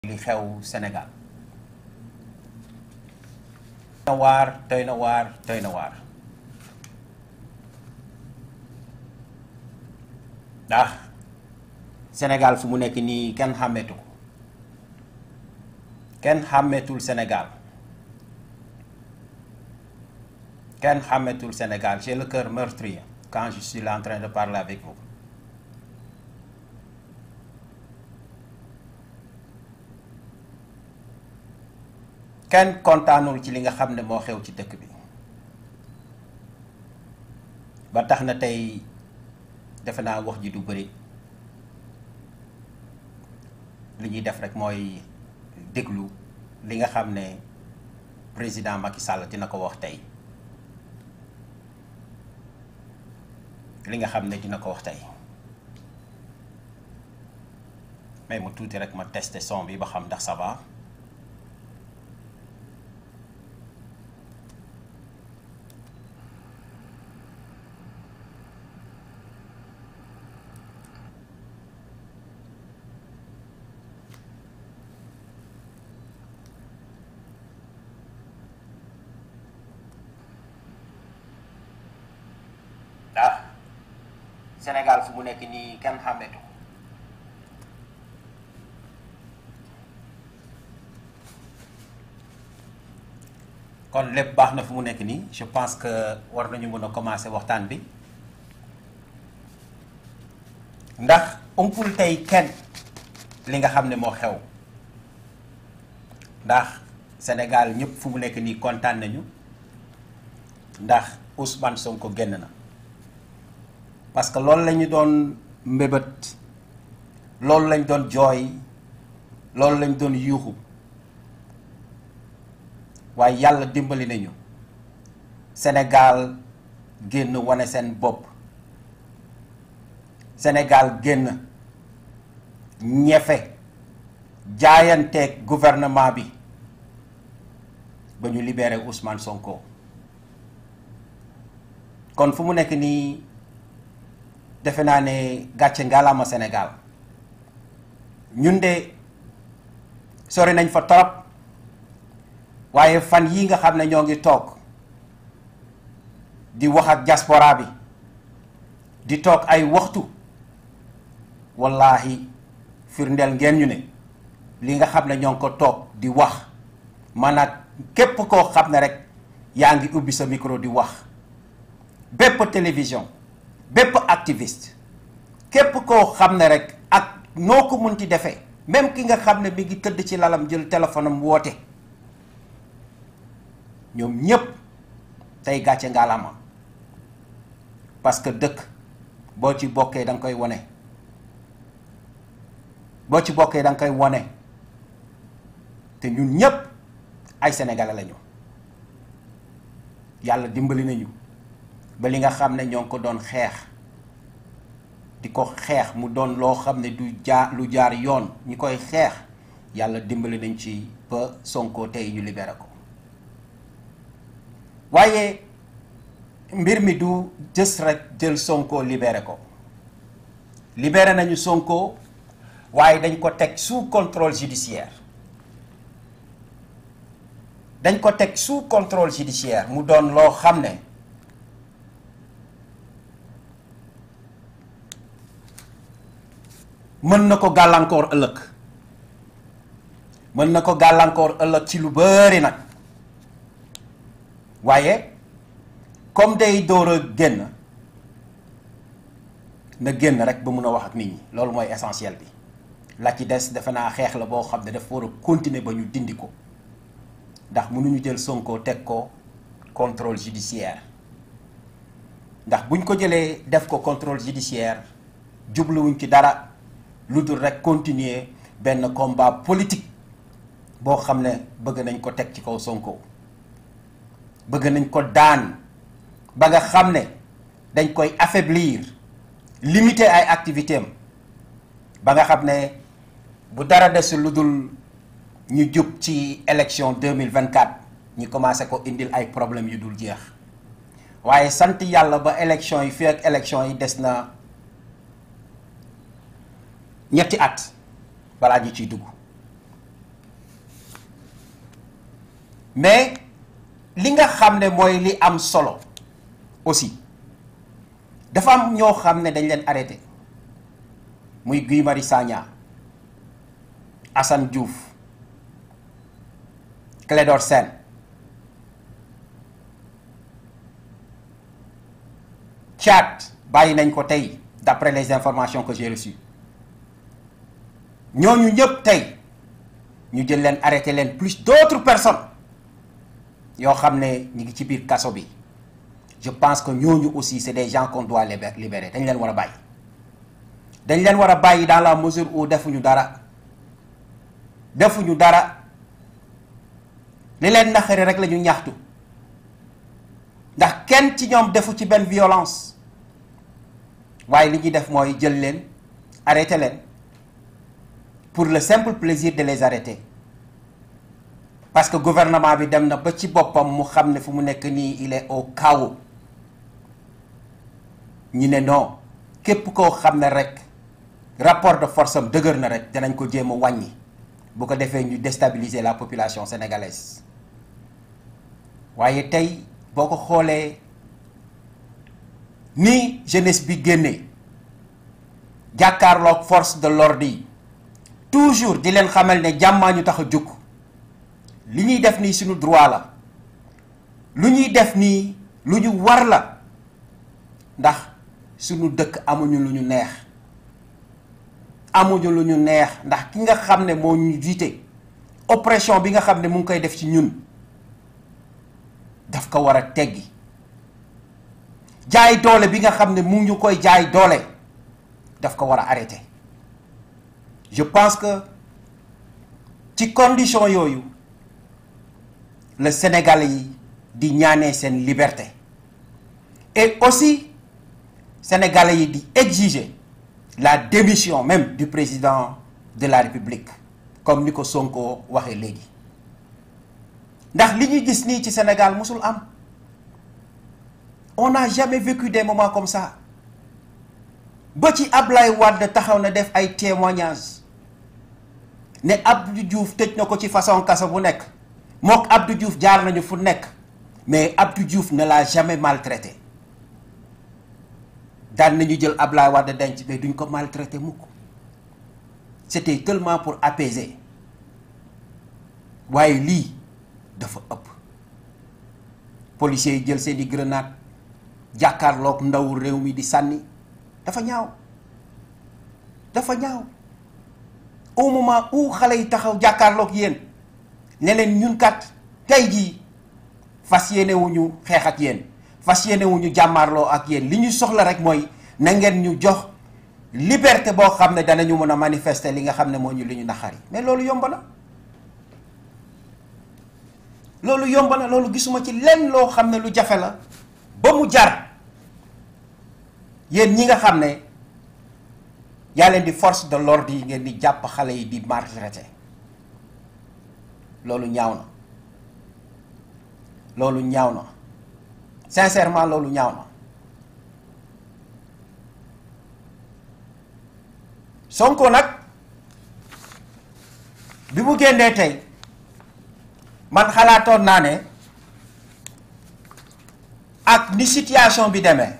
li xew Sénégal doy na waar doy na waar ndax Sénégal fu mu nekk nii kenn xàmmeetu ko kenn xàmmeetul Sénégal kenn xàmmeetul Sénégal j'ai le cœur meurtri quand je suis là en train de parler avec vous. kenn kontaanul ci li nga xam ne moo xew ci dëkk bi ba tax na tey defe naa wax ji du bëri li ñuy def rek mooy déglu li nga xam ne président Macky Sall dina ko wax tey li nga xam ne dina ko wax tey mais mu tuuti rek ma testé son bi ba xam ndax ça va. Sénégal fu mu nekk nii kenn xàmmeetu kon lépp baax na fu mu nekk nii je pense que war nañu mën a commencer waxtaan bi ndax umpul tey kenn li nga xam ne moo xew ndax Sénégal ñëpp fu mu nekk nii kontaan nañu ndax Ousmane Sonko génn na. parce que loolu la ñu doon mbébét loolu lañ doon jooy loolu lañ doon yuuxu waaye yàlla dimbali nañu Sénégal génn wane seen bopp Sénégal génn ñefe jaayanteeg gouvernement bi ba ñu libéré Ousmane Sonko kon fu mu nekk nii. defe naa ne gàcce ngalaama Sénégal ñun de sori nañ fa torop waaye fan yii nga xam ne ñoo ngi toog di wax ak diaspora bi di toog ay waxtu wallaahi firndeel ngeen ñu ne li nga xam ne ñoo ngi ko toog di wax maanaam képp koo xam ne rek yaa ngi ubbi sa micro di wax bépp télévision bépp activiste képp koo xam ne rek ak noo ko munti defee même ki nga xam ne mi ngi tëdd ci lalam jël téléphone am woote ñoom ñépp tey gàcce ngalaama parce que dëkk boo ci bokkee da nga koy wone boo ci bokkee da nga koy wone te ñun ñépp ay sénégalais lañu yàlla dimbali nañu ba li nga xam ne ñoo ngi ko doon xeex di ko xeex mu doon loo xam ne lu jaar yoon ñi koy xeex yàlla dimbali nañ ci ba Sonko tey ñu libéré ko waaye mbir mi du jës rek jël Sonko libéré ko libéré nañu Sonko waaye dañ ko teg sous contrôle judiciaire dañ ko teg sous contrôle judiciaire mu doon loo xam ne mën na ko gàllankoor ëllëg mën na ko gàllankoor ëllëg ci lu bari nag waaye comme day door a génn na génn rek ba mun a wax ak nit ñi loolu mooy essentiel bi la ci des defe naa xeex la boo xam ne dafa war a continuer ba ñu dindi ko ndax mënuñu jël Sonko teg ko contrôle judiciaire ndax buñ ko jëlee def ko contrôle judiciaire jubluwuñ ci dara lu dul rek continuer benn combat politique boo xam ne bëgg nañ ko teg ci kaw Sonko bëgg nañ ko daan ba nga xam ne dañ koy affaiblir limiter ay activités am ba nga xam ne bu dara desul lu dul ñu jub ci élection 2024 ñu commencé ko indil ay problèmes yu dul jeex waaye sant yàlla ba élection yi fii ak élection yi des na ñetti at balaa ñu ciy dugg mais li nga xam ne mooy li am solo aussi dafa am ñoo xam ne dañ leen arrêté muy Guy Marius Sagna, Assane Diouf, Clédor Sène, Thiat bàyyi nañ ko tey d'après les informations que j'ai reçues ñooñu ñëpp tey ñu jël leen arrêté leen plus d'autres personnes yoo xam ne ñu ngi ci biir kaso bi. Je pense que ñooñu aussi c'est des gens qu'on doit libérer dañ leen war a bàyyi dañ leen war a bàyyi dans la mesure où defuñu dara li leen naxari rek la ñu ñaxtu ndax kenn ci ñoom defu ci benn violence waaye li ñuy def mooy jël leen arrêter leen pour le simple plaisir de les arrêter parce que gouvernement bi dem na ba ci boppam mu xam ne fu mu nekk nii il est au chaos ñu ne non képp koo xam ne rek rapport de force am dëgër na rek danañ ko jéem a wàññi bu ko defee ñu déstabiliser la population sénégalaise waaye tey boo ko xoolee ni jeunesse bi génnee jàkkaarloog force de l'ordre yi toujours di leen xamal ne jàmmaa ñu tax a jóg li ñuy def nii suñu droit la lu ñuy def nii lu ñu war la ndax suñu dëkk amuñu lu ñu neex ndax ki nga xam ne moo ñu jiite oppression bi nga xam ne mu ngi koy def ci ñun daf ko war a teggi jaay doole bi nga xam ne mu ngi ñu koy jaay doole daf ko war a arrêter je pense que ci condition yooyu le Sénégal yi di ñaanee seen liberté et aussi Sénégalais yi di exiger la démission même du président de la République comme ni ko Sonko waxee léegi ndax li ñuy gis nii ci Sénégal musul am on n'a jamais vécu des moments comme ça ba ci Ablaye Wade taxaw na def ay témoignages ne Abdou Diouf tëj na ko ci façon kaso bu nekk mook Abdou Diouf jaar nañu fu nekk mais Abdou Diouf ne l'a jamais maltraité daan nañu jël Ablaye Wade denc mais duñ ko maltraité mukk c'était tellement pour apaiser waaye lii dafa ëpp policiers yi jël seeni grenade jàkkaarloog ndaw réew mi di sànni dafa ñaaw au moment où xale yi taxaw jàkkaarloog yéen ne leen ñun kat tey jii fas yéene wuñu xeex ak yéen fas yéene wuñu jàmmaarloo ak yéen li ñu soxla rek mooy na ngeen ñu jox liberté boo xam ne danañu mën a manifester li nga xam ne moo ñu li ñu naxari mais loolu yomb na loolu gisuma ci lenn loo xam ne lu jafe la ba mu jar yéen ñi nga xam ne yaa leen di force de l'ordre yi ngeen di jàpp xale yi di maltraiter loolu ñaaw na sincèrement loolu ñaaw na Sonko nag bi mu génnee tey man xalaatoon naa ne ak ni situation bi demee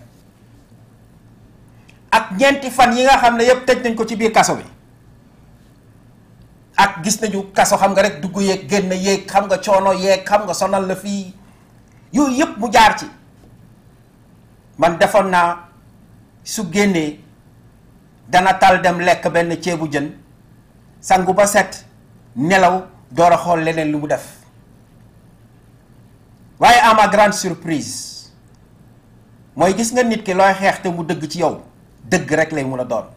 ak ñeenti fan yi nga xam ne yépp tëj nañ ko ci biir kaso bi ak gis nañu kaso xam nga rek dugg yeeg génn yeeg xam nga coono yeeg xam nga sonal la fii yooyu yépp mu jaar ci man defoon naa su génnee dana tal dem lekk benn ceebu jën sangu ba set nelaw door a xool leneen lu mu def waaye à ma grande surprise mooy gis nga nit ki looy xeex te mu dëgg ci yow dëgg rek lay mun a doon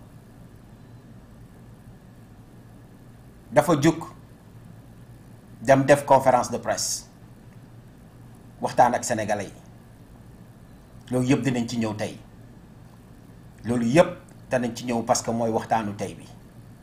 dafa jóg dem def conférence de presse waxtaan ak sénégalais yi loolu yëpp dinañ ci ñëw tey loolu yëpp danañ ci ñëw parce que mooy waxtaanu tey bi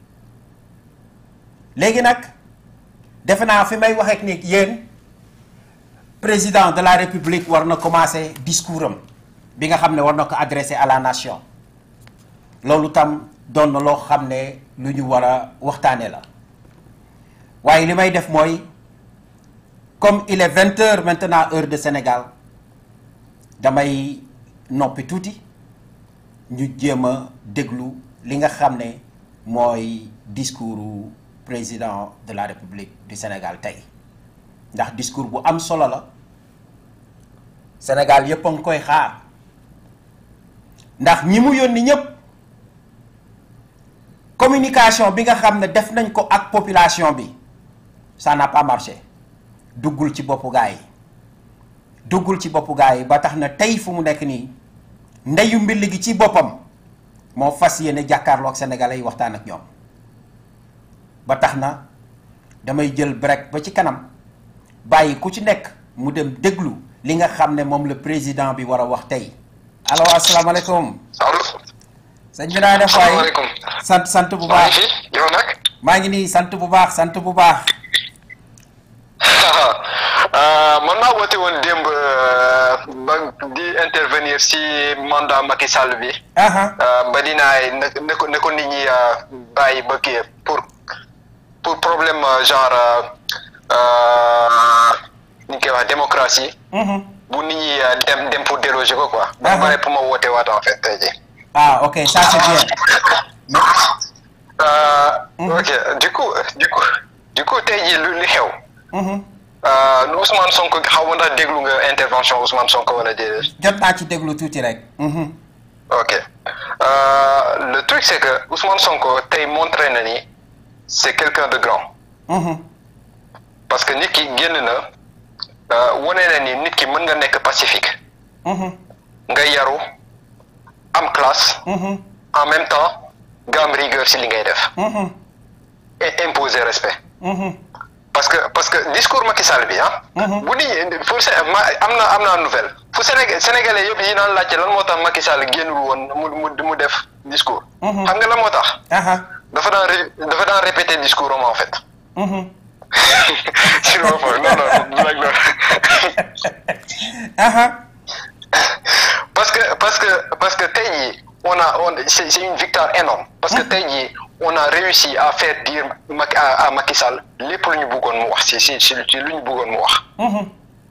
léegi nag defe naa fi may waxeek ni yéen président de la république war na commencer discours am bi nga xam ne war na ko adresser à la nation loolu tam doon na loo xam ne lu ñu war a waxtaane la waaye li may def mooy comme il est 20h maintenant heure de Sénégal damay noppi tuuti ñu jéem a déglu li nga xam ne mooy discours président de la République du Sénégal tey ndax discours bu am solo la Sénégal yépp a ngi koy xaar ndax ñi mu yónni ñépp communication bi nga xam ne def nañ ko ak population bi ça n'a pas marché duggul ci boppu gaa yi ba tax na tey fu mu nekk nii ndeyu mbill gi ci boppam moo fas yéene jàkkaarloo ak sénégalais yi waxtaan ak ñoom ba tax na damay jël break ba ci kanam bàyyi ku ci nekk mu dem déglu li nga xam ne moom le président bi war a wax tey allo asalaamaaleykum. allo. sëñ bi naa def waay sant bu baax yow nag. maa ngi nii sant bu baax. man maa woote woon démb ba di intervenir si mandat Macky Sall bi. ba dinaay ne ko nit ñi bàyyi ba kii pour problème genre ni ñu koy wax démocratie. bu nit ñi dem pour déloger ko quoi. ba pare pour ma woote waat en fait tey jii. Ah, ok, ça c'est bien. Ok, du coup, tey jii li xew. Ousmane Sonko xaw ma ndax déglu nga intervention Ousmane Sonko wala déedéet. Jot naa ci déglu tuuti rek. Ok. Le truc c'est que Ousmane Sonko tey montré na ni c'est quelqu'un de grand. Parce que nit ki génn na wane na ni nit ki mën nga nekk pacifique. nga yaru. am classe. En même temps nga am rigueur si li ngay def. Et imposer respect. parce que discours Macky Sall bi bu nit ñi pour am na nouvelle fu Sénégalais yëpp yi naan laajte lan moo tax Macky Sall génnul woon mu def discours. xam nga lan moo tax. dafa daan répéter discours am en fait. sur le fond non parce que tey jii c'est une victoire énorme parce que tey jii on a réussi à faire dire à Macky Sall lépp lu ñu bëggoon mu wax si lu ñu bëggoon mu wax.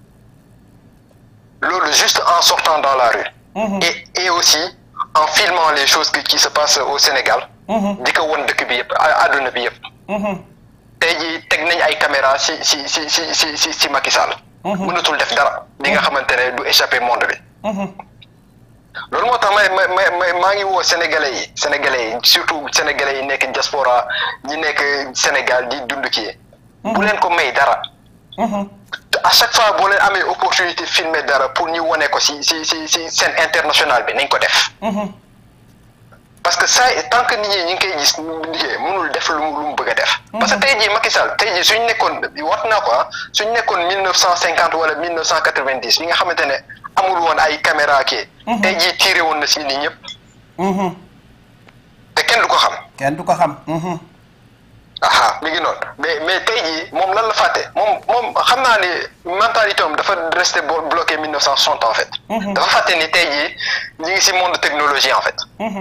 loolu juste en sortant dans la rue. et aussi en filmant les choses qui se passent au Sénégal. di ko won dëkk bi yëpp àdduna bi yëpp. tey jii teg nañ ay caméra si Macky Sall. mënatul def dara li nga xamante ne du échapper monde bi. loolu moo tax maa ngi woo sénégalais yi surtout sénégalais yi nekk diaspora ñi nekk Sénégal di dund kii. bu leen ko may dara. à chaque fois boo leen amee opportunité filmer dara pour ñu wone ko si scène internationale bi nañ ko def. parce que ça tant que nit ñi ñu ngi koy gis liggéey mënul def lu mu bëgg a def. parce que tey jii Macky Sall tey jii suñu nekkoon wat naa ko suñu nekkoon 1950 wala 1990 li nga xamante ne amul woon ay caméra kii. tey jii tiré woon na si nii ñëpp. te kenn du ko xam. Mi ngi noonu mais tey jii moom lan la fàtte moom xam naa ni mentalité am dafa resté bloqué 1960 en fait. dafa fàtte ni tey jii ñu ngi si monde technologie en fait.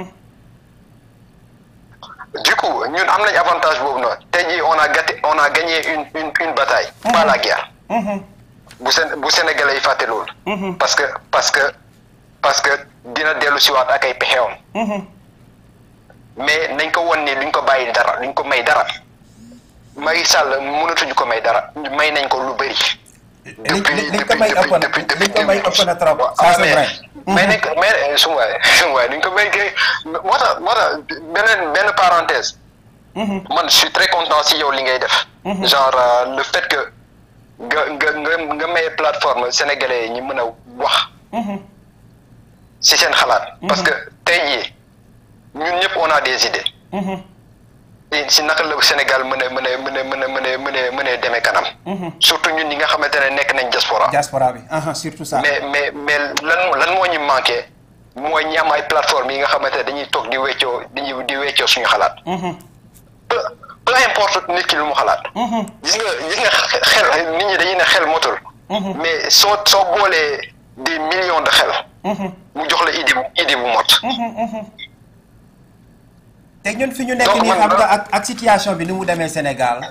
Du coup ñun am nañ avantage boobu noonu tey jii on a gagné une bataille. pas la guerre. bu Sénégalais yi fàtte loolu. parce que dina dellu si waat ak ay pexeewam. mais nañ ko won ni luñ ko bàyyi dara luñ ko may dara. Macky Sall mënatuñu ko may dara may nañ ko lu bëri. liñ ko may ëpp na trop. ça c'est vrai. mais nañ ko mais su ma waay duñ ko may kay moo tax benn parenthèse. man je suis très content si yow li ngay def. genre le fait que nga may plateforme sénégalais yi ñu mën a wax. si seen xalaat. parce que tey jii ñun ñëpp on a des idées. si naka la Sénégal mën a demee kanam. surtout ñun ñi nga xamante ne nekk nañ diaspora bi surtout ça. mais lan moo ñu manqué mooy ñi am ay plateforme yi nga xamante ne dañuy toog di weccoo suñu xalaat. peu importe nit ki lu mu xalaat. gis nga xel nit ñi dañuy ne xel motul. mais soo boolee des millions de xel. mu jox la idée bu mot. te ñun fi ñu nekk nii xam nga ak situation bi ni mu demee Sénégal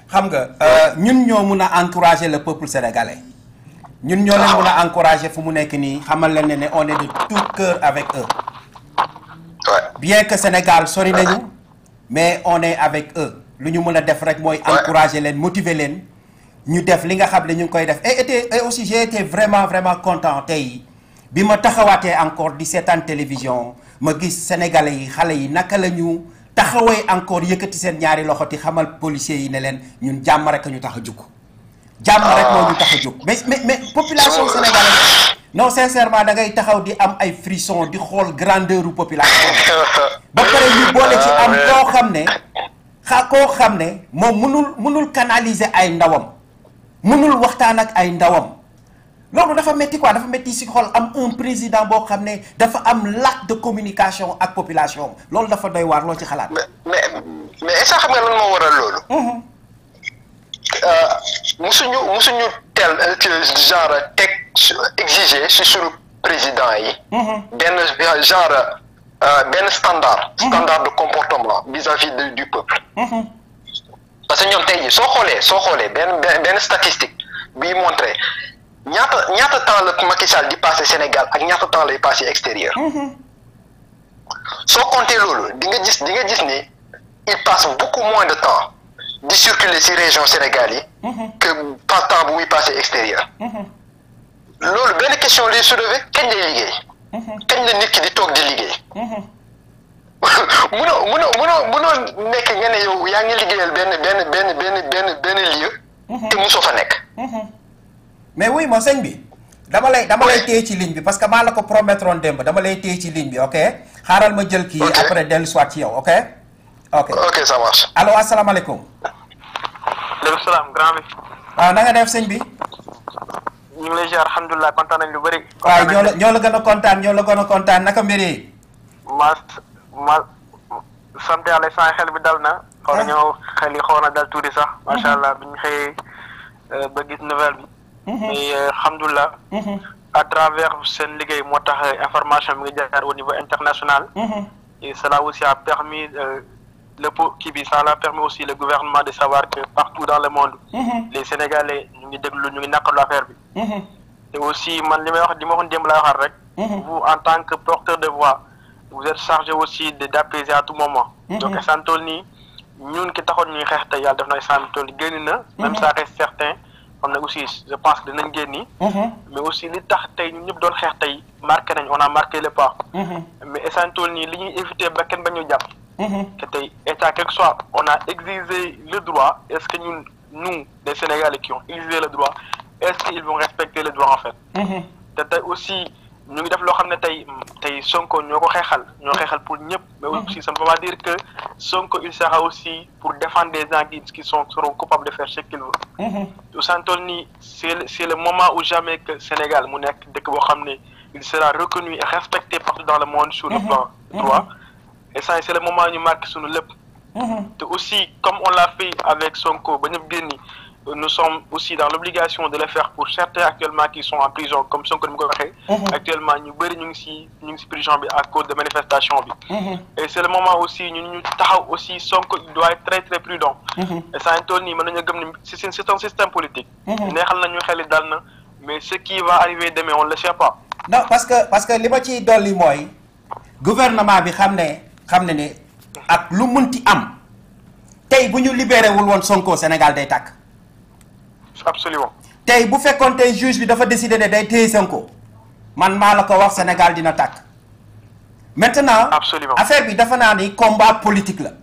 xam nga ñun ñoo mun a encourager le peuple sénégalais ñun ñoo leen mun a encourager fu mu nekk nii xamal leen ne on est de tout cœur avec eux bien que Sénégal sori nañu mais on est avec eux lu ñu mën a def rek mooy encourager leen motiver leen ñu def li nga xam ne ñu ngi koy def et aussi j'ai été vraiment content tey bi ma taxawaatee encore di seetaan télévision ma gis sénégalais yi xale yi naka la ñu taxawee encore yëkkati seen ñaari loxo ti xamal policiers yi ne leen ñun jàmm rek ñu tax a jóg. jàmm rek moo ñu tax a jóg mais population sénégalaise non sincèrement da ngay taxaw di am ay frisson di xool grandeur u population ba pare ñu boole ci am koo xam ne moom mënul canaliser ay ndawam mënul waxtaan ak ay ndawam loolu dafa métti quoi dafa métti si xool am un président boo xam ne dafa am lac de communication ak population loolu dafa doy waar loo ci xalaat. mais est-ce que xam nga lan moo waral loolu. musuñu tel genre teg exiger si suñu président yi. benn standard de comportement vis-à-vis du peuple. parce que ñoom tey jii soo xoolee benn statistique bi montré ñaata temps la Macky Sall di passé Sénégal ak ñaata temps lay passé extérieur. soo compté loolu di nga gis ni il passe beaucoup moins de temps di circuler ci région Sénégal yi. que pas temps bu muy passé extérieur. loolu benn question lay soulever kañ lay liggéey. kañ la nit ki di toog di liggéey. munoo nekk nga ne yow yaa ngi liggéeyal benn lieu. te musoo fa nekk. mais oui ma sëñ bi dama lay téye ci ligne bi parce que maa la ko promettroon démb dama lay téye ci ligne bi ok xaaral ma jël kii après dellu soit ci yow ok ça marche. allo asalaamaaleykum. maaleykum salaam grand bi. waaw na nga def sëñ bi. ñu ngi lay ziar alhamdulilah kontaan nañ lu bëri. waaw ñoo la gën a kontaan naka mbir yi. ma sant yàlla saa xel bi dal na. xaw nañoo xel yi xaw na dal tuuti sax. macha allah bi ñu xëyee ba gis nouvelle bi. mais alhamdulilah. à travers seen liggéey moo tax information bi nga jaar au niveau international. et cela aussi a permis ça a permis aussi le gouvernement de savoir que partout dans le monde. les Sénégalais ñu ngi déglu ñu ngi naqarlu affaire bi. et aussi man li ma waxoon démb laa waxaat rek. vous en tant que porteur de voix vous êtes chargé aussi d'apaiser à tout moment. donc instant toll nii ñun ki taxoon ñuy xeex tey yàlla def na instant toll nii génn na. même ça reste certain xam ne aussi je pense que dinañ génn nii. mais aussi li tax tey ñun ñëpp doon xeex tey marqué nañ on a marqué le pas. mais instant toll nii li ñuy éviter ba kenn ba ñu jàpp. que tey état quelque soit on a exigé le droit est-ce que nous les Sénégalais qui ont exigé le droit est-ce qu'ils vont respecter le droit en fait. te tey aussi ñu ngi def loo xam ne tey Sonko ñoo xeexal pour ñëpp. mais aussi ça ne veut pas dire que Sonko il sera aussi pour défendre des gens qui seront coupables de faire ce qu'ils veulent. tout ça toll nii c'est le moment ou jamais que Sénégal mu nekk dëkk boo xam ne il sera reconnu et respecté partout dans le monde sur le plan droit. et ça c'est le moment ñu marqué sunu lépp. te aussi comme on l'a fait avec Sonko ba ñëpp génni nous sommes aussi dans l'obligation de le faire pour certains actuellement qui sont en prison comme Sonko ni mu ko waxee. actuellement ñu bëri ñu ngi ci prison bi à cause de manifestation bi. et c'est le moment aussi ñu taxaw aussi Sonko il doit être très très prudent. et ça toll nii mën nañu gëm ne c'est un système politique. neexal nañu xel dal na mais ce qui va arriver demain on le sait pas. non parce que li ma ciy dolli mooy gouvernement bi xam ne ak lu munti am tey bu ñu libéré wul woon Sonko Sénégal day tàkk. absolument tey bu fekkoon tey juge bi dafa décidé ne day téye Sonko man maa la ko wax Sénégal dina tàkk. maintenant absolument affaire bi dafa naa ni combat politique la.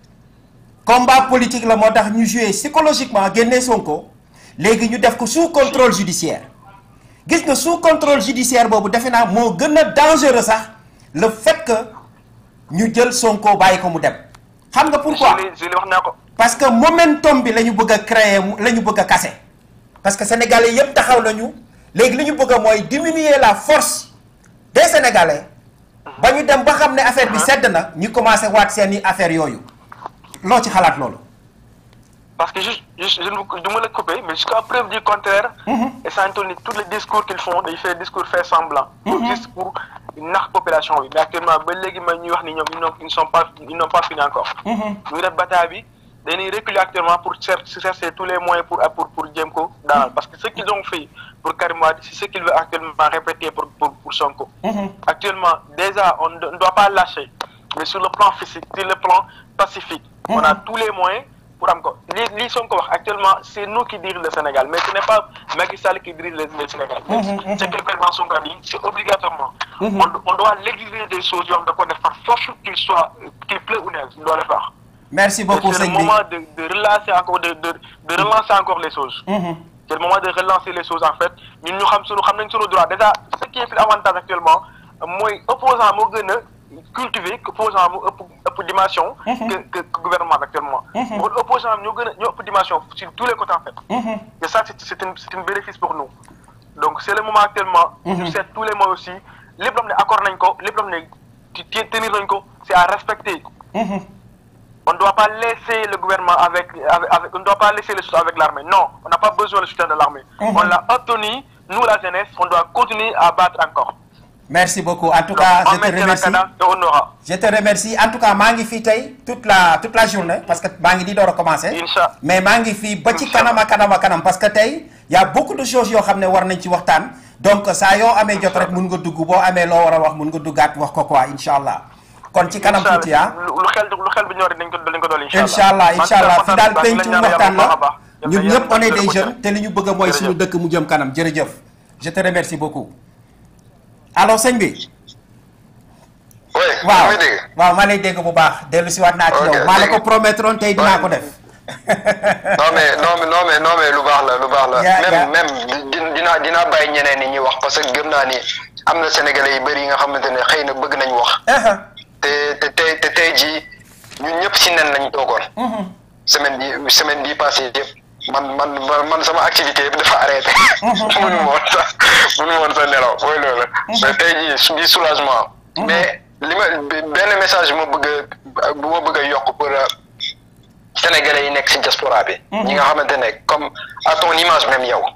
moo tax ñu jouer psychologiquement génnee Sonko léegi ñu def ko sous contrôle judiciaire gis nga sous contrôle judiciaire boobu defe naa moo gën a dangereux sax le fait que ñu jël Sonko bàyyi ko mu dem. xam nga pourquoi wax naa ko. parce que momentum bi la ñu bëgg a créer la ñu bëgg a casser parce que sénégalais yëpp taxaw nañu léegi li ñu bëgg a mooy diminuer la force des sénégalais ba ñu dem ba xam ne affaire bi sedd na ñu commencé waat seeni affaire yooyu loo ci xalaat loolu. parce que je ne me le couper mais jusqu'à preuve du contraire. et ça tourne tous les discours qu'ils font dañuy fait discours fait semblant. juste pour nax population bi mais actuellement ba léegi ma ñuy wax ni ñoom ils n'ont pas fini encore. ñu def bataille bi dañuy reculer actuellement pour chercher tous les moyens pour jéem ko daanal parce que ce qu'ils ont fait pour Karim Wade c'est ce qu'ils veulent actuellement répéter pour Sonko. Actuellement déjà on ne doit pas lâcher mais sur le plan physique sur le plan pacifique. On a tous les moyens pour am ko li Sonko wax actuellement c'est nous qui dirige le Sénégal mais ce n'est pas Macky Sall qui dirige le Sénégal. C'est quelque part Sonko a dit c'est obligatoirement. On doit l'exiger des choses yoo xam da ko def par force qu'il pleuve ou neige, il doit le faire. Merci beaucoup c'est le moment de relancer encore de relancer encore les choses. C'est le moment de relancer les choses en fait ñun ñu xam nañ sunu droit déjà ce qui est plus avantage actuellement mooy opposant moo gën a cultiver que opposant mu ëpp dimension que gouvernement actuellement. Opposant ñoo ëpp dimension sur tous les côtés en fait. Et ça c'est un bénéfice pour nous. Donc c'est le moment actuellement. ñu seet tous les mots aussi lépp loo xam ne accord nañ ko lépp loo xam ne tenir nañ ko c'est à respecter. On ne doit pas laisser le gouvernement on ne doit pas laisser le soutien avec l'armée. Non, on n'a pas besoin du soutien de l'armée. On l'a obtenu, nous la jeunesse, on doit continuer à battre encore. Merci beaucoup. En tout cas, je te remercie. Je te remercie. En tout cas, maa ngi fi tey toute la journée parce que maa ngi di door a commencer. Mais maa ngi fi ba ci kanam parce que tey y a beaucoup de choses yoo xam ne war nañ ci waxtaan. Donc saa yoo amee jot rek mun nga dugg boo amee loo war a wax mun nga duggaat wax ko quoi incha allah. kon ci kanam tuuti lu xel bi ñor dañ ko dolli incha allah fi daal pencu waxtaan la ñun ñëpp on est des jeunes te li ñu bëgg mooy suñu dëkk mu jëm kanam jërëjëf je te remercie beaucoup alors sëñ bi waaw maa lay dégg bu baax dellu si waat naa ci yow maa la ko promettroon tey dinaa ko def non mais lu baax la même dinaa bàyyi ñeneen ñi ñuy wax parce que gëm naa ni am na sénégalais yu bëri yi nga xamante ne xëy na bëgg nañ wax te tey jii ñun ñëpp si nen lañ toogoon. semaine bii passé yëpp man sama activité yëpp dafa arrêté. mënu woon sa nelaw mooy loolu. mais tey jii di soulagement. mais benn message bu ma bëgg a yokk pour sénégalais yi nekk si diaspora bi. ñi nga xamante ne comme à ton image même yow.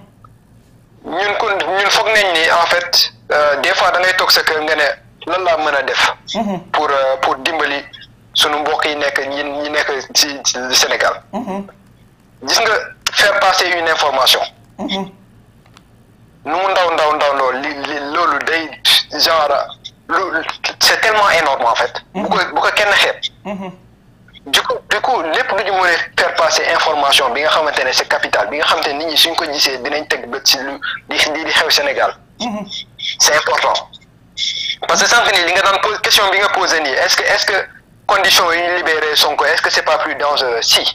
ñun foog nañ ni en fait des fois da ngay toog sa kër nga ne. lan laa mën a def pour dimbali sunu mbokk yi nekk ñi nekk ci Sénégal gis nga faire passer une information nu mu ndaw loolu day genre c'est tellement énorme en fait bu ko kenn xeeb du coup lépp lu ñu mën a faire passer information bi nga xamante ne c'est capital bi nga xamante ne nit ñi suñ ko gisee dinañ teg bët ci lu di xew Sénégal c'est important parce que sànq nii li nga doon question bi nga posé nii est-ce que conditions yi ñu libéré Sonko est-ce que c'est pas plus dangereux si.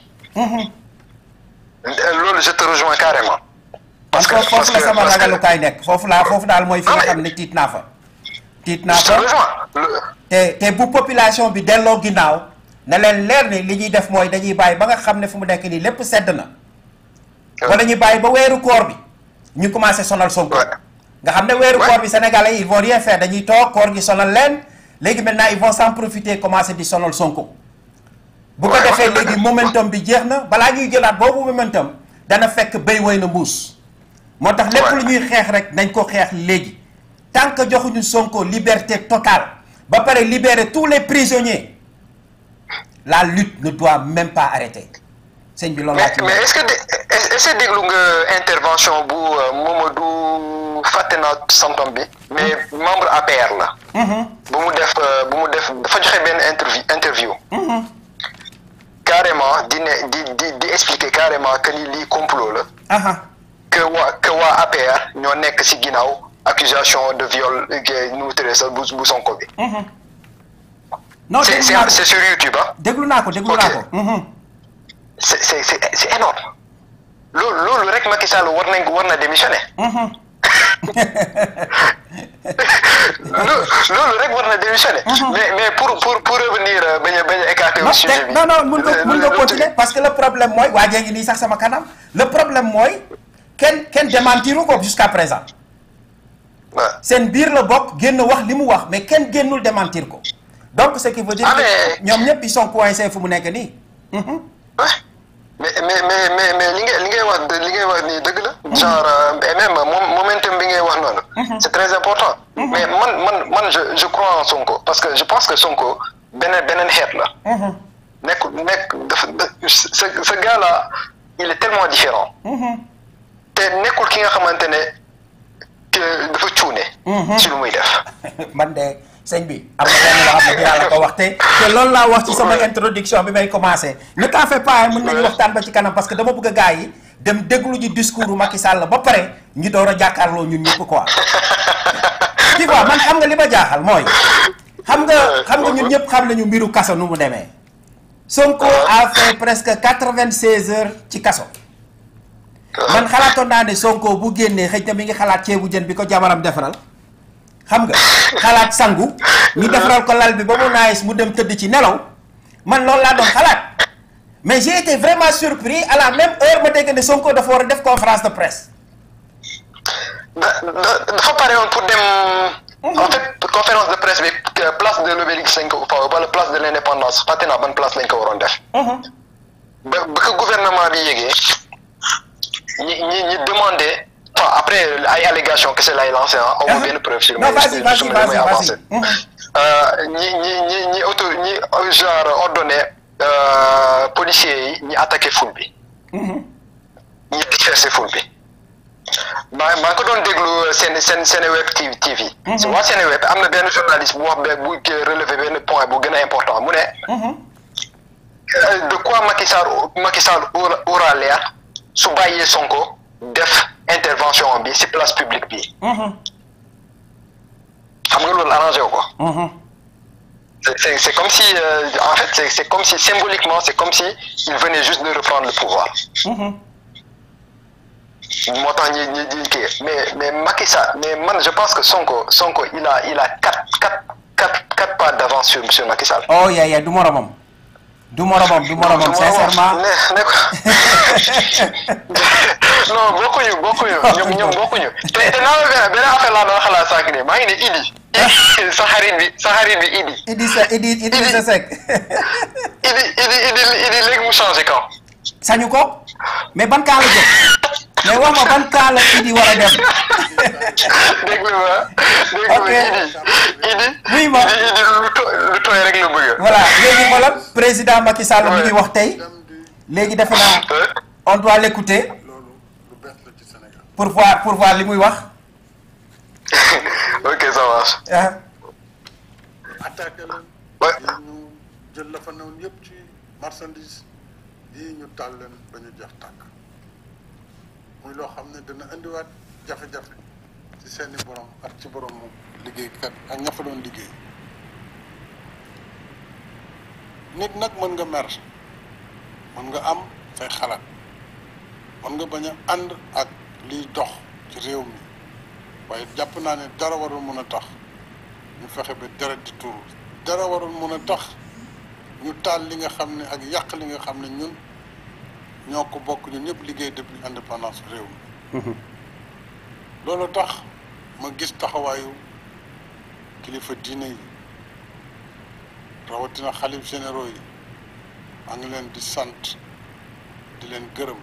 loolu je te rejoins carrément. parce que foofu la sama ragalukaay nekk foofu daal mooy fi nga xam ne tiit naa fa. te bu population bi delloo ginnaaw na leen leer ni li ñuy def mooy dañuy bàyyi ba nga xam ne fu mu nekk nii lépp sedd na. wala ñuy bàyyi ba weeru koor bi ñu commencé sonal Sonko. nga xam ne weeru koor bi sénégalais ils vont rien faire dañuy toog koor gi sonal leen léegi maintenant ils vont s'en profiter commencer di sonal Sonko bu ko defee léegi momentum bi jeex na balaa ñuy jëlaat boobu momentum dana fekk béy woy na mbuus moo tax lépp lu ñuy xeex rek nañ ko xeex léegi tant que joxuñu Sonko liberté totale ba pare libérer tous les prisonniers la lutte ne doit même pas arrêter sëñ bi loolu mais est-ce que déglu nga intervention bu Mamadou fàtte naa santam bi mais membre APR la bu mu def dafa joxe benn interview carrément di expliquer carrément que ni lii complot la que waa APR ñoo nekk ci ginnaaw accusation de viol nu mu tëree sa bu Sonko bi non c'est sur YouTube déglu naa ko c'est énorme loolu rek Macky Sall war na démissionner loolu rek war na démissionner mais pour revenir bañ a écarter au sujet bi non mun nga continuer parce que le problème mooy waajee ngi nii sax sama kanam le problème mooy kenn démentiru ko jusqu'à présent seen biir la bokk génn wax li mu wax mais kenn génnul démentir ko donc ce qui veut dire que ñoom ñëpp ils sont coincés fu mu nekk nii mais li ngay wax nii dëgg la genre et même momentum bi ngay wax noonu c'est très important mais man je crois en Sonko parce que je pense que Sonko beneen xeet la ce gars là il est tellement différent. te nekkul ki nga xamante ne dafa cuune. ci lu muy def. man de sëñ bi am na lenn loo xam ne dinaa la ko wax te loolu laa wax ci sama introduction bi may commencé ne t'en fais pas mën nañu waxtaan ba ci kanam parce que dama bëgg a gars yi dem déglu ji discours u Macky Sall ba pare ñu door a jàkkaarloo ñun ñëpp quoi. tu vois man xam nga li ma jaaxal mooy. xam nga ñun ñëpp xam nañu mbiru kaso nu mu demee. Sonko a fait presque 96 heures ci kaso. man xalaatoon naa ne Sonko bu génnee xëy na mi ngi xalaat ceebu jën bi ko jabaram defaral. xam nga xalaat sangu ñu defaral ko lal bi ba mu naayis mu dem tëdd ci nelaw man loolu laa doon xalaat mais j'ai été vraiment surpris à la même heure ma dégg ne Sonko dafa war a def conférence de presse. dafa pare woon pour dem. en fait conférence de presse bi place de l'Obélisque lañ ko wala place de l'indépendance fàtte naa ban place lañ ko waroon def. ba ko gouvernement bi yégee ñi demandé. Enfin, après ay allégation que c'est là lancé hein aw benn preuve sur mais avancé ñi genre ordonné policiers yi ñi attaqué foule bi ñi dispersé foule bi maa ko doon déglu Seneweb TV waa Seneweb am na benn journaliste bu wax bu relevé benn point bu gën a important mu ne de quoi Macky Sall aura l'air su bàyyee Sonko def intervention bi ci place publique bi. xam nga loolu arrangé wu ko. c'est comme si en fait c'est comme si symboliquement c'est comme si il venait juste de reprendre le pouvoir. moo tax ñi kii mais Macky Sall mais man je pense que Sonko il a quatre pas d'avance sur Macky Sall. oh yaa du moromam. du moromam sincèrement. non bokkuñu ñoom bokkuñu te naa la benn affaire laa doon xalaat sànq nii maa ngi ne Idi. sa xarit bi Idi sa Seck. Idi léegi mu changé camp. sañu ko mais ban camp la jëm mais wax ma ban camp la Idi war a dem. déglu ma Idi. oui ma Idi lu tooy rek la bëgg. voilà léegi xoolal président Macky Sall mi ngi wax tey léegi defe naa on doit l'écouter pour voir li muy wax. ok ça marche. attaqué leen. ñu jël la fa newoon yëpp ci marchandise yi ñu taal leen ba ñu jeex tàkk muy loo xam ne dana indiwaat jafe-jafe ci seeni borom ak ci borom liggéeykat ak ña fa doon liggéey nit nag mën nga mer mën nga am say xalaat mën nga bañ a ànd ak liy dox ci réew mi waaye jàpp naa ne dara warul mën a tax ñu fexe ba deret di tuuru dara warul mën a tax ñu taal li nga xam ne ak yàq li nga xam ne ñun ñoo ko bokk ñun ñëpp liggéey depuis indépendance réew mi loolu tax ma gis taxawaayu kilifa diine yi rawatina xalif généraux yi maa ngi leen di sant di leen gërëm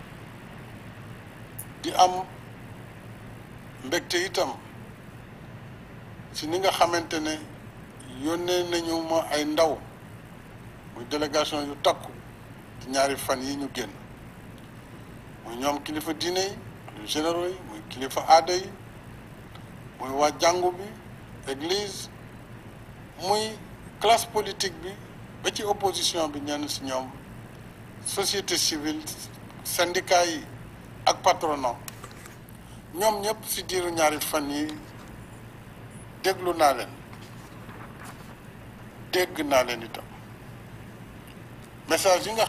di am mbégte itam si ni nga xamante ne yónnee nañu ma ay ndaw muy délégation yu takku ci ñaari fan yi ñu génn muy ñoom kilifa diine yi muy généraux yi muy kilifa aada yi muy waa jàngu bi église muy classe politique bi ba ci opposition bi ñenn si ñoom société civile syndicat yi ak patronat ñoom ñëpp si diiru ñaari fan yi déglu naa leen dégg naa leen itam message yi nga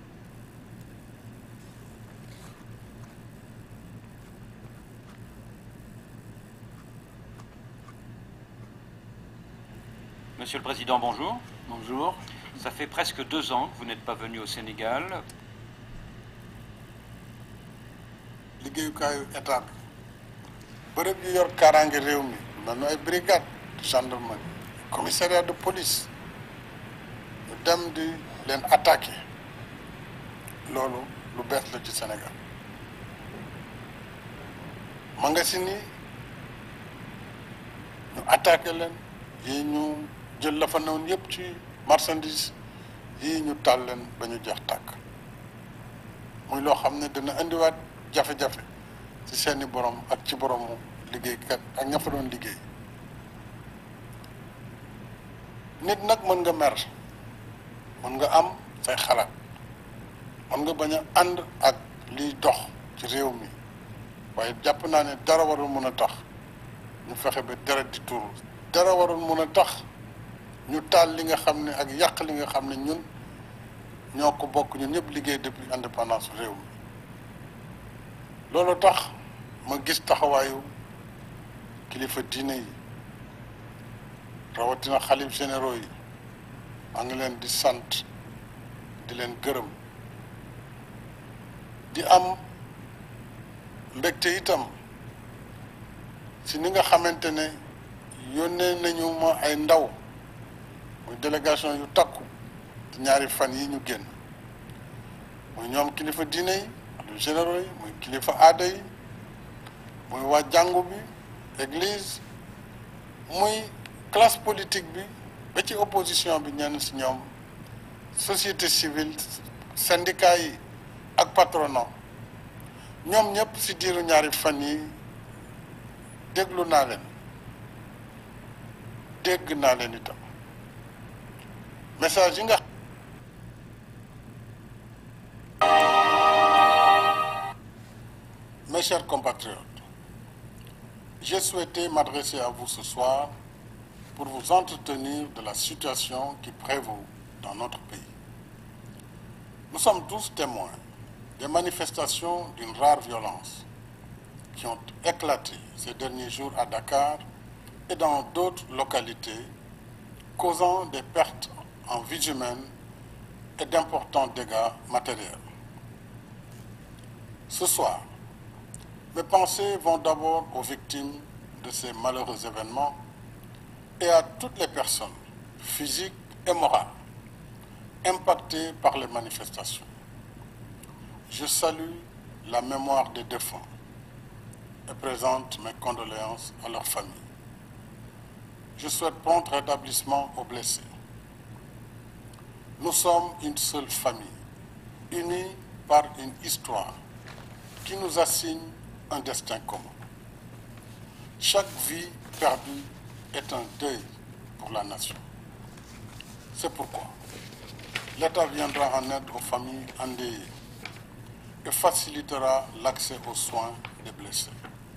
Monsieur le Président, bonjour. Bonjour. Ça fait presque 2 ans que vous n'êtes pas venu au Sénégal. liggéeyukaayu état bi bërëb yu yor kaaraange réew mi mel na ay brigade de gendarmerie commissariat de police ñu dem di leen attaqué loolu lu bees la ci Sénégal magasin yi ñu attaqué leen yi ñu jël la fa newoon yëpp ci marchandise lii ñu taal leen ba ñu jeex tàkk muy loo xam ne dina indiwaat jafe-jafe ci seeni borom ak ci boromu liggéeykat ak ña fa doon liggéey. nit nag mën nga mer mën nga am say xalaat mën nga bañ a ànd ak liy dox ci réew mi waaye jàpp naa ne dara warul mën a tax ñu fexe ba deret di tuuru dara warul mën a tax ñu taal li nga xam ne ak yàq li nga xam ne ñun ñoo ko bokk ñun ñëpp liggéey depuis indépendance réew mi loolu tax ma gis taxawaayu kilifa diine yi rawatina xalif généraux yi maa ngi leen di sant di leen gërëm di am mbégte itam si ni nga xamante ne yónnee nañu ma ay ndaw muy délégation yu takku ci ñaari fan yi ñu génn muy ñoom kilifa diine yi xalif généraux yi muy kilifa aada yi muy waa jàngu bi église muy classe politique bi ba ci opposition bi ñenn si ñoom société civile syndicat yi ak patronat ñoom ñëpp si diiru ñaari fan yi déglu naa leen dégg naa leen itam message yi nga mes chers compatriotes, j'ai souhaité m'adresser à vous ce soir pour vous entretenir de la situation qui prévaut dans notre pays. Nous sommes tous témoins des manifestations d'une rare violence qui ont éclaté ces derniers jours à Dakar et dans d'autres localités, causant des pertes en vies humaines et d'importants dégâts matériels. Ce soir, mes pensées vont d'abord aux victimes de ces malheureux événements et à toutes les personnes, physiques et morales, impactées par les manifestations. Je salue la mémoire des défunts et présente mes condoléances à leurs familles. Je souhaite prompt rétablissement aux blessés. Nous sommes une seule famille, unie par une histoire qui nous assigne un destin commun. Chaque vie perdue est un deuil pour la nation. C'est pourquoi l'État viendra en aide aux familles endeuillées et facilitera l'accès aux soins des blessés.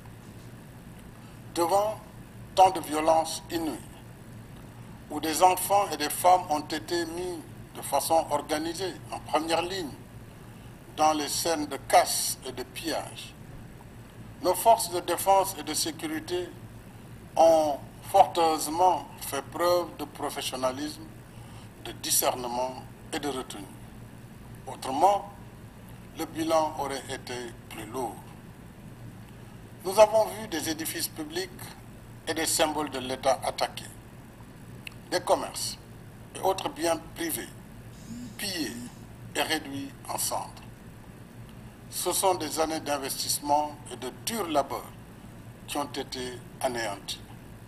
Devant tant de violences inouïes, où des enfants et des femmes ont été mis de façon organisée en première ligne dans les scènes de casse et de pillage, nos forces de défense et de sécurité ont fort heureusement fait preuve de professionnalisme, de discernement et de retenue. Autrement, le bilan aurait été plus lourd. Nous avons vu des édifices publics et des symboles de l'État attaqués, des commerces et autres biens privés pillés et réduits en cendres. Ce sont des années d'investissement et de dur labeur qui ont été anéantis.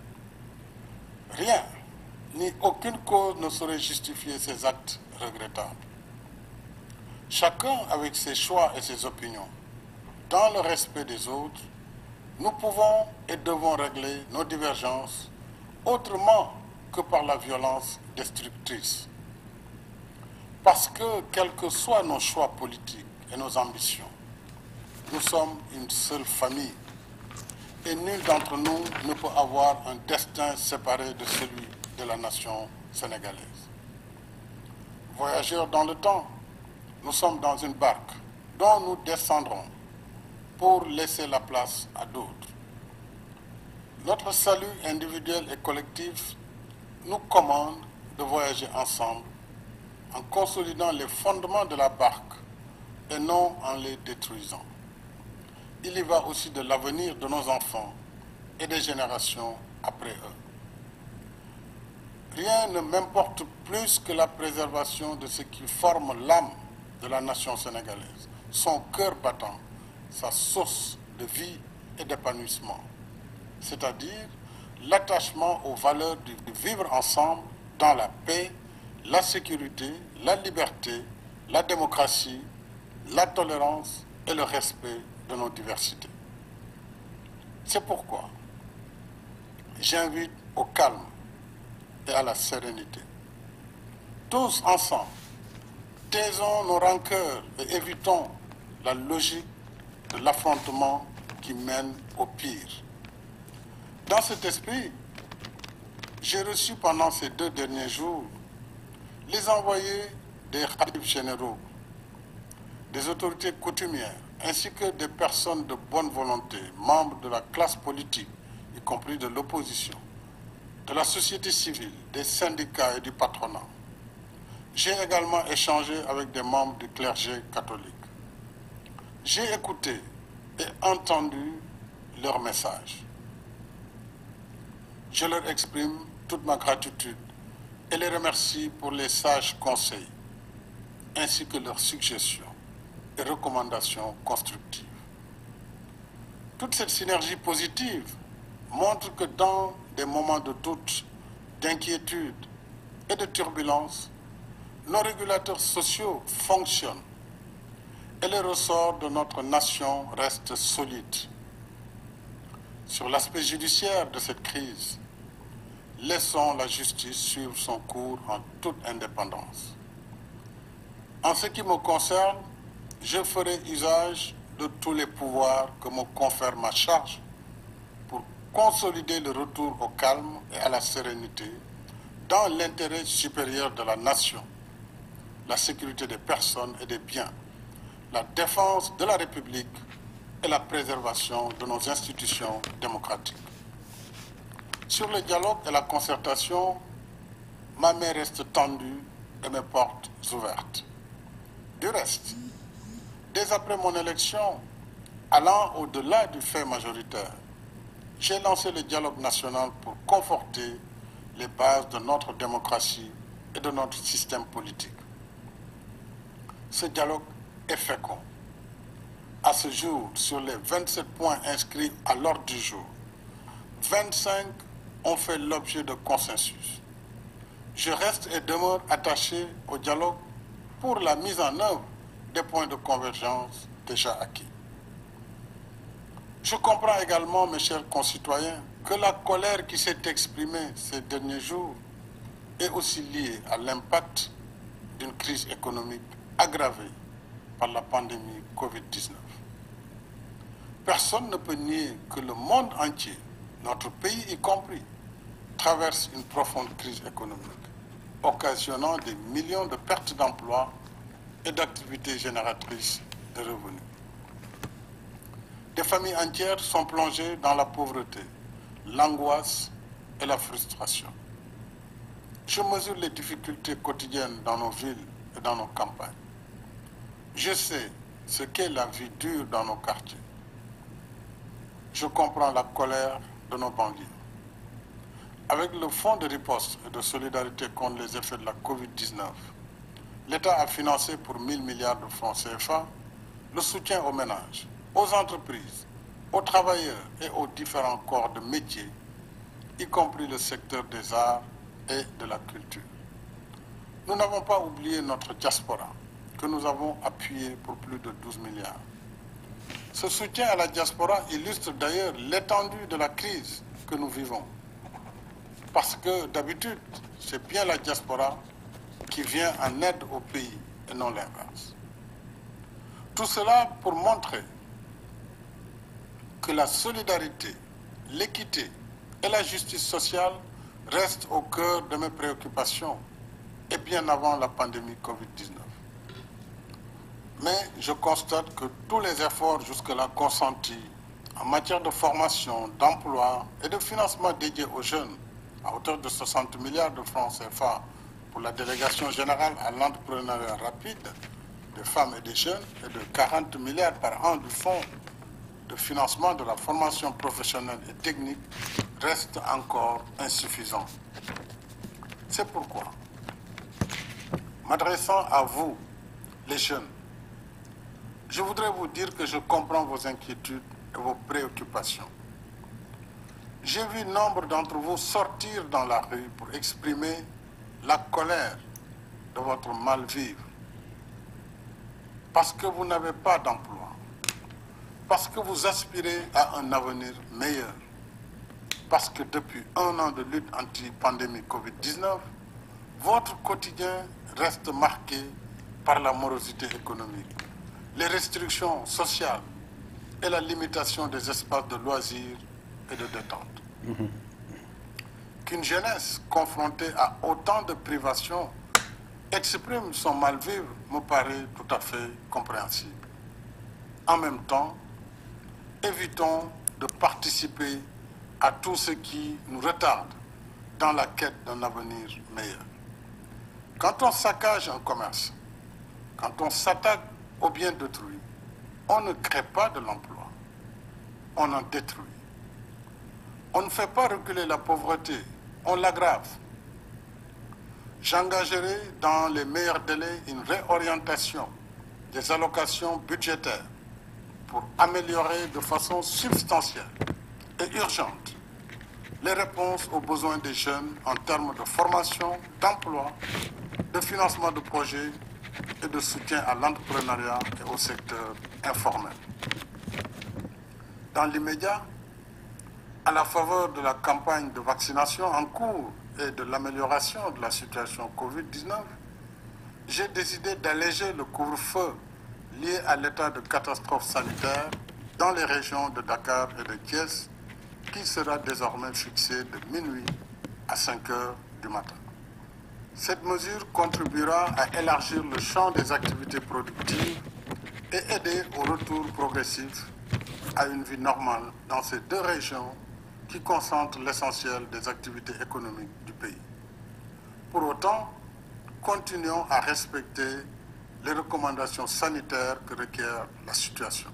Rien, ni aucune cause ne saurait justifier ces actes regrettables. Chacun avec ses choix et ses opinions, dans le respect des autres, nous pouvons et devons régler nos divergences autrement que par la violence destructrice. Parce que, quels que soient nos choix politiques et nos ambitions, nous sommes une seule famille et nul d'entre nous ne peut avoir un destin séparé de celui de la nation sénégalaise. Voyageurs dans le temps, nous sommes dans une barque dont nous descendrons pour laisser la place à d'autres. Notre salut individuel et collectif nous commande de voyager ensemble en consolidant les fondements de la barque et non en les détruisant. Il y va aussi de l'avenir de nos enfants et des générations après eux. Rien ne m'importe plus que la préservation de ce qui forme l'âme de la nation sénégalaise, son cœur battant, sa source de vie et d'épanouissement, c'est-à-dire l'attachement aux valeurs du vivre ensemble dans la paix, la sécurité, la liberté, la démocratie, la tolérance et le respect de nos diversités. C'est pourquoi j'invite au calme et à la sérénité. Tous ensemble, taisons nos rancœurs et évitons la logique de l'affrontement qui mène au pire. Dans cet esprit, j'ai reçu pendant ces 2 derniers jours les envoyés des khalifes généraux, des autorités coutumières, ainsi que des personnes de bonne volonté, membres de la classe politique, y compris de l'opposition, de la société civile, des syndicats et du patronat. J'ai également échangé avec des membres du clergé catholique. J'ai écouté et entendu leurs messages. Je leur exprime toute ma gratitude et les remercie pour les sages conseils, ainsi que leurs suggestions et recommandations constructives. Toute cette synergie positive montre que dans des moments de doute, d'inquiétude et de turbulence, nos régulateurs sociaux fonctionnent et les ressorts de notre nation restent solides. Sur l'aspect judiciaire de cette crise, laissons la justice suivre son cours en toute indépendance. En ce qui me concerne, je ferai usage de tous les pouvoirs que me confère ma charge pour consolider le retour au calme et à la sérénité dans l'intérêt supérieur de la nation, la sécurité des personnes et des biens, la défense de la République et la préservation de nos institutions démocratiques. Sur le dialogue et la concertation, ma main reste tendue et mes portes ouvertes. Du reste, dès après mon élection, allant au-delà du fait majoritaire, j'ai lancé le dialogue national pour conforter les bases de notre démocratie et de notre système politique. Ce dialogue est fécond. À ce jour, sur les 27 points inscrits à l'ordre du jour, 25 ont fait l'objet de consensus. Je reste et demeure attaché au dialogue pour la mise en œuvre des points de convergence déjà acquis. Je comprends également, mes chers concitoyens, que la colère qui s'est exprimée ces derniers jours est aussi liée à l'impact d'une crise économique aggravée par la pandémie Covid-19. Personne ne peut nier que le monde entier, notre pays y compris, traverse une profonde crise économique, occasionnant des millions de pertes d'emplois et d'activités génératrices de revenus. Des familles entières sont plongées dans la pauvreté, l'angoisse et la frustration. Je mesure les difficultés quotidiennes dans nos villes et dans nos campagnes. Je sais ce qu'est la vie dure dans nos quartiers. Je comprends la colère de nos banlieues. Avec le fonds de riposte et de solidarité contre les effets de la Covid-19, l'État a financé pour 1 000 milliards de francs CFA le soutien aux ménages, aux entreprises, aux travailleurs et aux différents corps de métiers, y compris le secteur des arts et de la culture. Nous n'avons pas oublié notre diaspora, que nous avons appuyé pour plus de 12 milliards. Ce soutien à la diaspora illustre d'ailleurs l'étendue de la crise que nous vivons. Parce que d'habitude, c'est bien la diaspora qui vient en aide au pays et non l'inverse. Tout cela pour montrer que la solidarité, l'équité et la justice sociale restent au cœur de mes préoccupations et bien avant la pandémie Covid-19. Mais je constate que tous les efforts jusque-là consentis en matière de formation, d'emploi et de financement dédié aux jeunes, à hauteur de 60 milliards de francs CFA pour la délégation générale à l'entrepreneuriat rapide des femmes et des jeunes et de 40 milliards par an du fonds de financement de la formation professionnelle et technique restent encore insuffisants. C'est pourquoi, m'adressant à vous, les jeunes, je voudrais vous dire que je comprends vos inquiétudes et vos préoccupations. J'ai vu nombre d'entre vous sortir dans la rue pour exprimer la colère de votre mal-vivre, parce que vous n'avez pas d'emploi, parce que vous aspirez à un avenir meilleur, parce que depuis 1 an de lutte anti-pandémie Covid-19, votre quotidien reste marqué par la morosité économique, les restrictions sociales et la limitation des espaces de loisirs et de détente. Qu'une jeunesse confrontée à autant de privations exprime son mal-vivre me paraît tout à fait compréhensible. En même temps, évitons de participer à tout ce qui nous retarde dans la quête d'un avenir meilleur. Quand on saccage un commerce, quand on s'attaque aux biens d'autrui, on ne crée pas de l'emploi, on en détruit. On ne fait pas reculer la pauvreté, on l'aggrave. J'engagerai dans les meilleurs délais une réorientation des allocations budgétaires pour améliorer de façon substantielle et urgente les réponses aux besoins des jeunes en termes de formation, d'emploi, de financement de projets et de soutien à l'entrepreneuriat et au secteur informel. Dans l'immédiat, à la faveur de la campagne de vaccination en cours et de l'amélioration de la situation Covid-19, j'ai décidé d'alléger le couvre-feu lié à l'état de catastrophe sanitaire dans les régions de Dakar et de Thiès, qui sera désormais fixé de minuit à 5 heures du matin. Cette mesure contribuera à élargir le champ des activités productives et aider au retour progressif à une vie normale dans ces 2 régions qui concentrent l'essentiel des activités économiques du pays. Pour autant, continuons à respecter les recommandations sanitaires que requiert la situation.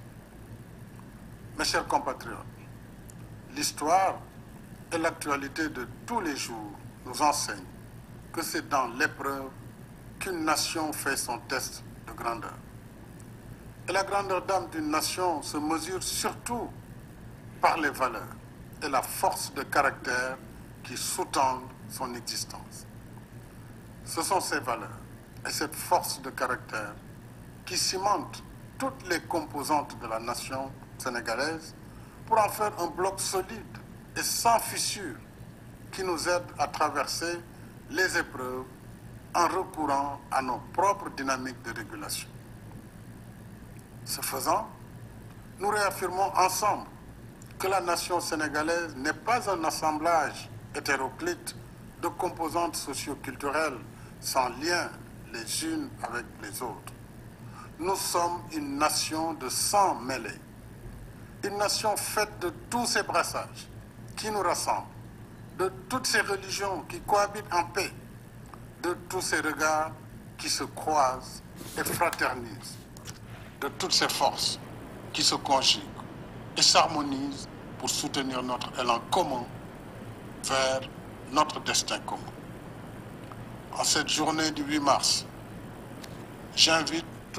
Mes chers compatriotes, l'histoire et l'actualité de tous les jours nous enseignent que c'est dans l'épreuve qu'une nation fait son test de grandeur. Et la grandeur d'âme d'une nation se mesure surtout par les valeurs et la force de caractère qui sous-tendent son existence. Ce sont ces valeurs et cette force de caractère qui cimentent toutes les composantes de la nation sénégalaise pour en faire un bloc solide et sans fissure qui nous aide à traverser les épreuves en recourant à nos propres dynamiques de régulation. Ce faisant, nous réaffirmons ensemble que la nation sénégalaise n'est pas un assemblage hétéroclite de composantes socio-culturelles sans lien les unes avec les autres. Nous sommes une nation de sang mêlé, une nation faite de tous ces brassages qui nous rassemblent, de toutes ces religions qui cohabitent en paix, de tous ces regards qui se croisent et fraternisent, de toutes ces forces qui se conjuguent et s'harmonisent pour soutenir notre élan commun vers notre destin commun. En cette journée du 8 mars, j'invite tout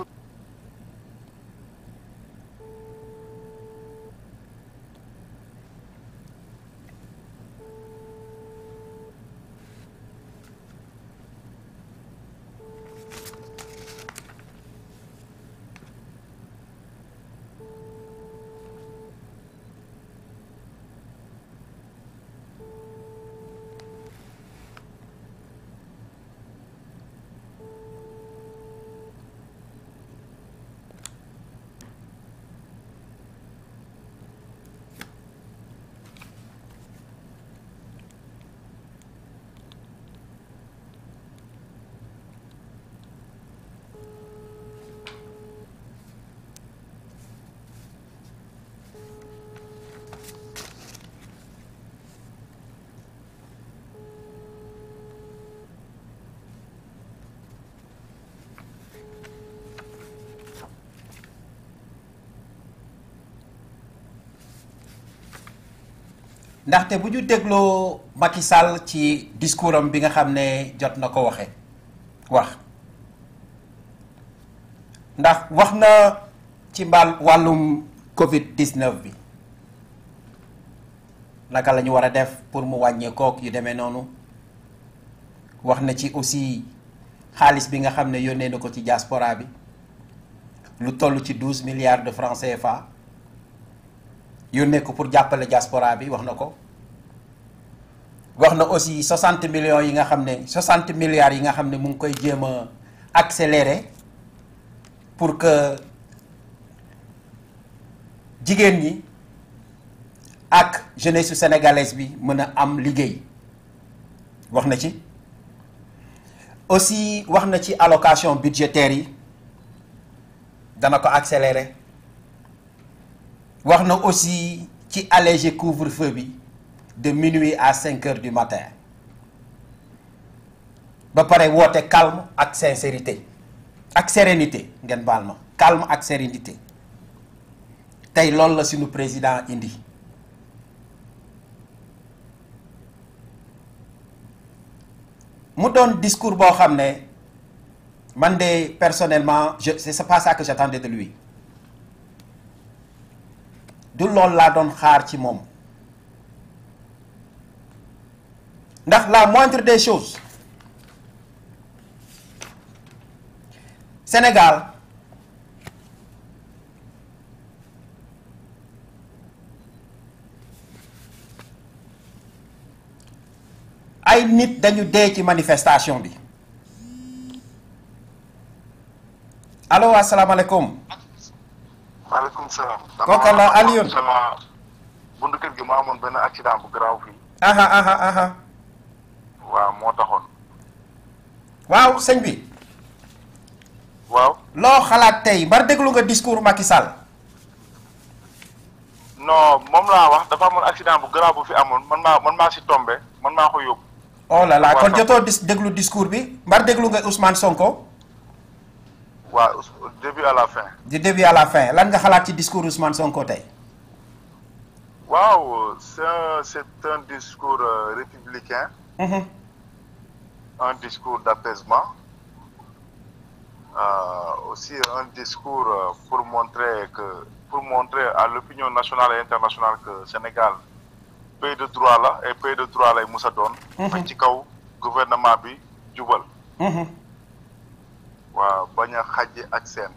ndaxte bu ñu dégloo Macky Sall ci discours am bi nga xam ne jot na ko waxe wax ndax wax na ci wàllum Covid-19 bi naka la ñu war a def pour mu wàññeekook yu demee noonu wax na ci aussi xaalis bi nga xam ne yónnee na ko ci diaspora bi lu toll ci 12 milliards de francs CFA yónnee ko pour jàppale diaspora bi wax na ko. wax na aussi 60 millions yi nga xam ne 60 milliards yi nga xam ne mu ngi koy jéem a accélérer pour que jigéen ñi ak jeunesse sénégalaise bi mën a am liggéey wax na ci. aussi wax na ci allocation budgétaire yi dana ko accélérer wax na aussi ci alléger couvre-feu bi de minuit à 5 heures du matin ba pare woote calme ak sincérité ak sérénité ngeen baal ma calme ak sérénité tey loolu la suñu président indi mu doon discours boo xam ne man de personnellement c'est pas ça que j'attendais de lui du loolu laa doon xaar ci moom ndax la moindre des choses Sénégal ay nit dañu dee ci manifestation bi allo asalaamaaleykum. maaleykum salaam. kooku la Alioune. sama buntu kër gi ma amoon benn accident bu garaaw fii. waaw moo taxoon. waaw sëñ bi. waaw. loo xalaat tey mbar déglu nga discours Macky Sall. non moom laa wax dafa amoon accident bu garaaw bu fi amoon man maa si tombé man maa ko yóbbu. oh là là kon jotoo déglu discours bi mbar déglu nga Ousmane Sonko. waaw début à la fin. du début à la fin lan nga xalaat ci discours Ousmane Sonko tey. waaw c'est un discours républicain. Un discours d'apaisement. Aussi un discours pour montrer à l'opinion nationale et internationale que Sénégal pays de droit la et pays de droit lay musa doon. ci kaw gouvernement bi jubal. waaw bañ a xàjji ak seen.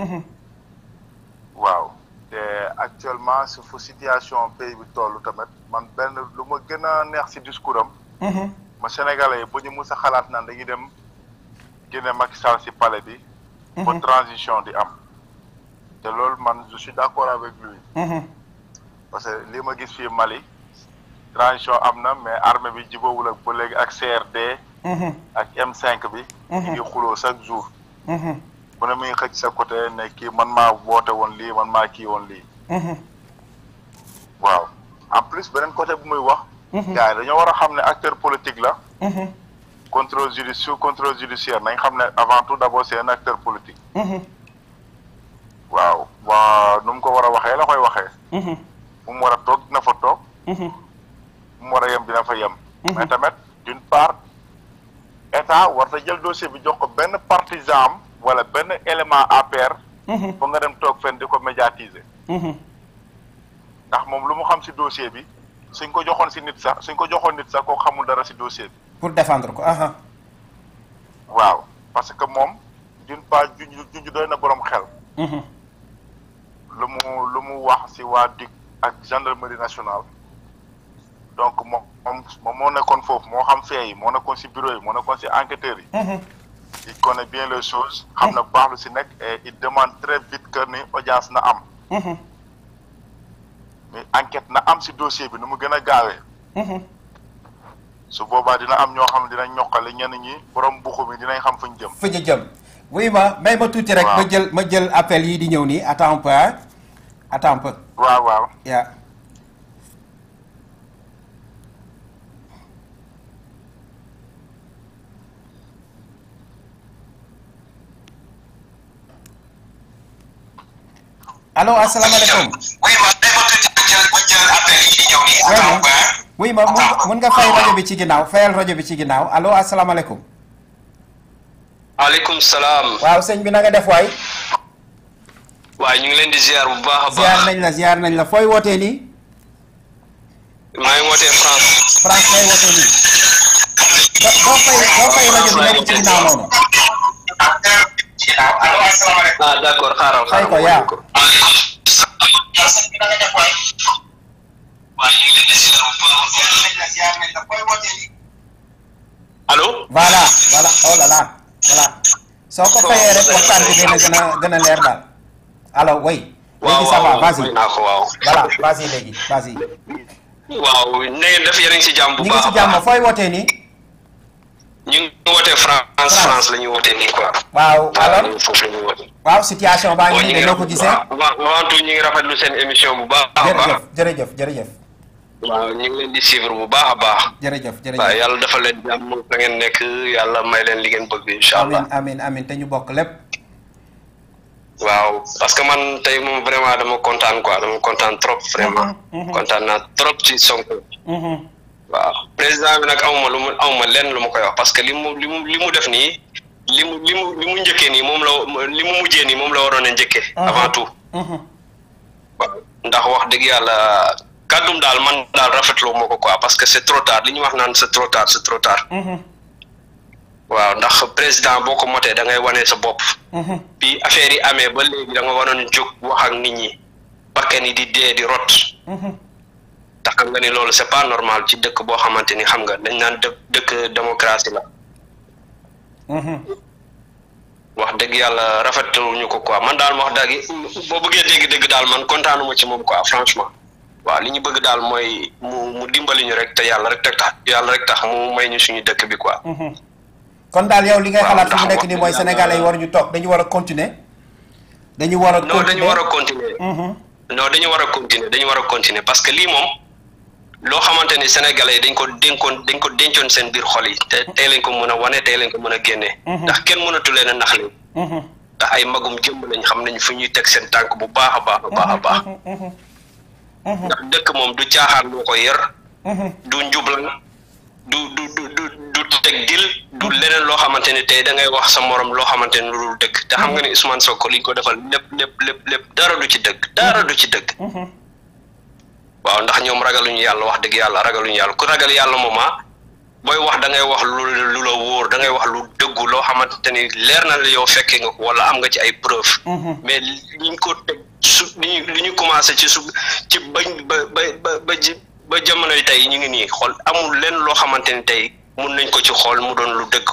waaw te actuellement su fu situation pays bi tollu tamit man benn lu ma gën a neex ci discours am. ma Sénégalais yi bu ñu mus a xalaat naan dañuy dem génne Macky Sall ci palais bi. ba transition di am. te loolu man je suis d'accord avec lui. parce que li ma gis fii Mali transition am na mais armée bi jubóowul ak ba léegi ak CRD. ak M5 bi. ñu ngi xuloo chaque jour. bu ne muy xëcc sa côté ne kii man maa woote woon lii man maa kii woon lii. waaw en plus beneen côté bu muy wax. gars yi dañoo war a xam ne acteur politique la. contrôle judiciaire nañ xam ne avant tout d'abord c'est un acteur politique. waaw waa nu mu ko war a waxee la koy waxee. fu mu war a toog dina fa toog. fu mu war a yem dina fa yem. mais tamit d'une part état war na jël dossier bi jox ko benn partisan am wala benn élément APR. ba nga dem toog fenn di ko médiatiser. ndax moom lu mu xam ci dossier bi suñ ko joxoon nit sax koo xamul dara ci dossier bi. pour défendre ko. waaw parce que moom d'une part junj doy na boroom xel. lu mu wax ci waa DIC ak gendarmerie nationale donc moom moo nekkoon foofu moo xam fee yi moo nekkoon ci bureau yi moo nekkoon ci enquêteurs yi. il connaît bien les choses xam na baax lu ci nekk et il demande très vite que ni audience na am. mais enquête na am ci dossier bi nu mu gën a gaawee. su boobaa dina am ñoo xam ne dinañ ñoqale ñenn ñi borom buxu mi dinañ xam fuñ jëm. fuñ jëm oui may ma tuuti rek. ma jël appel yi di ñëw nii attends un peu. waaw. yaa. allo asalaamaaleykum. oui ma mun nga fay rajo bi ci ginnaaw fayal rajo bi ci ginnaaw allo asalaamaaleykum. maaleykum salaam. waaw sëñ bi na nga def waay. waaye ñu ngi leen di ziar bu baax a baax. ziar nañ la fooy wootee nii. maa ngi wootee France. France ngay wootee nii. doo fay rajo bi nekk ci ginnaaw noonu. ah d'accord xaaral fay ko yaa allo. voilà oh là là voilà soo ko fayee rek waxtaan bi dina gën a leer daal alors oui. léegi ça va vas-y voilà vas-y léegi vas-y. waaw na ngeen def yéen a ngi si jàmm bu baax ñu ngi si jàmm fooy wootee nii. ñu ngi wootee France la ñuy wootee nii quoi. waaw alors foofu la ñuy wootee. waaw situation baa ngi nii dañoo ko gisee. avant tout ñu ngi rafetlu seen émission bu baax a baax. jërëjëf. waaw ñu ngi leen di suivre bu baax a baax. jërëjëf waaw yàlla dafa leen jàmm fa ngeen nekk yàlla may leen li ngeen bëgg incha allah. amiin te ñu bokk lépp. waaw parce que man tey moom vraiment dama kontaan quoi dama kontaan trop vraiment. kontaan naa trop ci Sonko. waaw président bi nag awma lenn lu ma koy wax parce que li mu def nii li mu njëkkee nii moom la li mu mujjee nii moom la waroon a njëkkee. avant tout. waaw ndax wax dëgg yàlla kàddum daal man daal rafetlu moo ko quoi parce que c'est trop tard li ñuy wax naan c'est trop tard. waaw ndax président boo ko motee da ngay wane sa bopp. bi affaire yi amee ba léegi da nga waroon jóg wax ak nit ñi bakkan yi di dee di rot. te xam nga ni loolu c'est pas normal ci dëkk boo xamante ni xam nga dañ naan dëkk démocratie la. wax dëgg yàlla rafetluñu ko quoi man daal wax dëgg boo bëggee dégg-dégg daal man kontaanuma ci moom quoi franchement. waaw li ñu bëgg daal mooy mu dimbali ñu rek te yàlla rek tax mu may ñu suñu dëkk bi quoi. kon daal yow li ngay xalaat fi mu nekk nii mooy sénégalais yi waruñu toog dañu war a continuer. dañu war a continuer dañu war a continuer parce que lii moom loo xamante ni sénégalais yi dañ ko dencoon seen biir xol yi te tey lañ ko mën a wane tey lañ ko mën a génnee. ndax kenn mënatu leen a nax leen. ndax ay magum jëmm lañ xam nañ fu ñuy teg seen tànk bu baax a baax. ndax dëkk moom du caaxaan moo ko yer. du njublan du teg dil du leneen loo xamante ni tey da ngay wax sa morom loo xamante ni lu dul dëgg te xam nga ni Ousmane Sonko liñ ko defal lépp dara du ci dëgg. waaw ndax ñoom ragaluñu yàlla wax dëgg yàlla ragaluñu yàlla ku ragal yàlla mooma booy wax da ngay wax lu la wóor da ngay wax lu dëggu loo xamante ni leer na la yow fekkee nga ko wala am nga ci ay preuve. mais liñ ko teg li ñu commencé ci ba jamonoy tey ñu ngi nii xool amul lenn loo xamante ni tey mun nañ ko ci xool mu doon lu dëgg.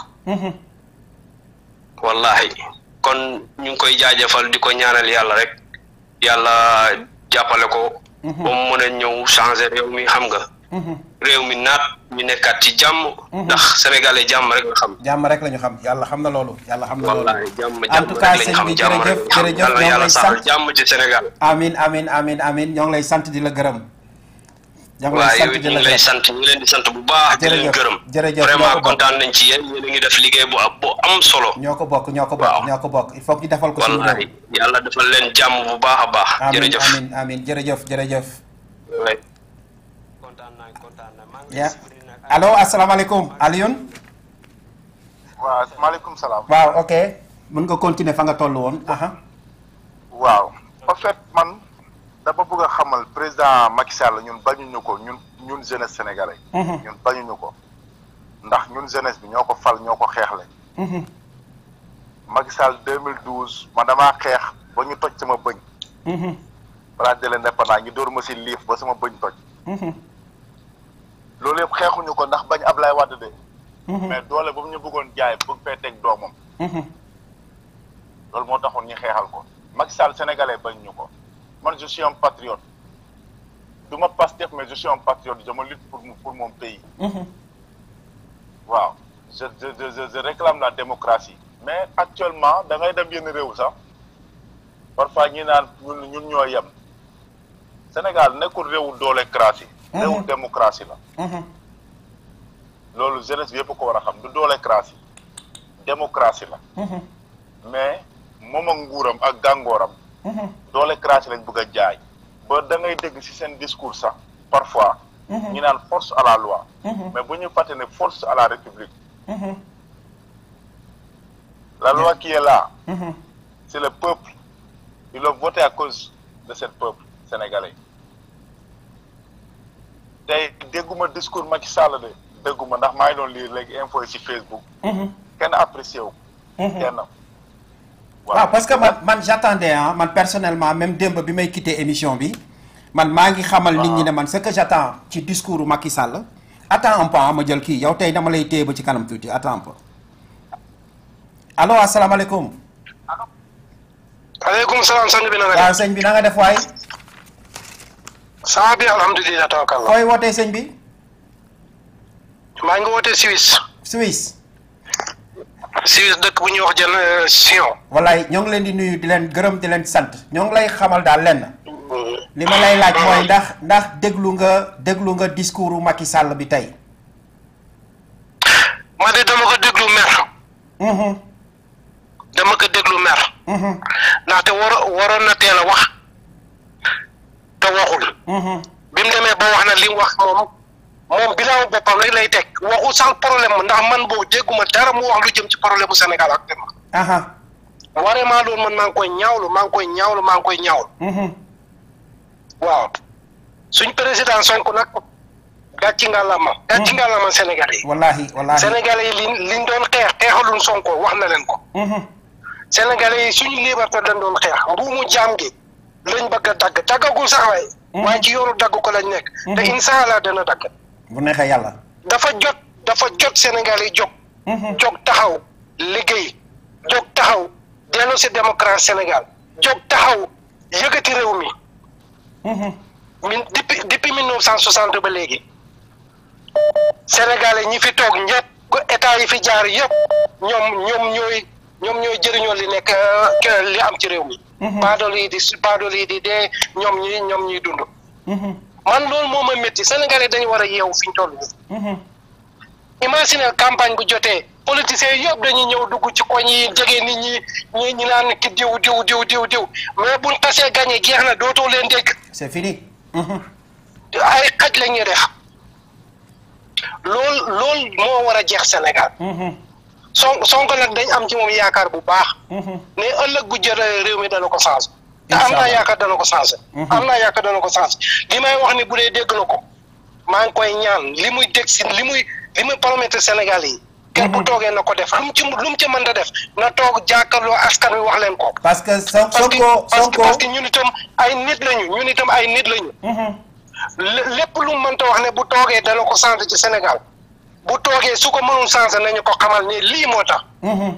wallahi kon ñu ngi koy jaajëfal di ko ñaanal yàlla rek yàlla jàppale ko. ba mu mën a ñëw changer réew mi xam nga. réew mi naat ñu nekkaat ci jàmm. ndax sénégalais jàmm rek la xam. jàmm rek la ñu xam yàlla xam na loolu. wallahi jàmm en tout cas sëñ bi jërëjëf ñoo ngi lay sant jàmm ci Sénégal. amiin ñoo ngi lay sant di la gërëm. ñu ngi lay sant ñu ngi leen di sant bu baax. di leen gërëm vraiment kontaan nañ ci yéen a ngi def liggéey bu am solo. ñoo ko bokk il faut ñu defal ko suñu wallahi yàlla defal leen jàmm bu baax a baax. jërëjëf amiin jërëjëf. ya allo asalaamaaleykum Alioune. waaw maaleykum salaam. waaw ok mën nga continuer fa nga toll woon. waaw en fait man. dama bëgg a xamal président Macky Sall ñun bañuñu ko ñun jeunesse sénégalais. ñun bañuñu ko ndax ñun jeunesse bi ñoo ko fal ñoo ko xeexle. Macky Sall 2012 man damaa xeex ba ñu toj sama bëñ. place de l'Indépendance ñu dóor ma si liif ba sama bëñ toj. loolu yëpp xeexuñu ko ndax bañ Ablaye Wade de. mais doole ba mu ñu bëggoon jaay bëgg fee teg doomam. loolu moo taxoon ñu xeexal ko Macky Sall sénégalais bañuñu ko. Moi, je suis un patriote. Je ne suis pas Pastef, mais je suis un patriote. Je me lutte pour mon pays. Wow. Je réclame la démocratie. Mais actuellement, dans les bien ça, parfois, nous sommes yam. Sénégal n'est pas de démocratie. C'est une démocratie. Lolo jeunesse vie pour qu'on de démocratie. Démocratie là. Mais moment nguram ak gangoram. doole crash lañ bëgg a jaay ba da ngay dégg ci seen discours sax parfois ñu naan force à la loi mais bu ñu fàtte ne force à la république la loi qui est là c'est le peuple ils l'ont voté à cause de ce peuple sénégalais tey dégguma discours Macky Sall de dégguma ndax maa ngi doon lire léegi info yi ci Facebook kenn apprécié wu waaw parce que man j'attendais man personnellement même démb bi may quitté émission bi man maa ngi xamal nit ñi ne man ce que j'attends ci discours Macky Sall. attends un peu ma jël kii yow tey dama lay téye ba ci kanam tuuti attends un peu allo asalaamaaleykum. aleykum salaam sëñ bi na nga def. waaw sëñ bi na nga def waay. ça va bien alhamdulilah tawakkal. koy wootee sëñ bi. maa ngi wootee Suisse. Suisse. Suisse dëkk bu ñuy wax jën Sion. wallaay ñoo ngi leen di nuyu di leen gërëm di leen sant ñoo ngi lay xamal daal lenn. li ma lay laaj mooy ndax déglu nga discours Macky Sall bi tey. ma de dama ko déglu mer. dama ko déglu mer. ndaxte waroon na teel a wax te waxul. bi mu demee ba wax na li mu wax moom bilaaw boppam rek lay teg waxu sax problème ndax man boo dégguma dara mu wax lu jëm ci problème bu Sénégal ak dem. vraiment loolu man maa ngi koy ñaawlu. waaw suñ président Sonko nag gàcci ngàllama Sénégalais yi. wallaahi Sénégalais yi liñ doon xeexaluñ Sonko wax na leen ko. Sénégalais yi suñu liberté dañ doon xeex mbuumu jaam gi lañ bëgg a daggagul sax waaye ci yoonu dagg ko lañ nekk. te incha allah dana dagg. bu neexee yàlla. dafa jot Sénégalais yi jóg taxaw liggéey jóg taxaw dellu si démocratie Sénégal jóg taxaw yëkkati réew mi. depuis 1960 ba léegi Sénégalais ñi fi toog ñëpp état yi fi jaar yëpp ñoom ñooy jëriñoo li nekk li am ci réew mi. baadoolo yi di dee ñoom ñuy dund. man loolu moo ma métti Sénégalais dañu war a yeewu fi ñu toll nii. imagine campagne bu jotee politiciens yëpp dañuy ñëw dugg ci koñ yi jege nit ñi naan ki diw mais buñ tasee gagné jeex na dootoo leen dégg. c'est fini. ay xaj la ñuy def loolu moo war a jeex Sénégal. Sonko nag dañ am ci moom yaakaar bu baax. mais ëllëg bu jëlee réew mi dana ko changé. te am naa yaakaar dana ko changé. li may wax ni bu dee dégg na ko maa ngi koy ñaan li muy dégg si li muy promettre Sénégal yi. kenn bu toogee na ko def lu mu ci mën a def na toog jàkkaarloo askan wi wax leen ko. parce que Sonko parce que ñun itam ay nit lañu. lépp lu mu mënta wax ne bu toogee dana ko changé ci Sénégal bu toogee su ko mënul changé nañu ko xamal ne lii moo tax.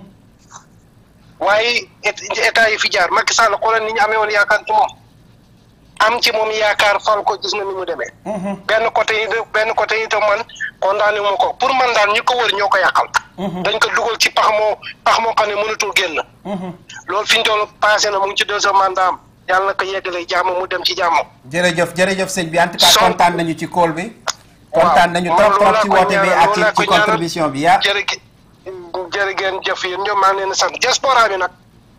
waaye état yi fi jaar Macky Sall xoolal ni ñu amee woon yaakaar ci moom am ci moom yaakaar fal ko gis na ni mu demee. benn côté yi itam man condamné ma ko pour man daal ñi ko wër ñoo ko yàqal. dañ ko dugal ci pax moo xam ne mënatul génn. loolu fi ñu doon passé na mu ngi ci deuxième mandat am yàlla na ko yeggalee jàmm mu dem ci jàmm. jërëjëf sëñ bi en tout cas kontaan nañu ci call bi. kontaan nañu trop ci woote bi ak ci contribution bi yaa. jërëgeen jëf yéen ñoom maa ngi leen di sant diaspora bi nag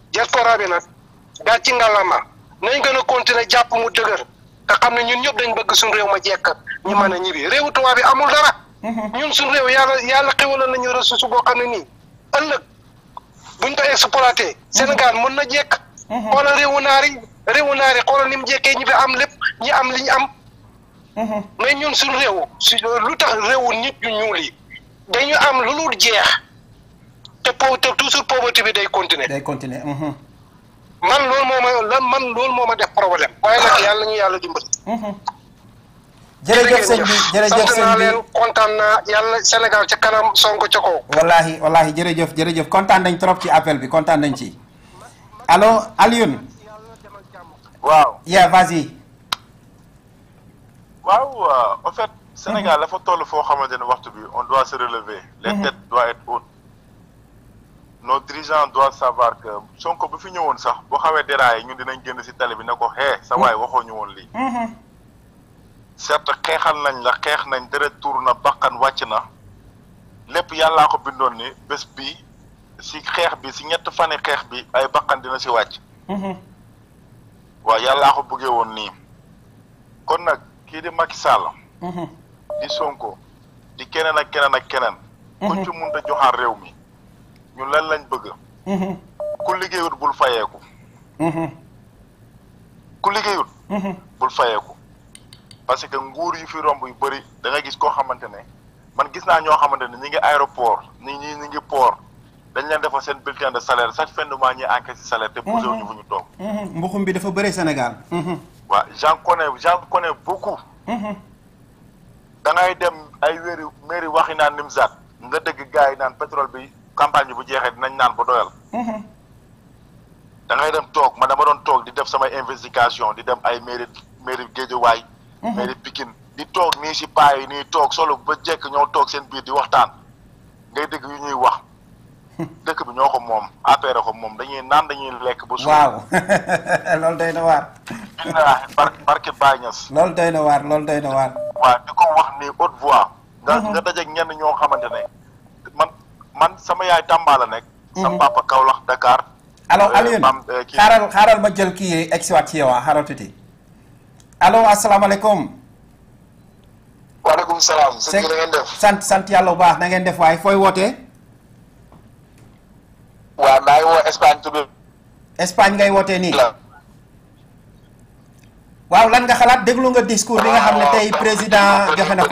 gàcci ngàllama nañ gën a continuer jàpp mu dëgër te xam ne ñun ñëpp dañ bëgg suñu réew ma jekk ñu mën a ñibbi réewu tubaab bi amul dara ñun suñu réew yàlla xéwaloon nañu ressource boo xam ne nii ëllëg buñ ko exploité Sénégal mën na jekk xoolal réewu naar yi xoolal ni mu jekkee ñi fi am lépp ñi am li ñu am mais ñun suñu réew lu tax réewu nit ñu ñuul yi dañu am lu dul jeex te toujours pauvreté bi day continuer man loolu moo ma def problème waaye nag yàlla ñu yàlla dimbali. jërëjëf sëñ bi sant naa leen kontaan naa yàlla Sénégal ca kanam Sonko ca kaw. wallaahi jërëjëf kontaan nañ trop ci appel bi kontaan nañ ci allo Alioune. waaw. vas-y. waaw en fait Sénégal dafa toll foo xamante ne waxtu bi on doit se relever. les têtes doivent être hautes. nos dirigeants doivent savoir que Sonko bu fi ñëwoon sax boo xawee déraillé ñun dinañ génn si télé bi ne ko sa waay waxoo ñu woon lii. certes xeexal nañ la xeex nañ deret tuur na bakkan wàcc na lépp yàllaa ko bindoon ni bés bi si xeex bi si ñett fani xeex bi ay bakkan dina si wàcc. waaw yàllaa ko bëggee woon nii. kon nag kii di Macky Sall. di Sonko di keneen ak keneen. ku ci mun a joxaat réew mi. ñun lan lañ bëgg. ku liggéeyut bul fayeeku. bul fayeeku. parce que nguur yu fi romb yu bëri da nga gis koo xamante ne man gis naa ñoo xamante ne ñi ngi aéroport ñi ngi port dañ leen defal seen bulletin de salaire chaque fin de mois ñuy encaissé salaire te bougé ñu fu ñu toog. mbuxum bi dafa bëri Sénégal. waaw j'en connais beaucoup. da ngay dem ay mairie waxi naan Nimzaat nga dëgg gars yi naan pétrole bi campagne bi bu jeexee dinañ naan ba doyal. da ngay dem toog man dama doon toog di def samay investigation di dem ay mairie Guédiawaye. mairie Pikine di toog nii si paa yi nii toog solo ba jekk ñoo toog seen biir di waxtaan ngay dégg yu ñuy wax. dëkk bi ñoo ko moom APR ko moom dañuy naan dañuy lekk ba. waaw loolu doy na waar. barke Baye Niass. loolu doy na waar loolu doy na waar. waaw di ko wax ni haute voix. nga dajeeg ñenn ñoo xamante ne man sama yaay Tamba la nekk. sama papa Kaolack Dakar. allo Alioune xaaral ma jël kii egsiwaat ci yow xaaral tuuti. allo asalaamaaleykum. waaleykum salaam. sëñ bi na ngeen def. sant yàlla bu baax na ngeen def waaye fooy wootee. waaw maa ngi woo Espagne tudd. Espagne ngay wootee nii. waaw lan nga xalaat déglu nga discours bi nga xam ne tey président joxe na ko.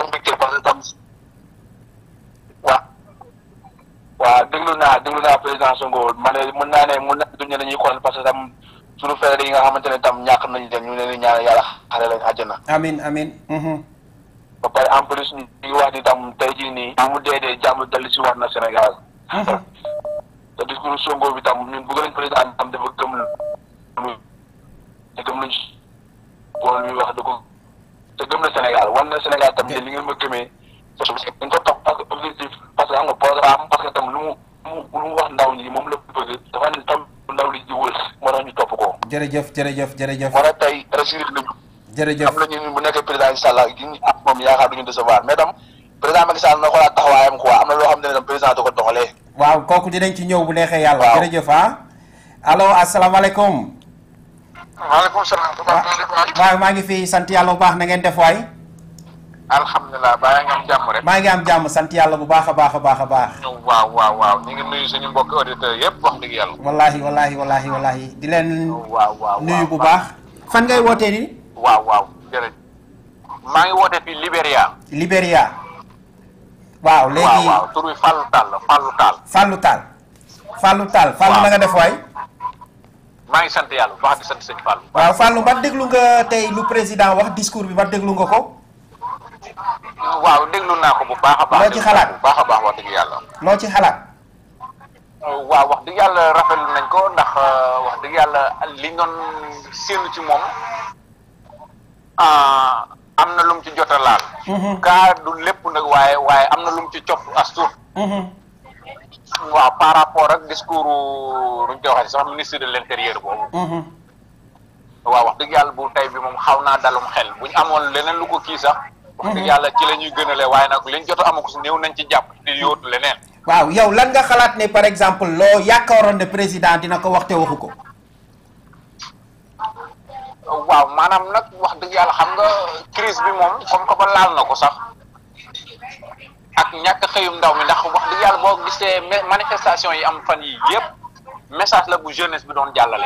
waaw déglu naa président Sonko ma ne mën naa duñu dañuy xool parce que tam suñu frères yi nga xamante ne tam ñàkk nañu leen ñu leen di ñaan yàlla xare leen àjjana. amiin. ba pare en plus ñu ngi wax ni tam tey jii nii. mu dee jàmm dellu si war na Sénégal. te discours Sonko bi tam ñun bëgg nañ président tam dafa gëm lu te gëm nañ bool mi wax da ko te gëm na Sénégal war na Sénégal tam te li ngeen ma gëmee dañ ko topp parce que objectif parce que am nga programme parce que tam lu mu wax ndaw ñi moom la bëgg dafa ne tam ndaw li di wër moo tax ñu topp ko. jërëjëf. moo tax tey rassuré nañu. jërëjëf am na ñu bu nekkee président incha allah yi ñu am moom yaakaar duñu décevoir mais tam président Macky Sall na xoolaat taxawaayam quoi am na loo xam ne tam président da ko doxalee. waaw kooku dinañ ci ñëw bu neexee yàlla. waaw jërëjëf allo asalaamaaleykum. waaleykum salaam. waaw maa ngi fi sant yàlla bu baax na ngeen def waay. alhamdulilah baa ngi am jàmm rek. maa ngi am jàmm sant yàlla bu baax a baax. waaw ñu ngi nuyu suñu mbokki auditeurs yëpp wax dëgg yàlla. wallahi di leen. nuyu bu baax. fan ngay wootee nii. waaw jërëjëf. maa ngi wootee fii Libéria. waaw léegi waaw tur bi Fallou Tall. Fallou na nga def waay. maa ngi sant yàlla bu baax di sant sëñ Fallou. waaw Fallou ba déglu nga tey lu président wax discours bi ba déglu nga ko. waaw déglu naa ko bu baax a baax. loo ci xalaat bu baax a baax wax dëgg yàlla. loo ci xalaat. waaw wax dëgg yàlla rafetlu nañ ko ndax wax dëgg yàlla li ñu doon séenu ci moom am na lu mu ci jot a laal. kaa du lépp nag waaye am na lu mu ci copp as tuut. waaw par rapport ak discours nu ñu koy waxee sax ministre de l'intérieur boobu. waaw wax dëgg yàlla bu tey bi moom xaw naa dalum xel bu ñu amoon leneen lu ko kii sax. wax dëgg yàlla ci la ñuy gënale waaye nag liñ jot a amagu si néew nañ ci jàpp di yóotu leneen. waaw yow lan nga xalaat ne par exemple loo yaakaaroon ne président dina ko wax te waxu ko. waaw maanaam nag wax dëgg yàlla xam nga crise bi moom comme que ba laal na ko sax ak ñàkk xëyum ndaw mi ndax wax dëgg yàlla boo gisee manifestation yi am fan yi yëpp message la bu jeunesse bi doon jàllale.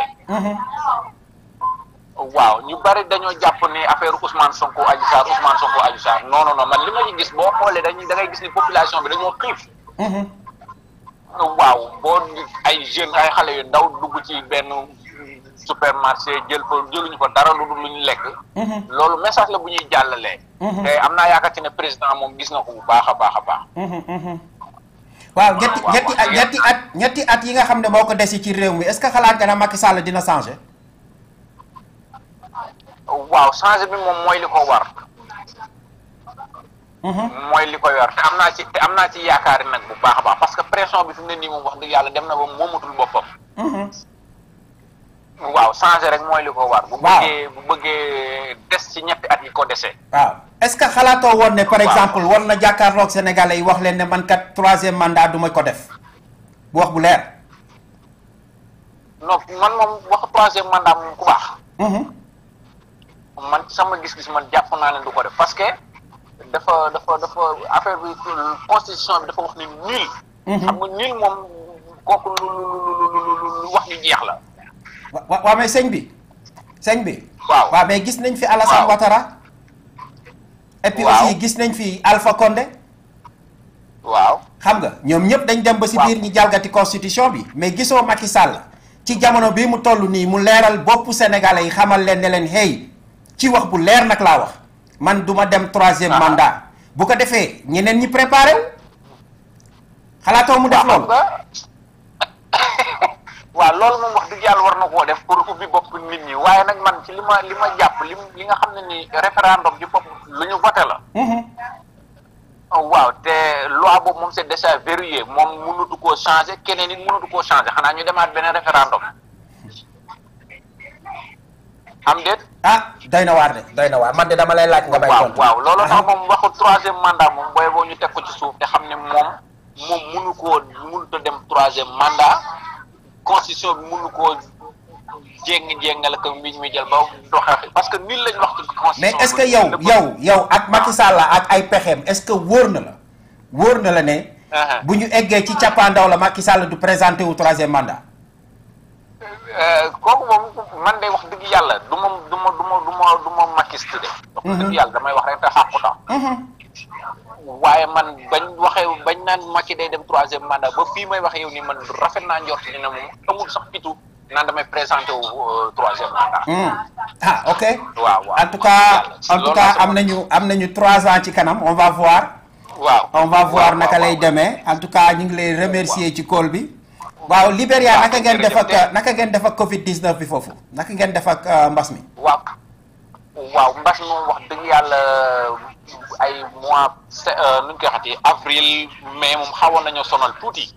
waaw ñu bari dañoo jàpp ni affaire Ousmane Sonko Adji Sarr non man li ma ci gis boo xoolee da ngay gis ni population bi dañoo xiif. waaw boo ay jeunes ay xale yu ndaw dugg ci benn supermarché jëluñu fa dara lu ñu lekk. loolu message la bu ñuy jàllalee. te am naa yaakaar ci ne président moom gis na ko bu baax a baax. waaw ñetti at yi nga xam ne moo ko desi ci réew mi est-ce que xalaat nga ne Macky Sall dina changer. waaw changer bi moom mooy li ko war. mooy li ko yor te am naa ci yaakaar nag bu baax a baax parce que pression bi fi mu ne nii moom wax dëgg yàlla dem na ba moomatul boppam. waaw changer rek mooy li ko war. bu bëggee des ci ñetti at yi ko desee. waaw est-ce que xalaatoo woon ne par exemple war na jàkkaarloog Sénégalais yi wax leen ne man kat 3e mandat du ma ko def bu wax bu leer. non man moom wax 3e mandat moom ku baax. man sama gis-gis man jàpp naa ne du ko def parce que dafa affaire bi constitution bi dafa wax ni nul. xam nga nul moom kooku lu wax ñu jeex la. waaw mais sëñ bi. waaw mais gis nañ fi Alassane Ouattara. et puis aussi gis nañ fi Alpha Condé. waaw xam nga ñoom ñëpp dañ dem ba si biir ñi jalgati constitution bi mais gisoo Macky Sall ci jamono bii mu toll nii mu leeral boppu sénégalais yi xamal leen ne leen hey ci wax bu leer nag laa wax man duma dem 3e mandat bu ko defee ñeneen ñi préparé wu xalaatoo mu def loolu. waaw loolu moom wax dëgg yàlla war na koo def pour ubbi bopp nit ñi waaye nag man ci li ma jàpp li nga xam ne ni référendum ci bopp lu ñu voté la. waaw te loi boobu moom c'est déjà verrouillé moom mënatu koo changé keneen it mënatu koo changé xanaa ñu demaat beneen référendum am déet. doy na waar de doy na waar man de dama lay laaj nga may tontu. waaw loolu tax moom waxu 3e mandat moom booy boo ñu teg ko ci suuf te xam ne moom mënut a dem 3e mandat constitution bi mënu koo jéngal ko mi jël ba doxee parce que nii lañ wax ci constitution. mais est-ce que yow ak Macky Sall ak ay pexeem est-ce que wóor na la ne. bu ñu eggee ci cappaandaw la Macky Sall du présenté wu 3e mandat. kooku moom man de wax dëgg yàlla du ma makiste de. wax dëgg yàlla damay wax rek te xàqu tax. waaye man bañ naan Macky day dem 3e mandat ba fii may waxe yow ni man rafet naa njort dina moom amul sax pitu naan damay présenté wu 3e mandat. Ok. waaw en tout cas am nañu 3 ans ci kanam on va voir. on va voir naka lay demee en tout cas ñu ngi lay remercier ci call bi. waaw Libéria naka ngeen def ak Covid 19 bi foofu naka ngeen def ak mbas mi. waaw mbas moom wax dëgg yàlla ay mois nu ñu koy waxati avril mai moom xawoon nañoo sonal tuuti.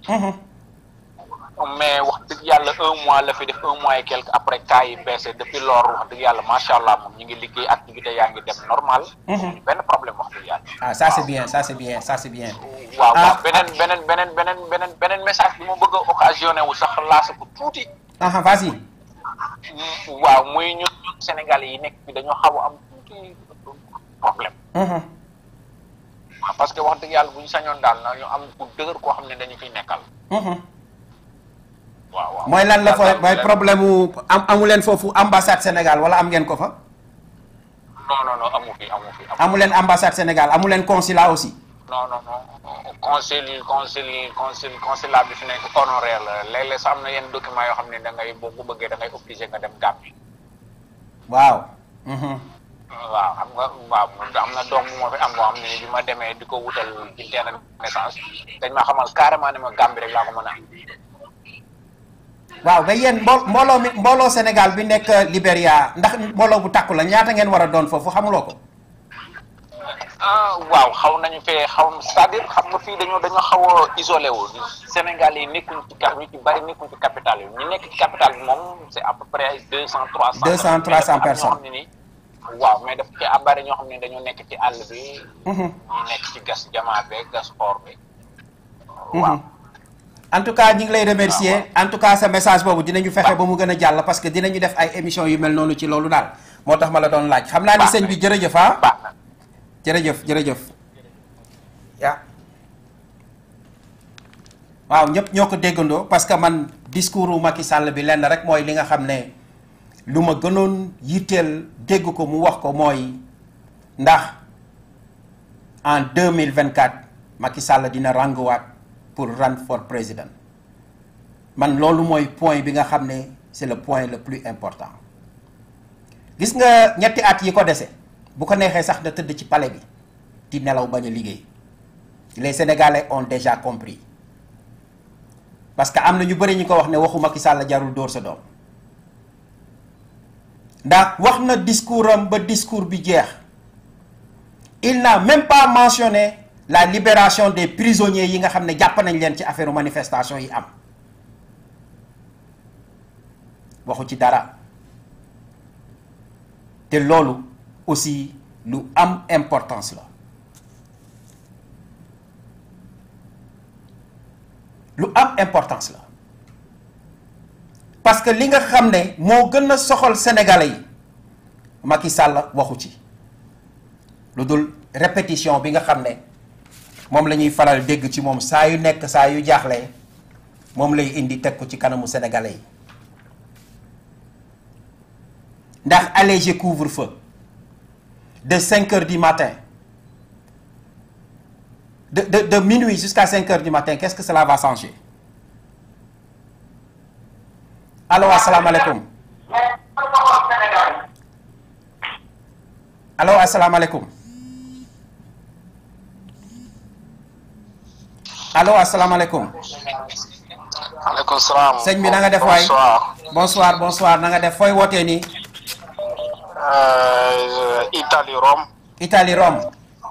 mais wax dëgg yàlla 1 mois la fi def 1 mois et quelque après cas yi baissé depuis lors wax dëgg yàlla macha allah moom ñu ngi liggéey activité yaa ngi dem normal. benn problème wax dëgg yàlla. ça c'est bien ça c'est bien. waaw beneen message bi ma bëgg a occasionné wu sax laasa ko tuuti. vas-y. waaw muy ñun Sénégal yi nekk bi dañoo xaw a am tuuti problème. parce que wax dëgg yàlla bu ñu sañoon daal na ñu am ku dëgër koo xam ne dañu fiy nekkal. waaw mooy lan la fa mooy problème mu amu leen foofu ambassade Sénégal wala am ngeen ko fa. non amu fi. amu leen ambassade Sénégal amu leen consulat aussi. non consulat bi fi nekk honoraire la léeg-léeg sax am na yenn documents yoo xam ne da ngay boo ko bëggee da ngay obligé nga dem Gambie. waaw. waaw xam nga am na doom bu ma fi am boo xam ne bi ma demee di ko wutal bulletin de naissance dañ ma xamal carrément ne ma Gambie rek laa ko mën a am. waaw mais yéen mbooloo Sénégal bi nekk Libéria ndax mbooloo bu takku la ñaata ngeen war a doon foofu xamuloo ko. waaw xaw nañu fee c'est-à-dire xam nga fii dañoo xaw a isolé wu Sénégal yi nekkuñ ñu ci bari nekkuñ ci capitale yi ñu nekk ci capitale bi moom c'est à peu près 200-300 personnes. waaw mais daf ci bari ñoo xam ne dañoo nekk ci àll bi. ñu nekk ci gas jamaa beeg gas or bi. waaw. en tout cas ñu ngi lay remercier en tout cas sa message boobu dinañu fexe ba mu gën a jàll parce que dinañu def ay émissions yu mel noonu ci loolu daal moo tax ma la doon laaj xam naa ni sëñ bi jërëjëf jërëjëf waaw ñëpp ñoo ko déggandoo parce que man discours u Macky Sall bi lenn rek mooy li nga xam ne lu ma gënoon yitteel dégg ko mu wax ko mooy ndax en 2024 Macky Sall dina ranguwaat pour run for président man loolu mooy point bi nga xam ne c'est le point le plus important gis nga ñetti at yi ko dese bu ko neexee sax na tëdd ci palais bi di nelaw bañ a liggéey les Sénégalais ont déjà compris parce que am na ñu bëri ñu ko wax ne waxu Macky Sall jarul dóor sa doom ndax wax na discours am ba discours bi jeex il n'a même pas mentionné la libération des prisonniers yi nga xam ne jàpp nañ leen ci affaire manifestation yi am waxu ci dara te loolu aussi lu am importance la lu am importance la parce que li nga xam ne moo gën a soxal sénégalais yi Macky Sall waxu ci lu dul répétition bi nga xam ne moom la ñuy faral dégg ci moom saa yu nekk saa yu jaaxlee moom lay indi teg ko ci kanamu sénégalais yi ndax allégé couvre-feu de 5 heures du matin de minuit jusqu'à 5 heures du matin, qu'est-ce que cela va changer? Allô, assalamu alaikum. Allô, assalamu alaikum. Allô, assalamu alaikum. Aleykum salaam. Sëñ bi na nga def waay. Bonsoir na nga def fooy wootee nii. Italie Rome.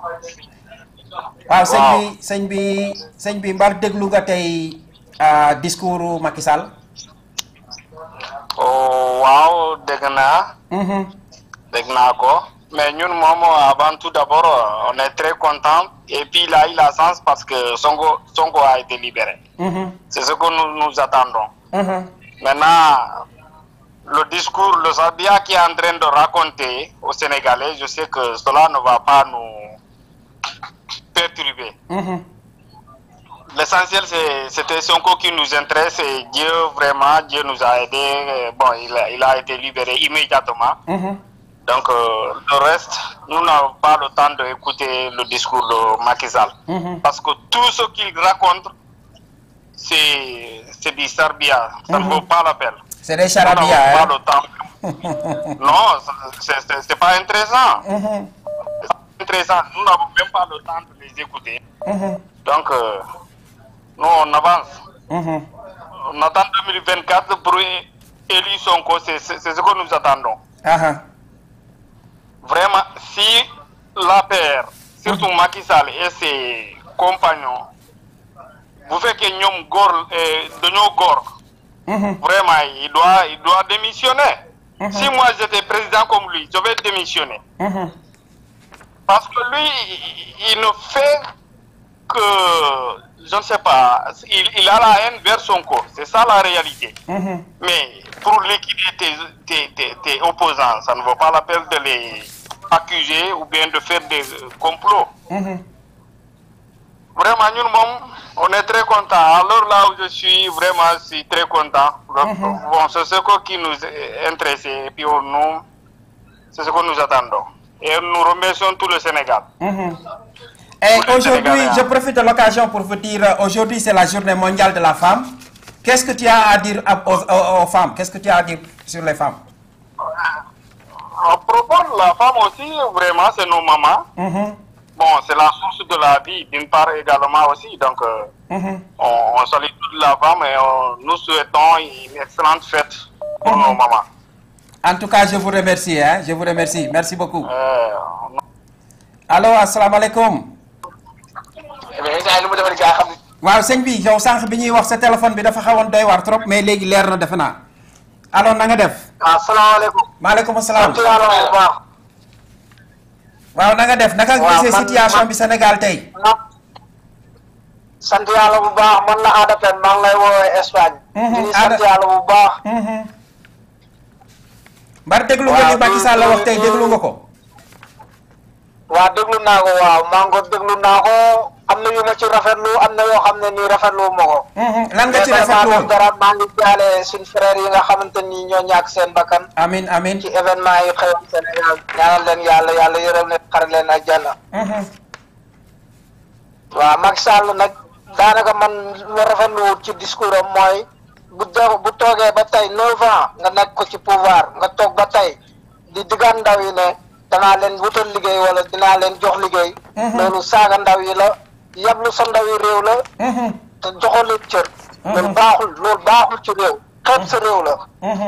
waaw sëñ bi mbar déglu nga tey discours Macky Sall. waaw dégg naa ko. Mais ñun moom avant tout d'abord on est très content et puis il a eu la chance parce que Sonko a été libéré. C'est ce que nous attendons. Maintenant, le discours, le Sabia qui est en train de raconter aux Sénégalais, je sais que cela ne va pas nous perturber. L'essentiel, c'était Sonko qui nous intéresse et Dieu nous a aidés. Bon, il a été libéré immédiatement. Donc, le reste, nous n'avons pas le temps d'écouter le discours de Macky Sall. Parce que tout ce qu'il raconte, c'est du Sarbia. Ça ne vaut pas la peine. C'est des charabia. Pas le temps. Non, c'est pas intéressant. C'est pas intéressant. Nous n'avons même pas le temps de les écouter. Donc, nous, on avance. On attend 2024 pour élire Sonko. C'est ce que nous attendons. Vraiment, si l'APR, surtout Macky Sall et ses compagnons, vous faites que nous vraiment, il doit démissionner. Si moi j'étais président comme lui, je vais démissionner. Parce que lui, il ne fait que, je ne sais pas, il a la haine vers Sonko. C'est ça la réalité. Mais pour liquider tes opposants, ça ne vaut pas la peine de les accuser ou bien de faire des complots. Vraiment, nous, on est très contents. Alors là où je suis très content. Bon, c'est ce qui nous intéresse et puis nous, c'est ce que nous attendons. Et nous remercions tout le Sénégal. Et aujourd'hui, je profite de l'occasion pour vous dire, aujourd'hui c'est la journée mondiale de la femme. Qu'est-ce que tu as à dire aux femmes? Qu'est-ce que tu as à dire sur les femmes? À propos de la femme aussi, vraiment, c'est nos mamans. Bon, c'est la source de la vie, d'une part également aussi. Donc, on salue toute la femme et nous souhaitons une excellente fête pour nos mamans. En tout cas, je vous remercie. Je vous remercie. Merci beaucoup. Allô, assalamu alaikum. waaw sëñ bi yow sànq bi ñuy wax sa téléphone bi dafa xawoon doy waar trop mais léegi leer na defe naa. alors na nga def. asalaamaaleykum. maaleykum salaam. sant yàlla bu baax. waaw na nga def naka nga gisee situation bi Sénégal tey. sant yàlla bu baax man la Ada Pène maa ngi lay woowee Espagne. di sant yàlla bu baax. mbar déglu nga li Macky Sall la wax tey déglu nga ko. waaw déglu naa ko waaw maa ngi ko déglu naa ko am na yu ma ci rafetlu am na yoo xam ne nii rafetlu ma ko. lan nga ci rafetlu dara maa ngi jaale suñu frère yi nga xamante ni ñoo ñàkk seen bakkan. amiin amiin ci événement yi xew Sénégal ñaanal leen yàlla yërëm leen xar leen ak jànna. waaw Macky Sall nag daanaka man lu rafetlu ci discours am mooy bu toogee ba tey 9 ans nga nekk ko ci pouvoir nga toog ba tey di diggaan ndaw yi ne danaa leen wutal liggéey wala dinaa leen jox liggéey. loolu saaga ndaw yi la yablu sa ndaw yi réew la. te joxoo leen cër. loolu baaxul ci réew xeeb sa réew la.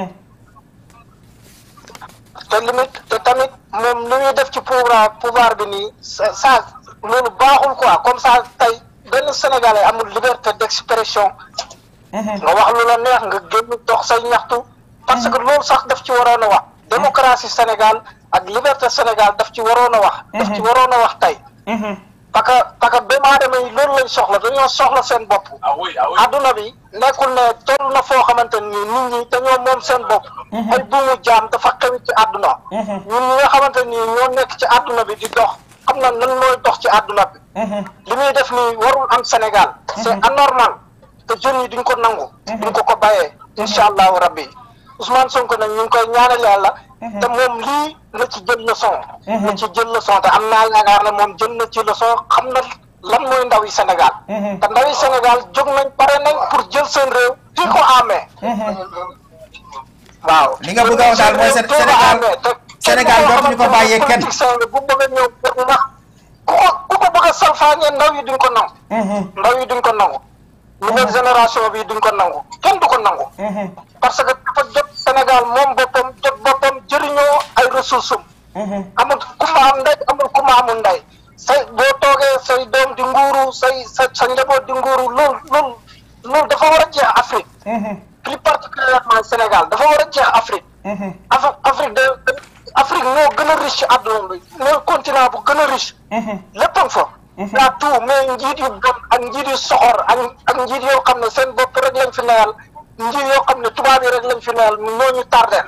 te tamit moom li muy def ci pouvoir bi nii sa loolu baaxul quoi comme ça tey benn Sénégalais amul liberté d'expression. nga wax lu la neex nga génn dox say ñaxtu. parce que loolu sax daf ci waroon a wax. démocratie Sénégal ak liberté Sénégal daf ci waroon a wax. daf ci waroon a wax tey. parce que doomu aadama yi loolu lañ soxla dañoo soxla seen bopp. adduna bi nekkul ne toll na foo xamante ni nit ñi dañoo moom seen bopp. ay buumu jaam dafa xewi ci adduna. ñun ñi nga xamante ni ñoo nekk ci adduna bi di dox xam na nan mooy dox ci adduna bi. li muy def nii warul am Sénégal. c'est anormal te jeunes yi duñ ko nangu. duñ ko bàyyee. incha allahu rabbi Ousmane Sonko nag ñu ngi koy ñaanal yàlla. te moom lii na ci jël leçon. na ci jël leçon te am naa yaakaar ne moom jël na ci leçon xam na lan mooy ndaw yi Sénégal te ndaw yi Sénégal jóg nañ pare nañ pour jël seen réew di ko amee waaw li nga bëgg a wax daal mooy Sénégal dootuñu ko bàyyee kenn bu bëgg a ñëw ndax ku ko bëgg a salfaañee ndaw yi duñ ko nangu ndaw yi duñ ko nangu nouvelle génération bi duñ ko nangu kenn du ko nangu parce que dafa jot Sénégal moom boppam jot boppam jëriñoo ay ressources amul ku ma am ndey amul ku ma amul ndey say boo toogee say doom di nguuru sa njaboot di nguuru loolu dafa war a jeex Afrique plus particulièrement Sénégal dafa war a jeex Afrique Afrique moo gën a riche ci àdduna bi mooy continent bu gën a riche lépp a fa yaa tout mais njiit yu bon ak njiit yu soxor ak njiit yoo xam ne seen bopp rek lañ fi neyal njiit yoo xam ne tubaab yi rek lañ fi neyal ñooñu tardeel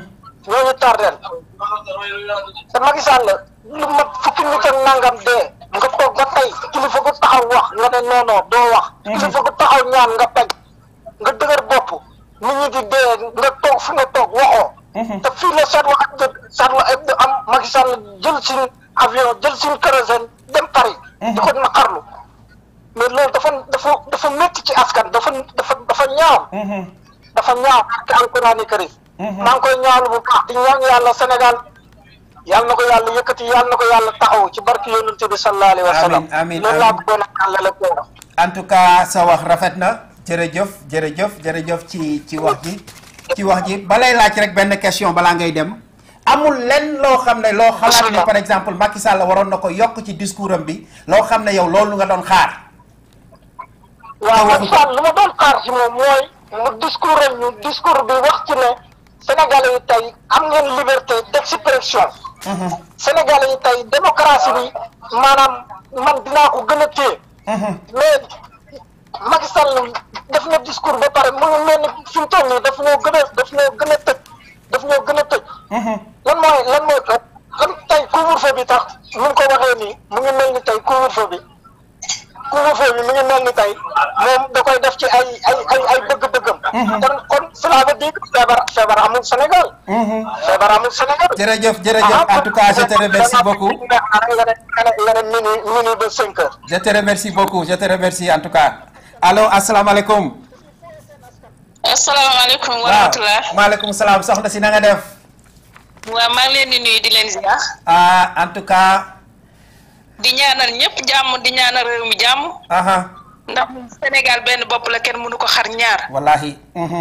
te Macky Sall lu mat fukki nit ak nangam dee nga toog ba tey kilifa gu taxaw wax nga ne non doo wax kilifa gu taxaw ñaan nga bañ nga dëgër bopp nit ñi di dee nga toog fi nga toog waxoo te fii la Charlie Hebdo am Macky Sall jël suñu avion jël suñu kérosène dem Paris di ko naqarlu mais loolu dafa métti ci askan dafa ñaaw dafa ñaaw te alquraan karim maa ngi koy ñaawlu bu baax di ñaan yàlla Sénégal yàlla na ko yàlla yëkkati yàlla na ko yàlla taxaw ci barki yonent bi sallallahu alayhi wa sallam amiin loolu laa bëggoon a àllale ko en tout cas sa wax rafet na jërëjëf ci wax ji balay laaj rek benn question balaa ngay dem amul lenn loo xam ne loo xalaat ne par exemple Macky Sall waroon na ko yokk ci discours am bi loo xam ne yow loolu nga doon xaar waaw Macky Sall lu ma doon xaar ci moom mooy mu discours bi wax ci ne Sénégalais yi tey am ngeen liberté d'expression Sénégalais yi tey démocratie bi maanaam man dinaa ko gën a téye mais Macky Sall def na discours ba pare mu ngi mel ni fi mu toll nii daf ñoo gën a tëj lan mooy tey couvre-feu bi tax mu ngi ko waxee nii mu ngi mel ni tey couvre-feu bi mu ngi mel ni tey moom da koy def ci ay bëgg-bëggam kon cela veut dire feebar amul Sénégal jërëjëf en tout cas je te remercie beaucoup nga ne minuit de 5 heures je te remercie en tout cas allo asalaamaaleykum asalaamaaleykum wa rahmatulah maaleykum salaam soxna si na nga def waaw maa ngi leen di nuyu di leen ziar en tout cas di ñaanal ñëpp jàmm di ñaanal réew mi jàmm ndax Sénégal benn bopp la kenn mënu ko xar ñaar wallahi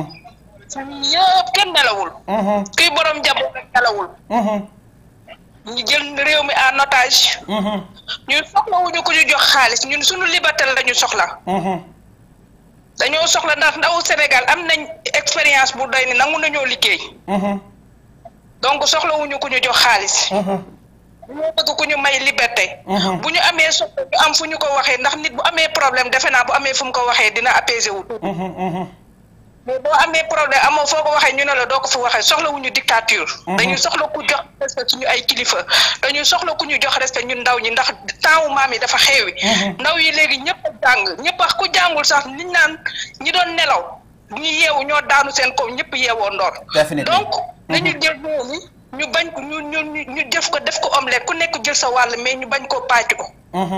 ñëpp kenn nelawul kuy borom njaboot rek nelawul ñu jël réew mi en otage ñun soxlawuñu ko ñu jox xaalis ñun suñu liberté lañu soxla dañoo soxla ndax ndaw Sénégal am nañ expérience bu doy ni nangu nañoo liggéey donc soxlawuñu ko ñu jox xaalis ñoo bëgg ku ñu may liberté bu ñu amee soxla ñu am fu ñu ko waxee ndax nit bu amee problème defe naa bu amee fu mu ko waxee dina apaiser wu mais boo amee problème amoo foo ko waxee ñu ne la doo ko fi waxee soxlawuñu dictature dañu soxla ku jox respect suñu ay kilifa dañu soxla ku ñu jox respect ñun ndaw ñi ndax temps maam yi dafa xeewi ndaw yi léegi ñëpp a jàng ñëpp ku jàngul sax liñ naan ñi doon nelaw ñu yeewu ñoo daanu seen kaw ñëpp yeewoo ndoor donc nañu jël réew mi ñu bañ ko ñu def ko omelette ku nekk jël sa wàll mais ñu bañ koo pàcc ko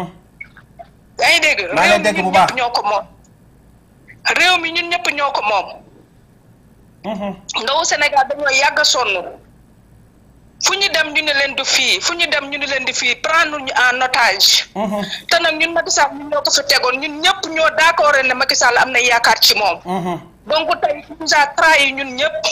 yaa ngi dégg réew mi ñun ñëpp ñoo ko moom réew mi ñun ñëpp ñoo ko moom ndawu Sénégal dañoo yàgg a sonn fu ñu dem ñu ne leen du fii fu ñu dem ñu ne leen di fii prendre ñu en otage te nag ñun Macky Sall ñun ñoo ko fi tegoon ñun ñëpp ñoo d'accord ne Macky Sall am na yaakaar ci moom donc tey nous a trahi ñun ñëpp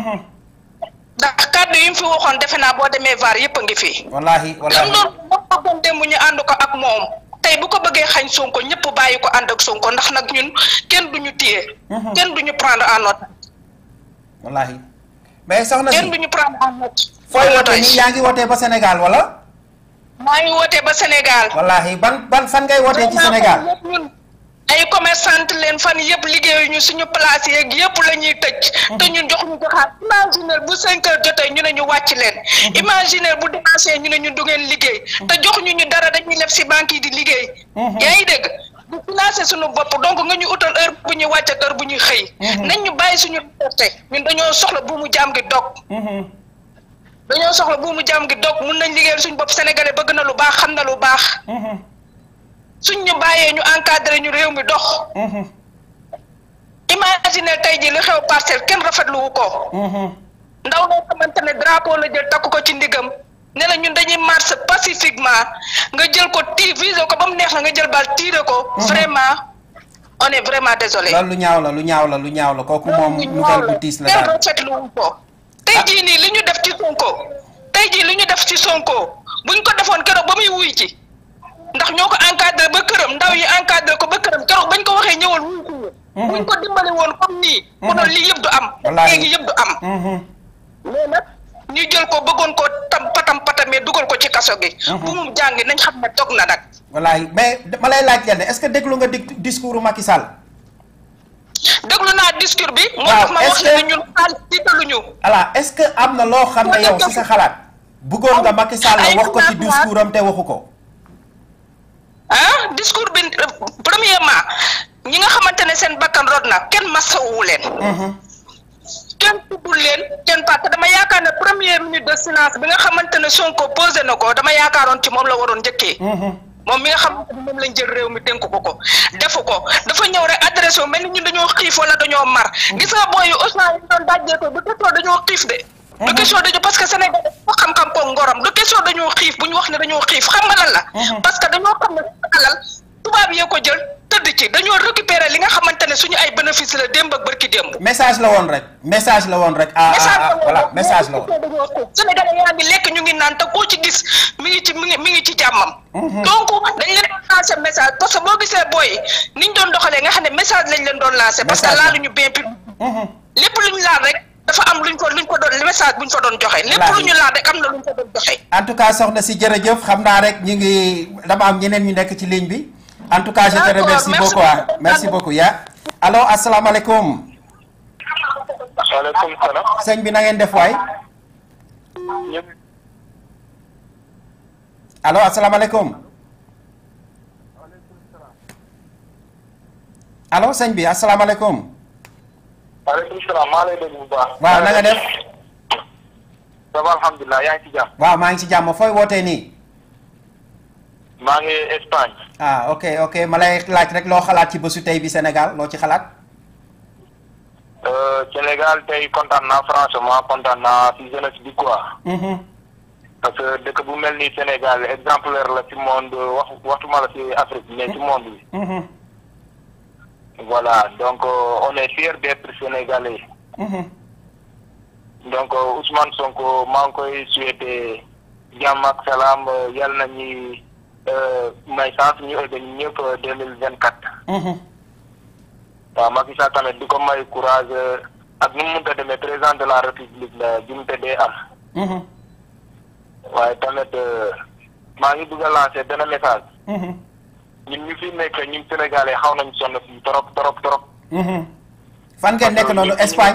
ndax kàddu yi mu fi waxoon defe naa boo demee VAR yëpp a ngi fi wallahi lam doon démb ñu ànd ko ak moom tey bu ko bëggee xañ Sonko ñëpp bàyyi ko ànd ak Sonko ndax nag ñun kenn duñu téye kenn duñu prendre en note wallahi mais soxna si kenn duñu prendre en note fooy wootee nii yaa ngi wootee ba Sénégal wala maa ngi wootee ba Sénégal wallahi ban fan ngay wootee ci Sénégal ñun ay commerçante leen fan yëpp liggéeyuñu suñu place yeeg yëpp la ñuy tëj te ñun jox ñu ko xaar imaginaire bu 5 heures jotee ñu ne ñu wàcc leen imaginaire bu dimanche ñu ne ñu du ngeen liggéey te jox ñu dara dañuy leb si banque yi di liggéey yaa ngi dégg bu financé suñu bopp donc nga ñu utal heure bu ñuy wàcc ak heure bu ñuy xëy nañ ñu bàyyi suñu liberté ñun dañoo soxla bu mu jaam gi dog dañoo soxla bu mu jaam gi dog mun nañ liggéeyal suñu bopp sénégalais bëgg na lu baax xam na lu baax suñ ñu bàyyee ñu encadré ñu réew mi dox. imagine tey ji li xew Parcelles kenn rafetlu wu ko. ndaw loo xamante ne drapeau la jël takku ko ci ndigam ne la ñun dañuy marche pacifiquement nga jël ko visé ko ba mu neex la nga jël bal tiré ko. vraiment on est vraiment désolé. loolu lu ñaaw la kooku moom nouvelle bu tiis la daal kenn rafetlu wu ko. tey jii nii li ñu def ci Sonko buñ ko defoon keroog ba muy wuy ci ndax ñoo ko encadré ba këram ndaw yi encadré ko ba këram keroog bañ ko waxee ñëwal wuy ci buñ ko dimbali woon comme nii konoon lii yëpp du am léegi yëpp du am mais nag ñu jël ko bëggoon ko patamee dugal ko ci kaso gi bu mu jàngi nañ xam ne toog na nag wallaahi mais ma lay laaj leen est-ce que déglu nga discours Macky Sall déglu naa discours bi moo tax ma wax ne ñun xaalis tiitaluñu voilà est-ce que am na loo xam ne yow si sa xalaat bëggoon nga Macky Sall wax ko ci discours am te waxu ko discours bi premièrement ñi nga xamante ne seen bakkan rod na kenn masawu leen kenn tuddul leen kenn parce que dama yaakaar ne première minute de silence bi nga xamante ne Sonko posé na ko dama yaakaaroon ci moom la waroon njëkkee moom mi nga xamante ne moom lañ jël réew mi dénk ko defu ko dafa ñëw rek adressé wu mel ni ñun dañoo xiif wala dañoo mar gis nga booy yu Ousmane yi doon dajjee ko du question dañoo xiif de du question dañoo parce que Sénégal dafa xam-xam ko ngorom du question dañoo xiif bu ñu wax ne dañoo xiif xam nga lan la parce que dañoo xam ne alal tubaab yee ko jël tëdd ci dañoo récupérer li nga xamante ne suñu ay bénéfice la démb ak barki démb message la woon rek voilà message la woon Sénégalais yaa ngi lekk ñu ngi naan te koo ci gis mi ngi ci jàmmam donc dañ leen doon lancer message parce que boo gisee booy niñ doon doxalee nga xam ne message lañ leen doon lancer parce que laaluñu bien public lépp luñu laal rek dafa am luñ ko doon message buñ fa doon joxe lépp luñu laal rek am na luñ fa doon joxe en tout cas soxna si jërëjëf xam naa rek ñu ngi dama am ñeneen ñu nekk ci ligne bi en tout cas je te remercie beaucoup merci beaucoup allo asalaamaaleykum waaleykum salaam sëñ bi na ngeen def waay allo asalaamaaleykum allo sëñ bi asalaamaaleykum waaleykum salaam maa lay dégg bu baax waaw na nga def ça va alhamdulilah yaa ngi ci jàmm waaw maa ngi ci jàmm fooy wootee nii maa ngi Espagne ok ma lay laaj rek loo xalaat ci bésu tey bi Sénégal loo ci xalaat Sénégal tey kontaan naa franchement kontaan naa ci jeunesse bi quoi parce que dëkk bu mel ni Sénégal exemplaire la ci monde waxtuma la ci Afrique mais ci monde bi voilà donc on est fiers d'être sénégalais donc Ousmane Sonko maa ngi koy souhaiter jàmm ak salaam yàlla nañu may chance ñu egg ñëpp 2024 waaw Macky Sall tamit di ko may courage ak nu mu mënta demee président de la république la jumte dee am waaye tamit maa ngi bëgg a lancer benn message ñun ñu fi nekk ñun Sénégalais xaw nañ sonn fii trop fan ngeen nekk noonu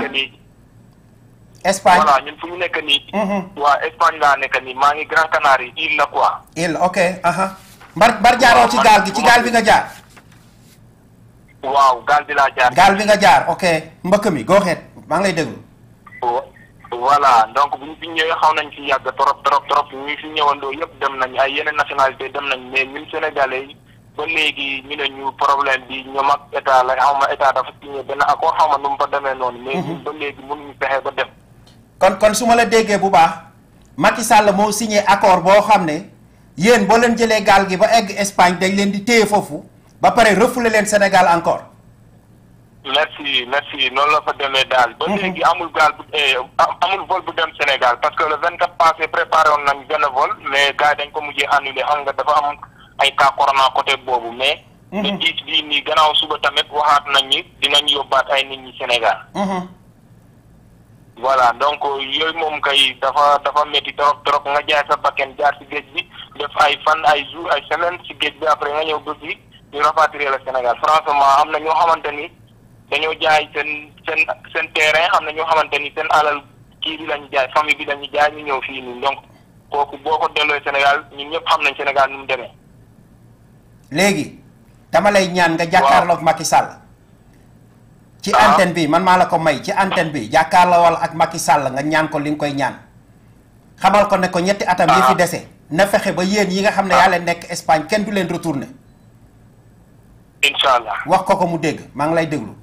Espagne voilà ñun fu ñu nekk nii waa Espagne laa nekk nii maa ngi Gran Canaria île la quoi île ok mbar jaaroo ci gaal bi nga jaar waaw gaal bi laa jaar gaal bi nga jaar ok mbëkk mi go ahead maa ngi lay déglu voilà donc bu ñu fi ñëwee xaw nañ fi yàgg trop ñu fi ñëwandoo yëpp dem nañ ay yeneen nationalité dem nañ mais ñun Sénégalais yi ba léegi ñu ne ñu problème bi ñoom ak état la xaw ma état dafa signé benn accord xaw ma nu mu fa demee noonu mais ñun ba léegi mënuñu fexe ba dem kon su ma la déggee bu baax Macky Sall moo signé accord boo xam ne yéen boo leen jëlee gaal gi ba egg Espagne dañ leen di téye foofu ba pare refoulé leen Sénégal encore merci noonu la fa demee daal ba léegi amul gaal bu amul vol bu dem Sénégal parce que le 24 passé préparé woon nañ benn vol mais gars yi dañ ko mujjee annulé xam nga dafa am ay cas corona côté boobu mais le 10 bii nii gannaaw suba tamit waxaat nañ ni dinañ yóbbaat ay nit ñi Sénégal voilà donc yooyu moom kay dafa métti trop nga jaay sa bakken jaar ci géej bi def ay fan ay jours ay semaine ci géej bi après nga ñëw ba fii ñu rapatrier le Sénégal franchement am na ñoo xamante ni dañoo jaay seen terrain am na ñoo xamante ni seen alal kii bi lañu jaay famille bi lañu jaay ñu ñëw fii nii donc kooku boo ko delloo Sénégal ñun ñëpp xam nañ Sénégal nu mu demee. léegi dama lay ñaan nga jàkkaarloog Macky Sall. ci antenne bi man maa la ko may ci antenne bi jàkkaarloo wala ak Macky Sall nga ñaan ko li nga koy ñaan. xamal ko ne ko ñetti atam yi fi dese. na fexe ba yéen yi nga xam ne yaa leen nekk Espagne kenn du leen retourné. Inch'Allah. wax ko mu dégg maa ngi lay déglu.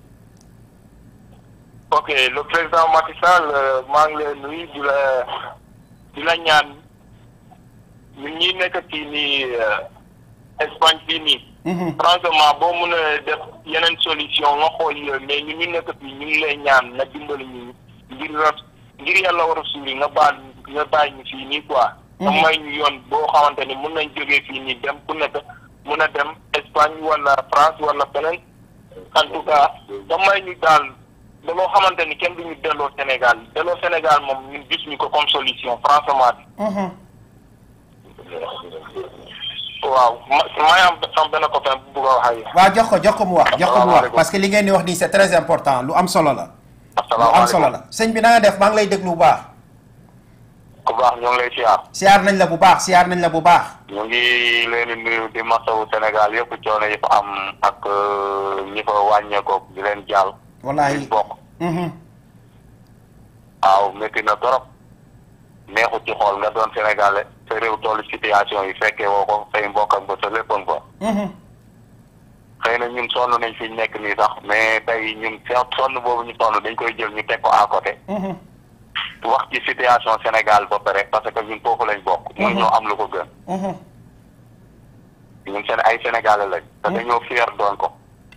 Ok, le président Macky Sall maa ngi leen nuyu di la ñaan ñun ñi nekk fii nii Espagne fii nii. Franchement boo mën a def yeneen solution nga xool yooyu mais ñun ñu nekk fii ñu ngi lay ñaan nga dimbali ñu ngir yàlla war a suuli nga bàyyi ñu fii nii quoi. nga may ñu yoon boo xamante ni mën nañ jógee fii nii dem ku nekk mën a dem Espagne wala France wala feneen en tout cas nga may ñu daal ba loo xamante ni kenn duñu delloo Sénégal moom ñun gis ñu ko comme solution franchement bi. waaw may am sama benn copain bu bëgg a wax ak yéen. waaw jox ko mu wax parce que li ngeen di wax nii c'est très important lu am solo la. lu am solo la sëñ bi na nga def maa ngi lay déglu bu baax. ku baax ñoo ngi lay siyaar. siyaar nañ la bu baax. ñu ngi leen di nuyu di masawu Sénégal yëpp coono yi fa am ak ñi fa wàññeekoo di leen jàll. wallaahi bokk. waaw métti na trop. neexut ci xool nga doon Sénégalais sa réew tollu situation yi fekkee woo ko say mbokk ak ba sa léppoon ko. xëy na ñun sonn nañ fi nekk nii sax mais tey ñun sonn boobu ñu sonn dañ koy jël ñu teg ko à côté. wax ci situation Sénégal ba pare parce que ñun foofu lañ bokk. ñun ñoo am lu ko gën. ñun ay Sénégalais lañ. te dañoo fier doon ko.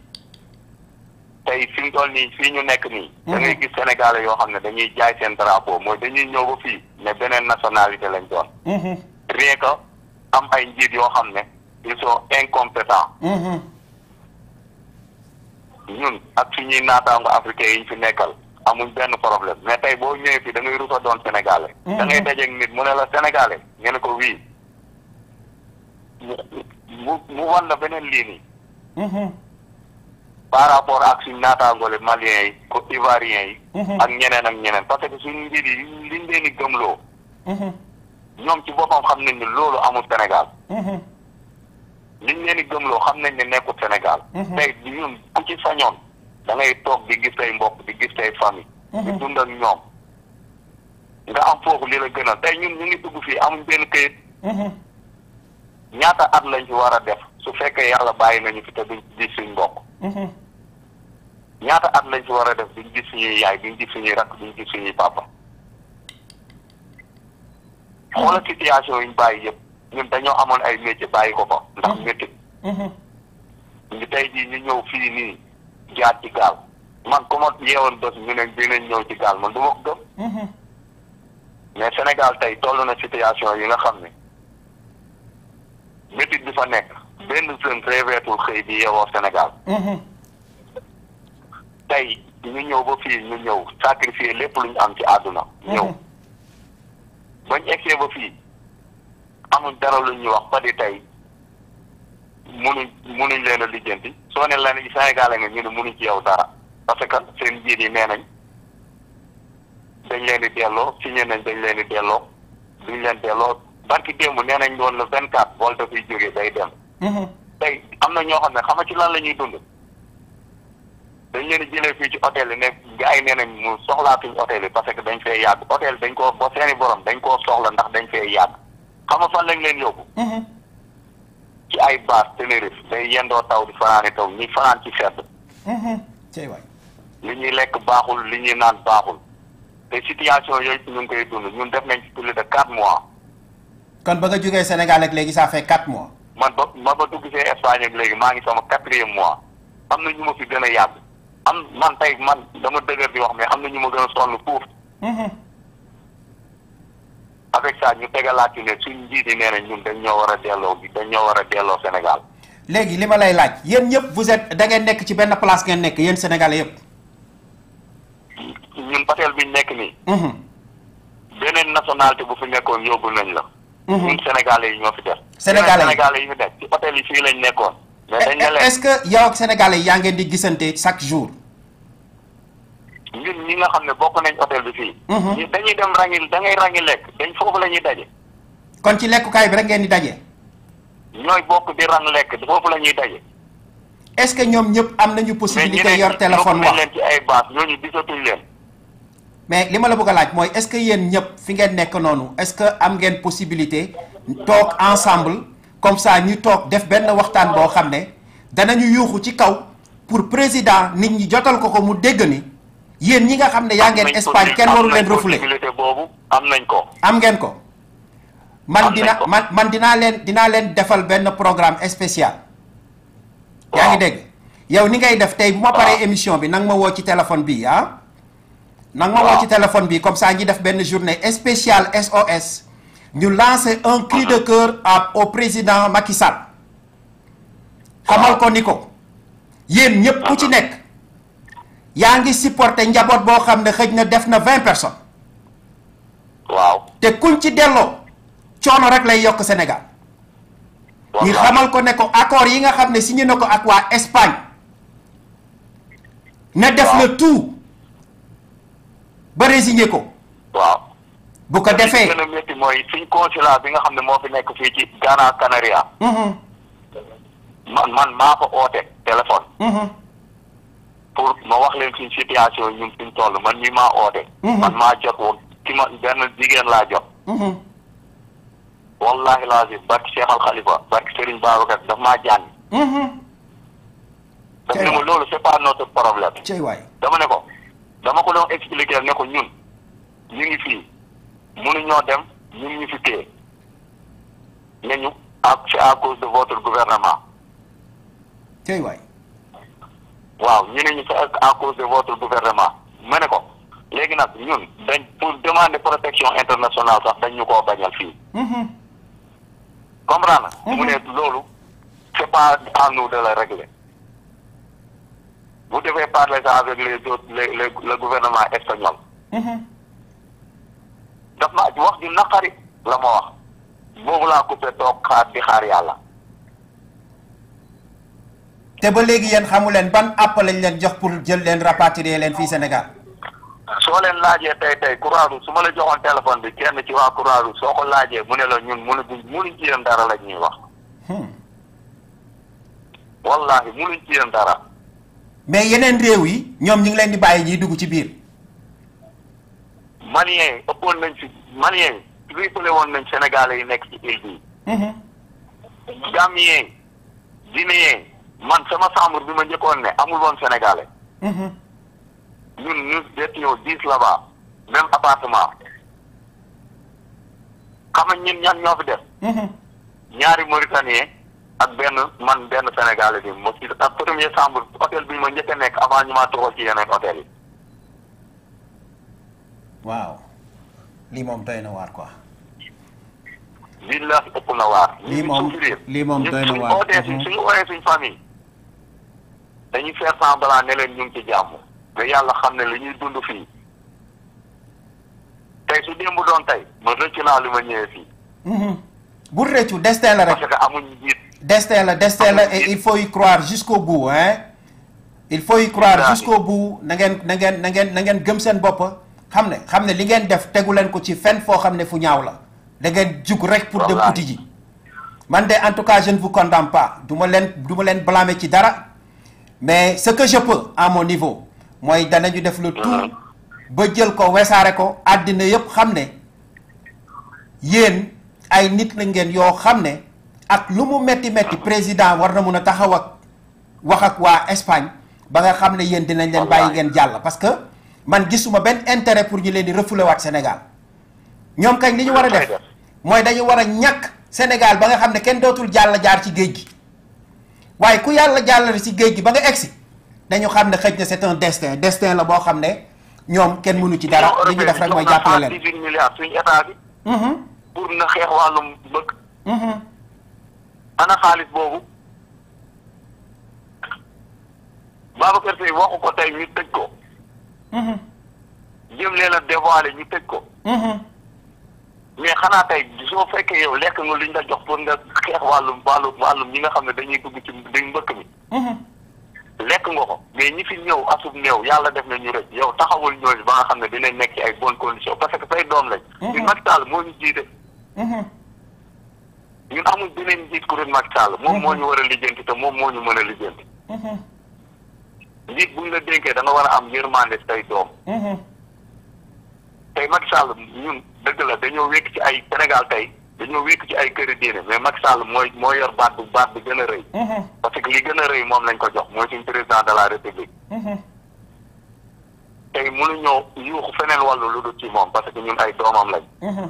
tey fi mu toll nii fii ñu nekk nii. da ngay gis Sénégalais yoo xam ne dañuy jaay seen drapeau mooy dañuy ñëw ba fii ne beneen nationalité lañ doon. rien que am ay njiit yoo xam ne ils sont incompétents. ñun ak suñuy naataango africain yi ñu fi nekkal amuñ benn problème mais tey boo ñëwee fii da ngay rusa doon sénégalais. da ngay dajeeg nit mu ne la sénégalais ngeen ko wii mu wan la beneen lii nii. par rapport ak suñ naataangoole maliens yi ko ivoiriens yi. ak ñeneen parce que suñu njiit yi liñ leen di gëmloo. ñoom ci boppam xam nañ ne loolu amul Sénégal. liñ leen di gëmloo xam nañ ne nekkul Sénégal. tey ñun ku ci sañoon da ngay toog di gis say mbokk di gis say famille. di dund ak ñoom. nga am foofu li la gënal tey ñun ñu ngi dugg fii amuñ benn këyit. ñaata at lañ ci war a def su fekkee yàlla bàyyi nañu fi te duñ gis suñ mbokk. ñaata at lañ ci war a def duñ gis suñuy yaay duñ gis suñuy rakk duñ gis suñuy papa. xoolal situation yi ñu bàyyi yëpp ñun dañoo amoon ay métier bàyyi ko fa ndax métier. ñu tey jii ñu ñëw fii nii jaar ci gaal man ku ma yeewoon bés ñu ne dinañ ñëw ci gaal man du ma ko gëm. mais Sénégal tey toll na situation yi nga xam ne métier bi fa nekk benn jeune rêveetul xëy di yeewoo Sénégal. tey ñu ñëw ba fii ñu ñëw sacrifier lépp lu ñu am ci àdduna. ñëw bañ egsee ba fii amuñ dara lu ñuy wax ba di tey munuñ leen a lijjanti soo ne la ne Sénégal nga ñu ne munuñ ci yow dara parce que seen njiit yi nee nañ dañ leen di delloo signé nañ dañ leen di delloo duñ leen delloo barki démb nee nañ doon le 24 vol dafay jógee day dem. tey am na ñoo xam ne xam nga ci lan la ñuy dund. dañ leen di jëlee fii ci hôtel yi ne gars yi nee nañ mu soxlaatuñ hôtel yi parce que dañ fee yàgg hôtel dañ koo ba seeni borom dañ koo soxla ndax dañ fee yàgg xam nga fan lañ leen yóbbu. ci ay base Tenerife day yendoo taw di fanaani taw ñuy fanaan ci sedd. li ñuy lekk baaxul li ñuy naan baaxul te situation yooyu ñu ngi koy dund ñun def nañ ci plus de 4 mois. kon ba nga jógee Sénégal ak léegi ça fait 4 mois. man ba dugg see Espagne ak léegi maa ngi sama 4e mois am na ñu ma fi gën a yàgg. man tey man dama dëgër di wax mais am na ñu ma gën a sonn foofu. avec ça ñu tegalaat ci ne suñ njiit yi nee na ñun dañ ñoo war a delloo Sénégal. léegi li ma lay laaj yéen ñëpp vous êtes da ngeen nekk ci benn place ngeen nekk yéen Sénégalais yëpp. ñun hôtel bi ñu nekk nii. beneen nationalité bu fi nekkoon yóbbu nañ la. ñun Sénégalais yi ñoo fi def. Sénégalais yi fi def ci hôtel yi fii lañ nekkoon. mais dañ ne leen est-ce que yow ak Sénégalais yi yaa ngeen di gisante chaque jour. ñun ñi nga xam ne bokk nañ hôtel bi fii. dañuy dem rangi lekk dañ foofu la ñuy daje. kon ci lekkukaay bi rek ngeen di daje. ñooy bokk di rang lekk foofu la ñuy daje. est-ce que ñoom ñëpp am nañu possibilité yor téléphone wax leen ci ay base ñooñu gisatuñ leen. mais li ma la bëgg a laaj mooy est-ce que yéen ñëpp fi ngeen nekk noonu est-ce que am ngeen possibilité toog ensemble comme ça ñu toog def benn waxtaan boo xam ne danañu yuuxu ci kaw pour président nit ñi jotal ko mu dégg ni yéen ñi nga xam ne yaa ngeen Espagne kenn waru leen refoulé boobu am nañ ko. am ngeen ko. man dinaa leen defal benn programme spécial. yaa ngi dégg yow ni ngay def tey bu ma paree émission bi nang ma woo ci téléphone bi ah. nang ma woo ci téléphone bi comme ça ñi def benn journée spéciale SOS ñu lancer un cri de cœur au président Macky Sall. xamal ko ni ko yéen ñëpp ku ci nekk yaa ngi supporter njaboot boo xam ne xëj na def na 20 personnes. waaw te kuñ ci delloo coono rek lay yokk Sénégal. ñu xamal ko ne ko accord yi nga xam ne signé na ko ak waa Espagne. na def le tout ba résigné ko. waaw bu ko defee li gën a métti mooy suñ consulat bi nga xam ne moo fi nekk fii ci Ghana Canaria. man maa ko oote téléphone. pour ma wax leen suñ situation ñun suñ toll man mii maa oote. man maa jot woon ki ma benn jigéen laa jot. wallahi lazim barki Cheikh Al Khalifa barki Serigne Babacar daf maa jàng. daf ne ma loolu c'est pas notre problème. dama ne ko dama ko doon expliquer ne ko ñun ñu ngi fii mënuñoo dem ñun ñu fi téye ne ñu c'est à cause de votre gouvernement. waaw ñu ne ñu c'est à cause de votre gouvernement ma ne ko léegi nag ñun dañ pour demander protection internationale sax dañ ñu koo bañal fii. comprendre na. mu ne loolu c'est pas à nous de le régler. vous devez parler ça avec les autres le gouvernement espagnol. daf ma wax ju naqari la ma wax boobu laa coupé toog xaar di xaar yàlla. te ba léegi yéen xamu leen ban app lañ leen jox pour jël leen rapatrier leen fii Sénégal. soo leen laajee tey Croix-Rouge su ma la joxoon téléphone bi kenn ci waa Croix-Rouge soo ko laajee mu ne la ñun munuñ ci yéen dara la ñuy wax. wallahi munuñ ci yéen dara. mais yeneen réew yi ñoom ñu ngi leen di bàyyi ñiy dugg ci biir. Maliens yi ëppoon nañ ci Maliens yi triplé woon nañ Sénégalais yi nekk ci île bi. Gambien Guinéen man sama chambre bi ma njëkkoon ne amul woon Sénégalais. ñun ñu détenu 10 là-bas même appartement xam nga ñun ñan ñoo fi def. ñaari Mauritanien ak benn Sénégalais bi mo ci ak premier chambre hôtel bi ma njëkk a nekk avant ñu maa toxal ci yeneen hôtel yi. waaw lii moom doy na waar quoi. billahi ëpp na waar. lii moom doy na waar. suñu ooyee suñu famille dañuy faire semblant ne leen ñu ngi ci jàmm. mais yàlla xam ne li ñuy dund fii tey su démb doon tey ma rëcc naa li ma ñëwee fii. bu rëccu destin la rek. parce que amuñu njiit. destin la et il faut y croire jusqu'au bout hein. il faut y croire jusqu'au bout na ngeen gëm seen bopp xam ne li ngeen def tegu leen ko ci fenn foo xam ne fu ñaaw la da ngeen jug rek pour dem uti ji. man de en tout cas je ne vous condamne pas du ma leen blâmer ci dara mais ce que je peux à mon niveau. mooy danañu def le tout ba jël ko wesaare ko àddina yépp xam ne yéen ay nit la ngeen yoo xam ne ak lu mu metti président war na mun a taxaw ak wax ak waa Espagne ba nga xam ne yéen dinañ leen bàyyi ngeen jàll parce que man gisuma benn intérêt pour ñu leen di refoulé waat Sénégal ñoom kañ li ñu war a def mooy dañu war a ñàkk Sénégal ba nga xam ne kenn dootul jaar ci géej gi waaye ku yàlla jàllale ci géej gi ba nga egsi dañu xam ne xëj na c'est un destin la boo xam ne ñoom kenn mënu ci dara li ñu def rek mooy jàppale leen 18 milliards suñu état bi. pour na xeex wàllum bëgg. ana xaalis boobu. Babacar Seye waxu ko tey ñu tëj ko. jëm leen a dévoiler ñu tëj ko. mais xanaa tey soo fekkee yow lekk nga luñ la jox pour nga xeex wàllum ñi nga xam ne dañuy dugg ci dañ mbëkk mi. lekk nga ko mais ñi fi ñëw asub néew yàlla def na ñu rek yow taxawul ñooñu ba nga xam ne dinañ nekk ci ay bonnes conditions parce que say doom lañ. ñun Macky Sall moo ñu jiite. ñun amul beneen njiit ku dul Macky Sall moom moo ñu war a lijjanti te moom moo ñu mën a lijjanti. njiit buñ la dénkee da nga war a am yërmande say doom. tey Macky Sall ñun dëgg la dañoo wékk ci ay Sénégal tey dañoo wékk ci ay këri diine mais Macky Sall moo yor baat bi gën a rëy. parce que li gën a rëy moom lañ ko jox mooy suñu président de la république. tey mënuñoo yuuxu feneen wàllu lu dul ci moom parce que ñun ay doomam lañ.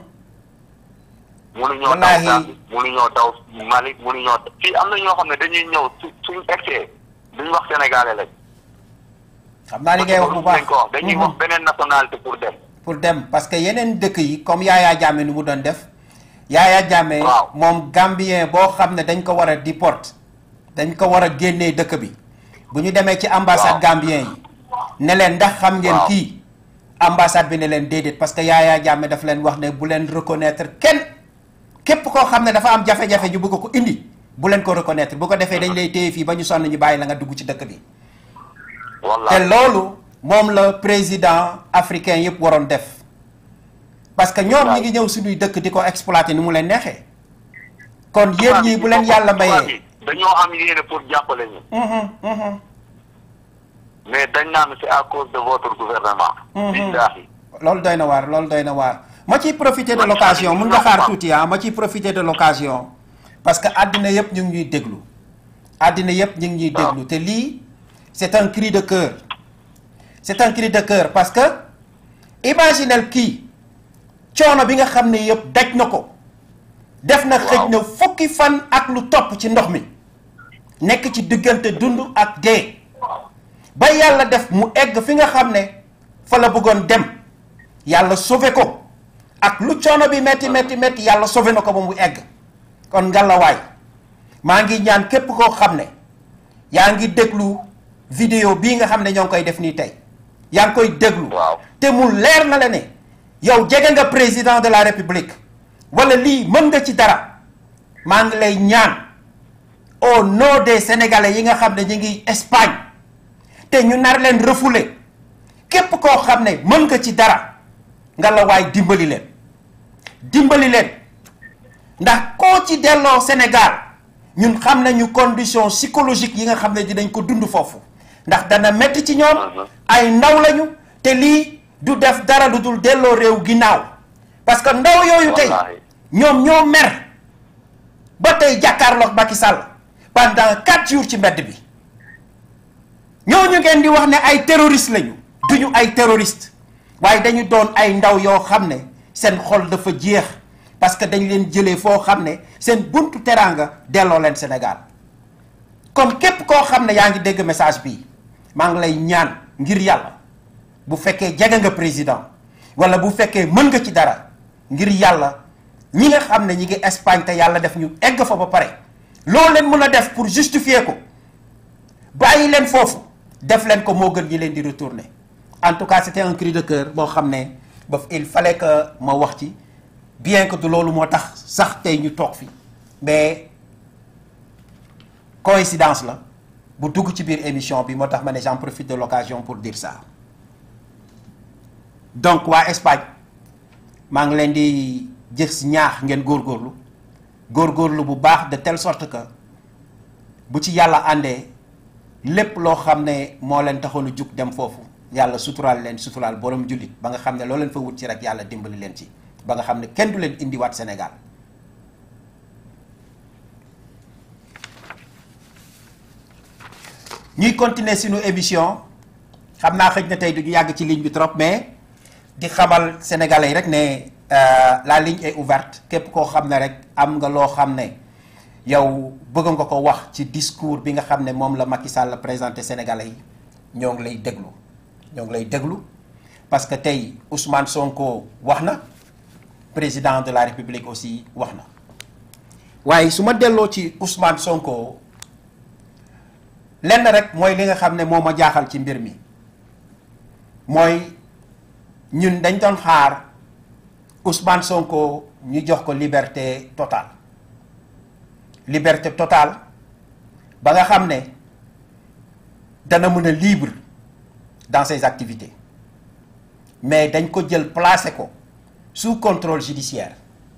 mënuñoo daw Gambie mënuñoo daw Mali mënuñoo fii am na ñoo xam ne dañuy ñëw suñu excès duñu wax sénégalais lañ. xam naa li ngay wax bu baax dañuy wax beneen nationalité pour dem. parce que yeneen dëkk yi comme Yaya Jammeh ni mu doon def. Yaya Jammeh moom Gambien boo xam ne dañ ko war a déport dañ ko war a génnee dëkk bi bu ñu demee ci ambassade Gambien yi ne leen ndax xam ngeen kii ambassade bi ne leen déedéet parce que Yaya Jammeh daf leen wax ne bu leen reconnaître kenn képp koo xam ne dafa am jafe-jafe ñu bëgg ko indi bu leen ko reconnaître bu ko defee dañ lay téye fii ba ñu sonn ñu bàyyi la nga dugg ci dëkk bi. te loolu moom la président africain yëpp waroon def. parce que ñoom ñi ngi ñëw suñuy dëkk di ko exploiter ni mu leen neexee. kon yéen ñii bu leen yàlla mayee. dañoo am yéene pour jàppale ñu. mais dañ naan c'est à cause de votre gouvernement. billaahi. loolu doy na waar ma ciy profiter de l'occasion mun nga xaar tuuti ma ciy profiter de l'occasion parce que àddina yëpp ñu ngi ñuy déglu. àddina yëpp ñu ngi ñuy déglu te lii c'est un cri de cœur. c'est un cri de cœur parce que imaginez kii. coono bi nga xam ne yëpp daj na ko def na xëj na fukki fan ak lu topp ci ndox mi nekk ci diggante dund ak dee ba yàlla def mu egg fi nga xam ne fa la bëggoon dem yàlla sauvé ko ak lu coono bi metti yàlla sauvé na ko ba mu egg kon ngalawaay maa ngi ñaan képp koo xam ne yaa ngi déglu vidéo bii nga xam ne ñoo ngi koy def nii tey yaa ngi koy déglu te mu leer na la ne yow jege nga président de la république wala lii mën nga ci dara maa ngi lay ñaan au nom des sénégalais yi nga xam ne ñu ngi Espagne te ñu nar leen refoulé képp koo xam ne mën nga ci dara nga la waay dimbali leen ndax koo ci delloo Sénégal ñun xam nañu condition psychologique yi nga xam ne dinañ ko dund foofu ndax dana metti ci ñoom ay ndaw lañu te lii du def dara lu dul delloo réew ginnaaw parce que ndaw yooyu tey ñoom ñoo mer ba tey jàkkaarloog Macky Sall pendant 4 jours ci mbedd bi ñooñu ngeen di wax ne ay terroriste lañu duñu ay terroriste waaye dañu doon ay ndaw yoo xam ne seen xol dafa jeex parce que dañ leen jëlee foo xam ne seen buntu teraanga delloo leen Sénégal kon képp koo xam ne yaa ngi dégg message bi maa ngi lay ñaan ngir yàlla bu fekkee jege nga président wala bu fekkee mën nga ci dara ngir yàlla ñi nga xam ne ñi ngi Espagne te yàlla def ñu egg fa ba pare loo leen mën a def pour justifier ko bàyyi leen foofu def leen ko moo gën ñi leen di retourner en tout cas c'était un cri de cœur boo xam ne ba il fallait que ma wax ci bien que du loolu moo tax sax tey ñu toog fi mais coïncidence la bu dugg ci biir émission bi moo tax ma ne j'en profite de l'occasion pour dire ça donc waa Espagne maa ngi leen di jëf ñaax ngeen góorgóorlu bu baax de telle sorte que bu ci yàlla àndee lépp loo xam ne moo leen taxoon a jug dem foofu yàlla suturaal leen suturaal borom jullit ba nga xam ne loo leen fa wut ci rek yàlla dimbali leen ci ba nga xam ne kenn du leen indiwaat Sénégal ñuy continuer suñu émission xam naa xëj na tey du ñu yàgg ci ligne bi trop mais di xamal sénégalais yi rek ne la ligne est ouverte képp koo xam ne rek am nga loo xam ne yow bëgg nga ko wax ci discours bi nga xam ne moom la Macky Sall présenté sénégalais yi ñoo ngi lay déglu parce que tey Ousmane Sonko wax na président de la République aussi wax na waaye su ma delloo ci Ousmane Sonko lenn rek mooy li nga xam ne moo ma jaaxal ci mbir mi mooy ñun dañ doon xaar Ousmane Sonko ñu jox ko liberté totale ba nga xam ne dana mën a libre dans ses activités mais dañ ko jël placé ko sous contrôle judiciaire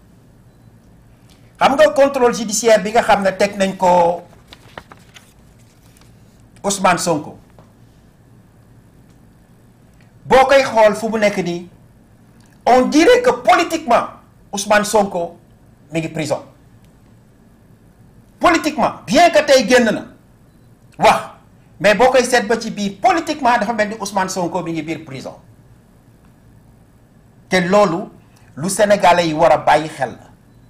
xam nga contrôle judiciaire bi nga xam ne teg nañ ko Ousmane Sonko boo koy xool fu mu nekk nii on dirait que politiquement Ousmane Sonko mi ngi prison politiquement bien que tey génn na wax mais boo koy seet ba ci biir politiquement dafa mel ni Ousmane Sonko mi ngi biir prison te loolu lu sénégalais yi war a bàyyi xel la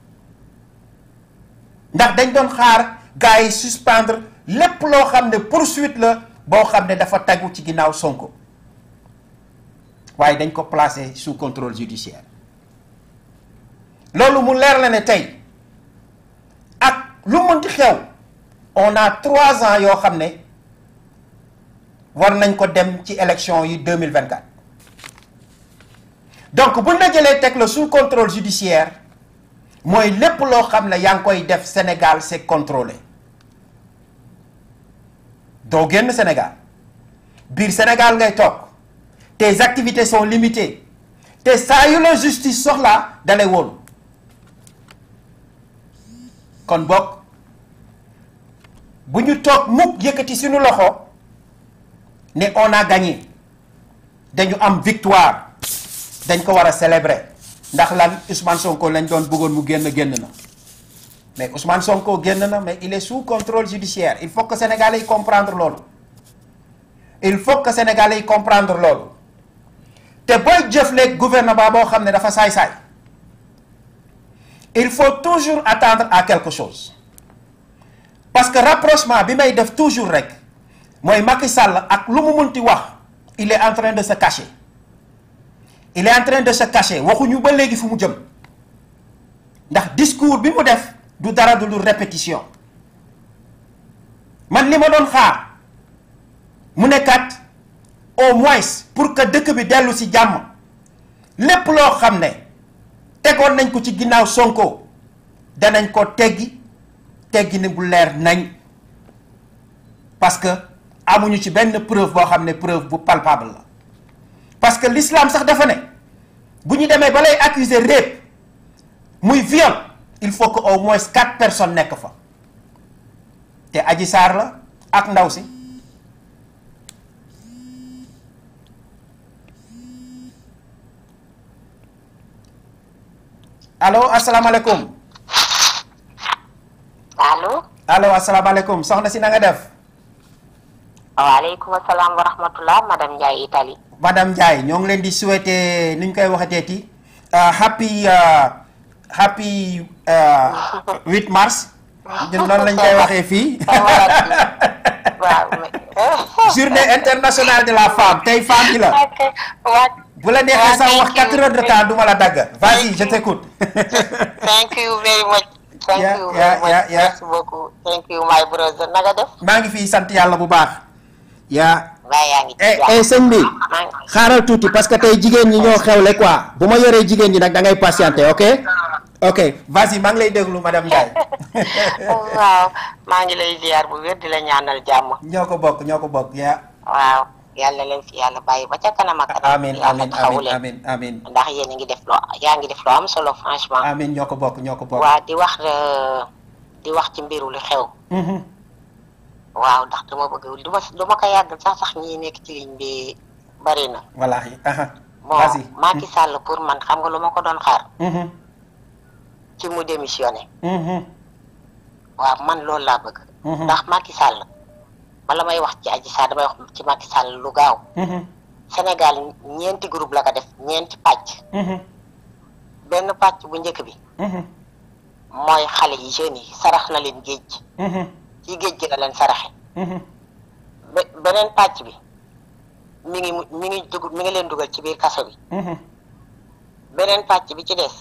ndax dañ doon xaar gars yi suspendre lépp loo xam ne poursuite la boo xam ne dafa tegu ci ginnaaw Sonko waaye dañ ko placer sous contrôle judiciaire loolu mu leer la ne tey ak lu mënti xew on a 3 ans yoo xam ne war nañ ko dem ci élection yi 2024 donc buñ la jëlee teg la sous contrôle judiciaire mooy lépp loo xam ne yaa ngi koy def Sénégal c'est contrôlé doo génn Sénégal biir Sénégal ngay toog tes activités sont limitées te saa yu la justice soxlaa dalay wóolu kon bokk bu ñu toog mukk yëkkati suñu loxo ne on a gagné dañu am victoire dañ ko war a célébrer ndax lan Ousmane Sonko lañ doon bëggoon mu génn na mais Ousmane Sonko génn na mais il est sous contrôle judiciaire il faut que Sénégalais yi comprendre loolu il faut que Sénégalais yi comprendre loolu te booy jëfleeg gouvernement boo xam ne dafa saay-saay il faut toujours attendre à quelque chose parce que rapprochement bi may def toujours rek mooy Macky Sall ak lu mu munti wax il est en train de se cacher il est en train de se cacher waxuñu ba léegi fu mu jëm ndax discours bi mu def du dara du répétition man li ma doon xaar mu nekkat au moins pour que dëkk bi dellu ci jàmm lépp loo xam ne tegoon nañ ko ci ginnaaw Sonko danañ ko teggi ni bu leer nañ parce que amuñu ci benn preuve boo xam ne preuve bu palpable la parce que l'islam sax dafa ne bu ñu demee ba lay accuser rape muy viol il faut que au moins 4 personnes nekk fa te Adji Sarr la ak ndaw si allo asalaamaaleykum. allo asalaamaaleykum soxna si na nga def. waaleykum salaam wa rahmatullah madame Ndiaye Italie. madame Ndiaye ñoo ngi leen di souhaiter ni ñu koy waxateeti happy 8 mars. ñun noonu lañ koy waxee fii. journée internationale de la femme tey femme bi la. bu la neexee sax wax 4 heures de temps du ma la dagg. vas-y je t'écoute. thank you very much. thank you very much. merci beaucoup. thank you my brother na nga def. maa ngi fii sant yàlla bu baax. waaye yaa ngi sëñ bi xaaral tuuti parce que tey jigéen ñi ñoo xewle quoi bu ma yoree jigéen ñi nag da ngay patienter ok. ok vas-y maa ngi lay déglu madame Ndiaye. waaw maa ngi lay ziar bu wér di la ñaanal jàmm. ñoo ko bokk waaw yàlla leen fi yàlla bàyyi ba ca kanam ak kanam. amiin amiin ndax yéen a ngi def loo yaa ngi def loo am solo franchement. amiin ñoo ko bokk. waaw di wax ci mbiru li xew. waaw ndax dama bëgg duma ko yàggal sax ñi nekk ci ligne bi bari na. wallaahi. bon Macky Sall pour man xam nga lu ma ko doon xaar. ci mu démissionné. waaw man loolu laa bëgg. ndax Macky Sall bala may wax ci Adji Sarr damay wax ci Macky Sall lu gaaw. Sénégal ñeenti groupe la ko def ñeenti pàcc. benn pàcc bu njëkk bi. mooy xale yi jeunes yi sarax na leen géej. ci géej gi la leen saraxe. beneen pàcc bi mi ngi leen dugal ci biir kaso bi. beneen pàcc bi ci des.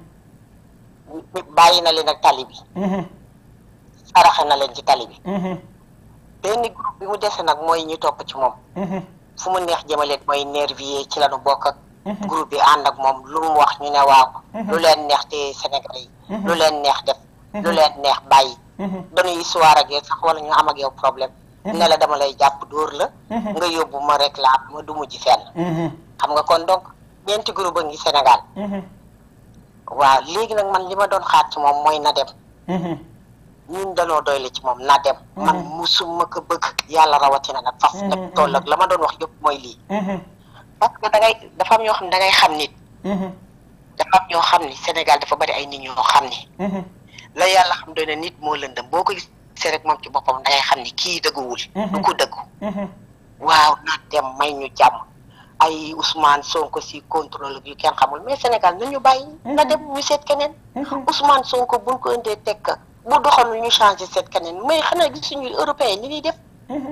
bàyyi na leen ak tali bi. saraxe na leen ci tali bi. benn groupe bi mu dese nag mooy ñu topp ci moom. fu mu neex jëmaleen mooy nervier ci lañu bokk ak. groupe bi ànd ak moom lu mu wax ñu ne waaw. lu leen neex te Sénégalais yi. lu leen neex def. lu leen neex bàyyi. dañuy histoire ak yow sax wala ñu am ak yow problème. ne la dama lay jàpp dóor la. nga yóbbu ma réclame ma du mujj fenn. xam nga kon donc ñeenti groupe a ngi Sénégal. waaw léegi nag man li ma doon xaar ci moom mooy na dem. ñun danoo doyle ci moom na dem. man musuma ko bëgg yàlla rawatina nag fas nag toll ak la ma doon wax yëpp mooy lii. parce que dafa am ñoo xam ne dangay xam nit. dafa am ñoo xam ni Sénégal dafa bari ay nit ñoo xam ni la yàlla xam doy na nit moo lëndëm boo ko gisee rek moom ci boppam dangay xam ni kii dëgguwul du ko dëggu waaw na dem may ñu jàmm ay Ousmane Sonko si contrôle yu kenn xamul mais Sénégal nañu bàyyi na dem ñu seet keneen Ousmane Sonko buñ ko indee tekk bu doxalul ñu changé seet keneen mais xanaa gis suñu européen ni ñuy def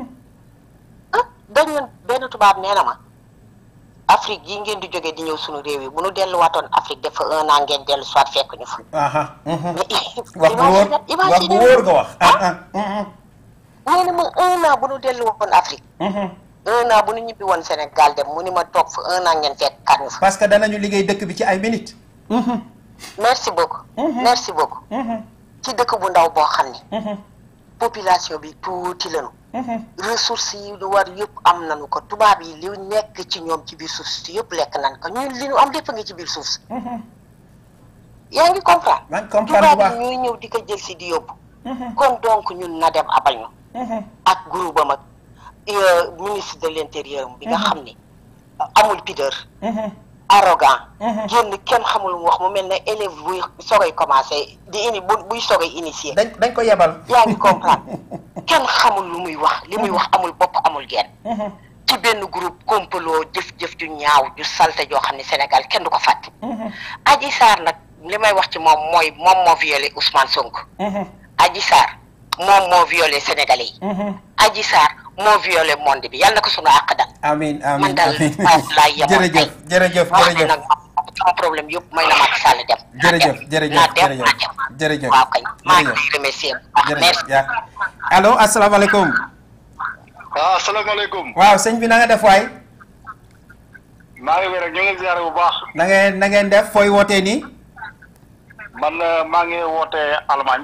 dañu benn tubaab nee na ma Afrique yi ngeen di jógee di ñëw suñu réew yi bu ñu delluwaatoon Afrique dafa 1 an ngeen dellu soit fekk ñu fa wax bu wóor nga wax nee na ma 1 an bu ñu delluwoon Afrique 1 an bu ñu ñibbi woon Sénégal dem mu ni ma toog fa 1 an ngeen fekk kat ñu fa parce que danañu liggéey dëkk bi ci ay minutes merci beaucoup merci beaucoup ci dëkk bu ndaw boo xam ni population bi tuuti lañu ressources yi lu war yëpp am nañu ko tubaab yi li nekk ci ñoom ci biir suuf si yëpp lekk nañ ko ñun li ñu am lépp nga ci biir suuf si yaa ngi comprendre tubaab yi ñuy ñëw di ko jël si di yóbbu kon donc ñun na dem abal ñu ak groupe am ak ministre de l'intérieur bi nga xam ni amul pudeur arrogant génn kenn xamul mu wax mu mel ne élève buy soogay commencé di buy soogay initier dañ ko yebal yaa ngi comprendre kenn xamul lu muy wax li muy wax amul bopp amul genn ci benn groupe complot jëf-jëf ju ñaaw ju salte joo xam ne Sénégal kenn du ko fàtte Adji Sarr nag li may wax ci moom mooy moom moo violé Ousmane Sonko Adji Sarr moom moo violé Sénégalais yi Adji Sarr moo violé monde bi yàlla na ko sunu àq dal amiin amiin man daal laa yemoon jërëjëf jërëjëf jërëjëf nag sama problème yëpp may na Macky Sall dem jërëjëf waaw kañ maa ngi lay remercier merci allo asalaamaaleykum waaw asalaamaaleykum waaw sëñ bi na nga def waay maa ngi wér rek ñu ngi ziare bu baax na ngeen def fooy wootee nii man maa ngi wootee Allemagne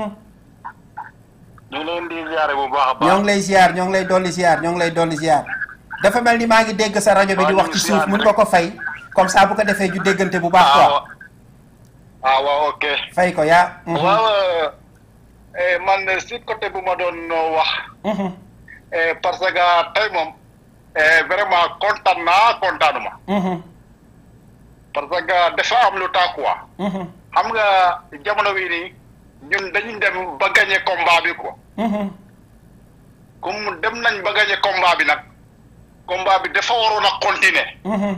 ñu ngi leen di ziare bu baax a baax ñoo ngi lay ziar ñoo ngi lay dolli ziar dafa mel ni maa ngi dégg sa rajo bi di wax ci suuf mun nga ko fay comme ça bu ko defee ju déggante bu baax quoi waaw ok fay ko yaa waaw man si côté bu ma doon wax parce que tey moom vraiment kontaanuma parce que dafa am lu tax quoi xam nga jamono bii nii ñun dañuy dem ba gagné combat bi quoi comme dem nañ ba gagné combat bi nag combat bi dafa waroon a continuer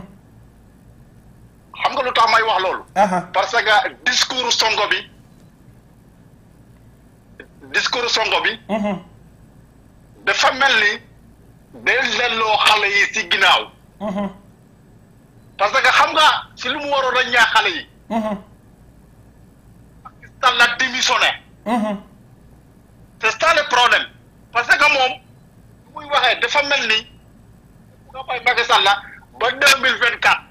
xam nga lu tax may wax loolu parce que discours Sonko bi dafa mel ni day lelloo xale yi ci ginnaaw parce que xam nga si lu mu waroon a ñaax xale yi Sall la démissionné c'est ça le problème parce que moom lu muy waxee dafa mel ni bu nga bay Macky Sall la ba 2024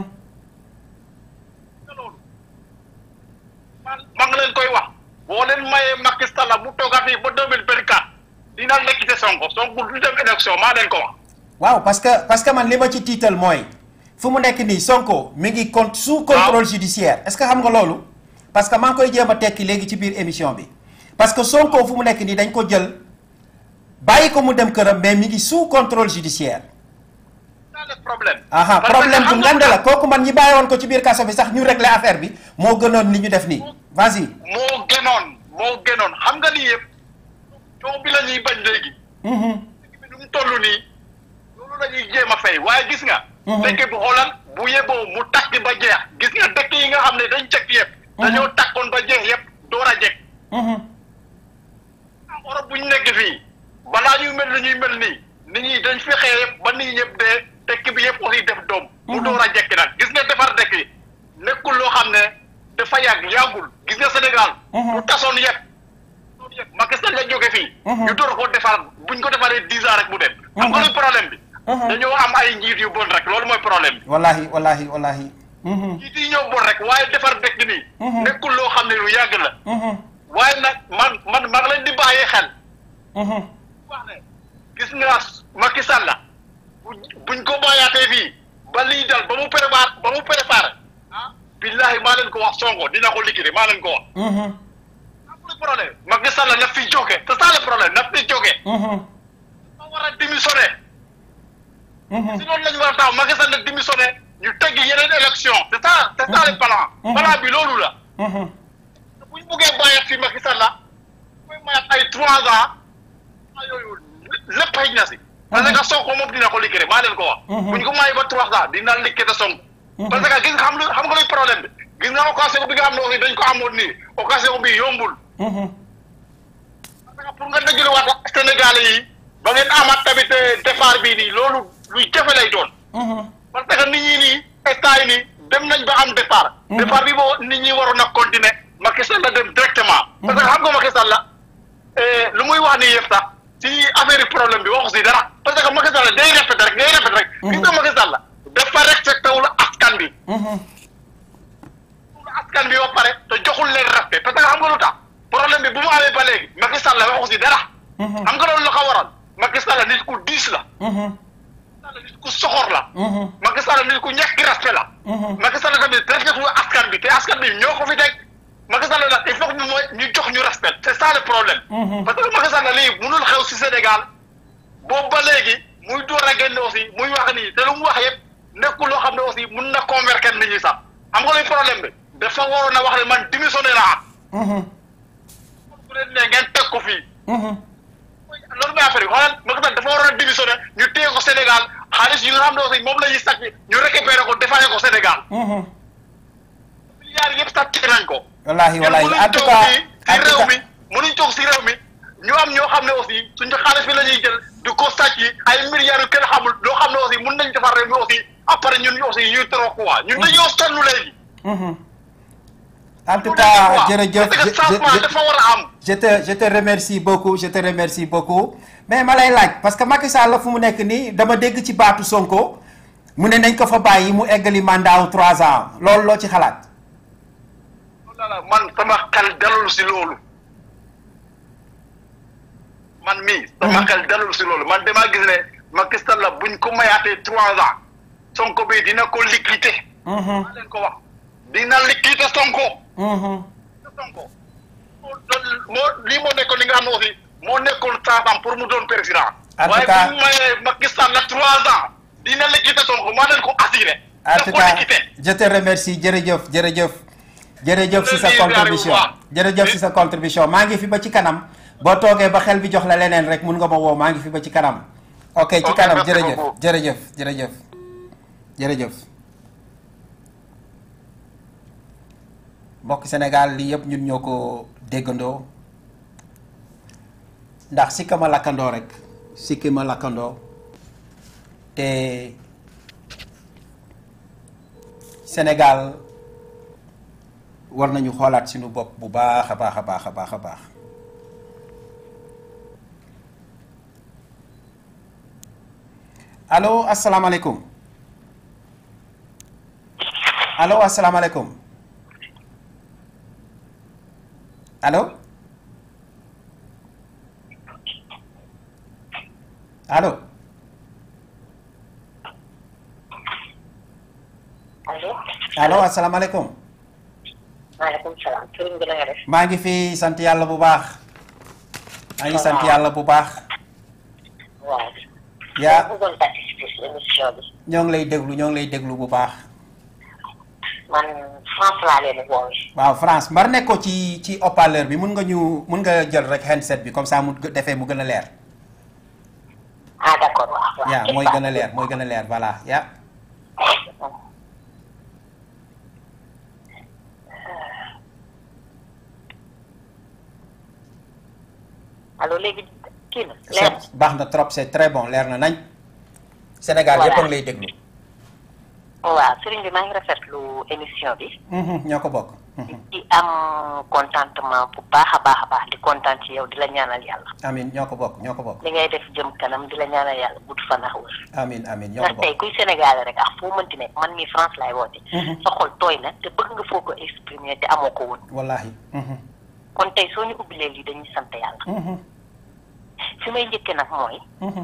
loolu ma ngi leen koy wax boo leen mayee Macky Sall la mu toogaat fii ba 2024 dina nekk ci Sonko du dem élection maa leen ko wax waaw parce que man li ma ci tiital mooy fu mu nekk nii Sonko mi ngi sous contrôle judiciaire est-ce que xam nga loolu parce que maa ngi koy jéem a tekki léegi ci biir émission bi parce que Sonko fu mu nekk nii dañ ko jël bàyyi ko mu dem këram mais mi ngi sous contrôle judiciaire problème bu ngande la kooku man ñi bàyyi woon ko ci biir kaso bi sax ñu régler affaire bi moo gënoon li ñu def nii vas-y moo gënoon xam nga lii yëpp coow bi la ñuy bañ léegi bi nu mu toll nii loolu la ñuy jéem a fay waaye gis nga dëkk bu xoolal bu yeboo mu takk ba jeex gis nga dëkk yi nga xam ne dañ cëkk yëpp dañoo takkoon ba jeex yëpp door a jekk Europe bu ñu nekk fii balaa ñuy mel ni ñuy mel nii nit ñi dañ fexee yëpp ba nit ñi ñëpp dee dëkk bi yëpp aussi def doom mu door a jekk nag gis nga defar dëkk yi nekkul loo xam ne dafa yàggul gis nga Sénégal bu tasoon yëpp Macky Sall la jóge fii ñu door ko defar buñ ko defaree 10 ans rek mu dem xam nga luy problème bi dañoo am ay njiit yu bon rek loolu mooy problème bi wallahi njiit yi ñëw bon rek waaye defar dëkk nii nekkul loo xam ne lu yàgg la waaye nag man maa ngi leen di bàyyee xel wax ne gis nga Macky Sall la buñ ko bàyyaatee fii ba lii dal ba mu préparé billahi maa leen ko wax Sonko dina ko liquider maa leen ko wax amul problème Macky Sall na fi jóge c'est ça le problème na fi jóge ma war a démissionner si loolu lañu war a taw Macky Sall na démissionner ñu teggi yeneen élection c'est ça le plan. Plan bi loolu la. bu ñu buggee bàyyi fi Macky Sall la mooy mayaat ay 3 ans yooyu lépp xëj na si. parce que Sonko moom dina ko liggéey maa leen ko wax. bu ñu ko mayi ba 3 ans dina liggéey te Sonko. parce que gis nga xam nga luy problème bi gis nga occasion bi nga xam ne aussi dañ ko amoon nii occasion bi yombul. parce que pour nga dajale waat Sénégalais yi ba ngeen amaat tamit départ bii nii loolu luy jafe lay doon. parce que nit ñi nii état yi nii dem nañ ba am départ. départ bi boo nit ñi waroon a continuer Macky Sall la dem directement. parce que xam nga Macky Sall la lu muy wax nii yëpp sax si affaire yi problème bi waxu si dara parce que Macky Sall day répété rek gis nga Macky Sall dafa respecté wul askan bi. askan bi ba pare te joxul leen respect parce que xam nga lu tax problème bi bu mu amee ba léegi Macky Sall waxu si dara. xam nga loolu la ko waral Macky Sall nit ku diis la. nit ku soxor la. Macky Sall nit ku ñàkk respect la. Macky Sall tamit respect wu askan bi te askan bi ñoo ko fi teg Macky Sall nag il faut que ñu jox ñu respect c'est ça le problème. parce que Macky Sall lii mënul xew si Sénégal boobu ba léegi muy door a génn aussi muy wax nii te lu mu wax yëpp nekkul loo xam ne aussi mun na convaincre nit ñi sax xam nga luy problème bi dafa waroon a wax ne man démissionné naa. bu leen ne ngeen teg ko fii. loolu mooy affaire bi xoolal Macky Sall dafa waroon a démissionné ñu téye ko Sénégal xaalis yu nga xam ne aussi moom la ñuy sàcc ñu récupéré ko defaree ko Sénégal. milliards yëpp sàcc nañ ko. wallaahi en tout cas si réew mi mënuñ toog si réew mi ñu am ñoo xam ne aussi suñu xaalis bi la ñuy jël di ko sàcc ay milliards yu kenn xamul loo xam ne aussi mën nañ defar réew mi aussi après ñun aussi ñuy trop quoi ñun dañoo sonn léegi. en tout cas jërëjëf dafa war a am. je te remercie beaucoup mais ma lay laaj parce que Macky Sall la fu mu nekk nii dama dégg ci baatu Sonko mu ne nañ ko fa bàyyi mu eggali mandat wu 3 ans loolu loo ci xalaat. man sama xel dalul si loolu man mii sama xel dalul si loolu man damaa gis ne Macky Sall la buñ ko mayaatee 3 ans Sonko bi dina ko liquider. maa leen ko wax dina liquider Sonko. Sonko lii moo nekkoon li nga xam ne aussi moo nekkoon saasam pour mu doon président. en tout waaye cas bu ñu mayee Macky Sall la 3 ans dina liquider Sonko maa leen ko assuré. en tout cas je te remercie jërëjëf si sa contribution jërëjëf si sa contribution maa ngi fi ba ci kanam boo toogee ba xel bi jox la leneen rek mun nga ma woo maa ngi fi ba ci kanam. ok ci kanam jërëjëf. mbokk Sénégal lii yëpp ñun ñoo ko déggandoo ndax sikka ma lakkandoo rek sikki ma lakkandoo te Sénégal war nañu xoolaat suñu bopp bu baax a baax. allo asalaamaaleykum allo asalaamaaleykum allo allo. allo asalaamaaleykum. maaleykum salaam sëriñ bi la nga def. maa ngi fi sant yàlla bu baax. maa ngi sant yàlla bu baax. waaw. yaa bëggoon participer si émission bi. ñoo ngi lay déglu bu baax. man France laa leen woowee. waaw France mbar nekkoo ci haut-parleur bi mun nga jël rek handset bi comme ça mu defee mu gën a leer. ah d'accord waaw. yaa mooy gën a leer voilà yaa. allo léegi kii na leer baax na trop c'est très bon leer na nañ. Sénégal yëpp a ngi lay déglu. waaw sëriñ bi maa ngi rafetlu émission bi. ñoo ko bokk. di am contentement bu baax a baax di kontaan ci yow di la ñaanal yàlla. amiin ñoo ko bokk. li ngay def jëm kanam di la ñaanal yàlla gudd fan ak wër. amiin ñoo ko bokk ndax tey kuy Sénégal rek foo mënti ne man mii France laay woote. sa xol tooy na te bëgg nga foo ko exprimer te amoo ko woon. wallaahi. kon tey soo ñu ubbilee lii dañuy sant yàlla. fi may njëkkee nag mooy.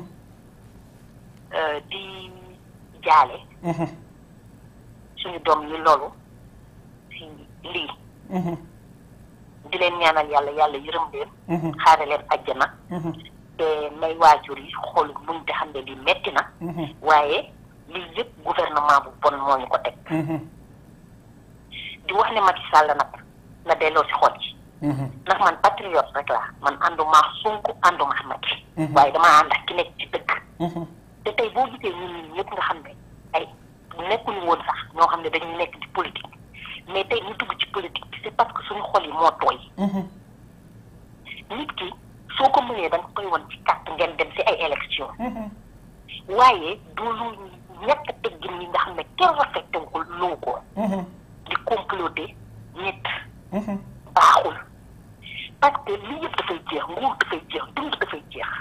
di jaale. suñu doom yi loolu si lii. di leen ñaanal yàlla yërëm leen. xaare leen àjjana. te may waajur yi xool muñ te xam ne lii metti na. waaye lii yëpp gouvernement bu bon moo ñu ko teg. di wax ne Macky Sall nag na delloo si xol yi. ndax man patriote rek laa man ànduma Sonko ànduma Macky. waaye damaa ànd ak ki nekk ci dëkk. te tey boo gisee ñun ñëpp nga xam ne ay nekkuñu woon sax ñoo xam ne dañuy nekk di politique mais tey ñu dugg ci politique bi c'est parce que suñu xol yi moo tooy. nit ki soo ko mënee da nga koy wan ci carte ngeen dem si ay élection waaye du lu ñàkk teggin yi nga xam ne kenn respecté wu ko loo ko. di comploter nit. baaxul parce que lii yëpp dafay jeex nguur dafay jeex dund dafay jeex.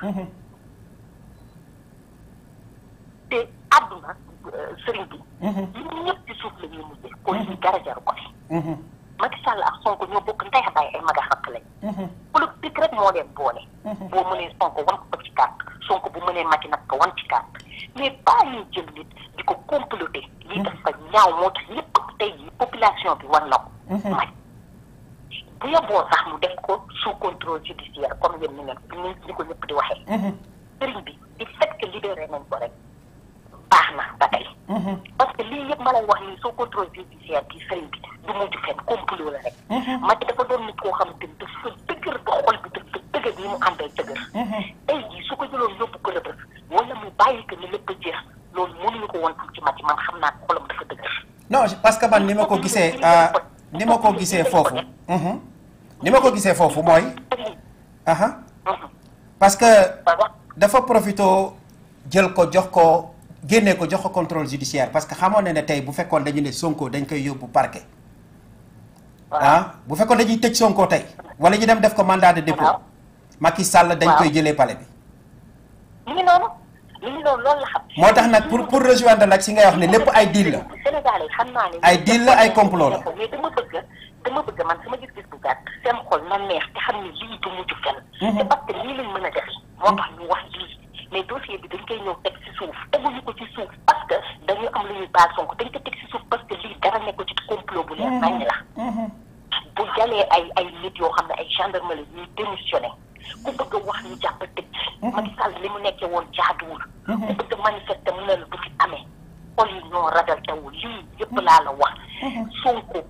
te àdduna sëriñ bi. ñun ñëpp ci suuf la ñuy mujjee. kon lii dara jaru ko fi. Macky Sall ak Sonko ñoo bokk ndey a bàyyi ay mag a xaq lañ. politique rek moo leen boole. boo mënee Sonko wan ko ci carte Sonko bu mënee Macky nag ko wan ci carte mais pas ñuy jël nit di ko comploter. lii dafa ñaaw moo tax lépp tey jii population bi wan na ko. bu yóbboo sax mu def ko sous contrôle judiciaire comme yéen ni ko ñëpp di waxee. sëriñ bi di fait que libéré nañ ko rek baax na ba tey. parce que lii yëpp ma lay wax nii sous contrôle judiciaire bi sëriñ bi du mujj fenn complot la rek. Macky dafa doon nit koo xamante ni dafa dëgër ba xol bi dafa dëgër ni mu àndal dëgër. tey jii su ko jëloon yóbbu ko rëbës wala mu bàyyi ko ni lépp a jeex loolu mënuñu ko woon am ci Macky man xam naa xolam dafa dëgër. non parce que man ni ma ko gisee ni ma ko gisee foofu. ni ma ko gisee foofu mooy. parce que dafa profito jël ko jox ko génne ko jox ko contrôle judiciaire parce que xamoon na ne tey bu fekkoon dañu ne Sonko dañ koy yóbbu parquet. bu fekkoon dañuy tëj Sonko tey wala ñu dem def ko mandat de dépôt. Macky Sall dañ koy jëlee palais bi. mi ngi noonu loolu la xam. moo tax nag pour rejoindre nag si ngay wax ne lépp ay deal la. Sénégal yi xam naa ne. ay deal la ay complot la. mais dama bëgg man sama gis-gis bu gàtt seen xol na neex te xam ne lii du mujj fenn. te parce que lii lañ mën a def moo tax ñu wax lii mais dossier bi dañ koy ñëw teg ci suuf teguñu ko ci suuf parce que dañu am lu ñuy baal Sonko dañ ko teg ci suuf parce que lii dara nekk ci complot bu leer nañ la. bu jalee ay nit yoo xam ne ay gendarmerie ñuy démissionné ku bëgg a wax ñu jàpp tëj. Macky Sall li mu nekkee woon jaaduwul. ku bëgg a manifester mu ne la du fi amee xol yi ñoo ragal tawul lii yëpp laa la wax. Sonko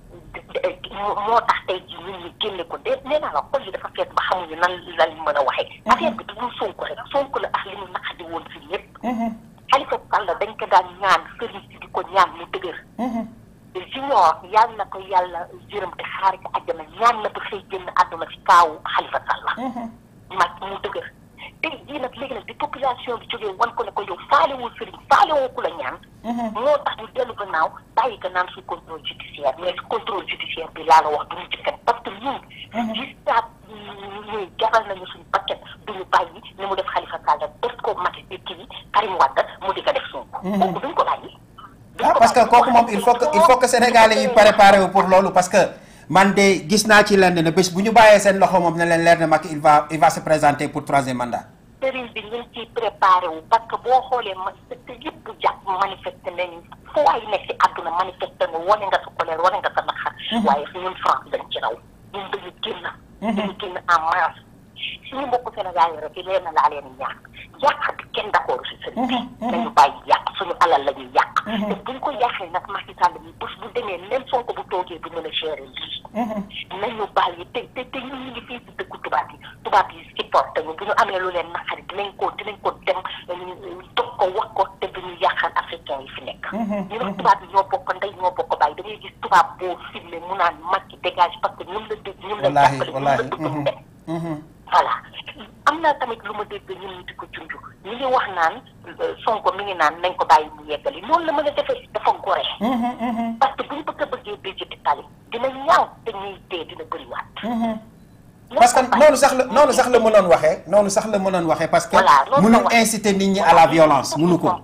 moo tax tey jii ñun ñu génne ko de nee naa la xol yi dafa fees ba xamuñu nan lañ mën a waxee. affaire bi dugul Sonko rek Sonko la ak li mu naqadi woon fi lépp. Khalifa Sall dañ ko daan ñaan sëriñ si di ko ñaan mu dëgër. Junior yàlla na ko yàlla jërëm te xaari ko àjjana ñaan na ko xëy génn àdduna ci kaawu Khalifa Sall. mag mu dëgër tey jii nag léegi nag di population bi jógee wan ko ne ko yow faalewul sëriñ faalewoo ku la ñaan. moo tax ñu dellu gannaaw bàyyi ko naan suñ contrôle judiciaire mais si contrôle judiciaire bi laa la wax du ñu ci fen parce que ñun. jusqu'à ñuy jaral nañu suñu paquet duñu bàyyi ni mu def Khalifa Sall def ko Macky kii Karim Wade mu di ko def Sonko. kooku duñ ko bàyyi. parce que kooku moom il faut que Sénégalais yi préparé wu pour loolu parce que man de gis naa ci lenn ne bés bu ñu bàyyee seen loxo moom ne leen leer na Macky il va se présenter pour 3e mandat. sëriñ bi ñu ngi ciy préparé wu parce que boo xoolee te yëpp jàpp manifesté nañu fu waay nekk ci àdduna manifesté nga wane nga sa colère wane nga sa naqar. waaye ñun France dañ ci raw ñun dañu génn. dañu génn en masse suñu mbokku Sénégal yi rek leen na laa leen ñaan yàq bi kenn d'accord si sëriñ bi. nañu bàyyi yàq suñu alal la ñuy yàq. te buñ ko yàqee nag Macky Sall bi bés bu demee même Sonko bu toogee du mën a gérer lii. nañu bàyyi te ñun ñu ngi fii si dëkku tubaab yi supporté ñu bu ñu amee lu leen naqari dinañ ko dem toog ko wax ko te du ñu yàqal africain yi fi nekk. ñu nag tubaab yi ñoo bokk ndey ñoo bokk bàyyi da ngay gis tubaab boo filmé mu naan Macky dégage parce que ñun la dégg ñun la jàppale ñun la dugg voilà am na tamit lu ma dégg ñun ñu di ko junj ñu ngi wax naan Sonko mi ngi naan nañ ko bàyyi mu yeggali noonu la mën a defee dafa gore. parce que bu ñu bëggee béjjati tali dina ñaaw te ñuy dee dina bëriwaat. parce que noonu sax la mënoon waxee parce que. mënu inciter nit ñi à la violence mënu ko.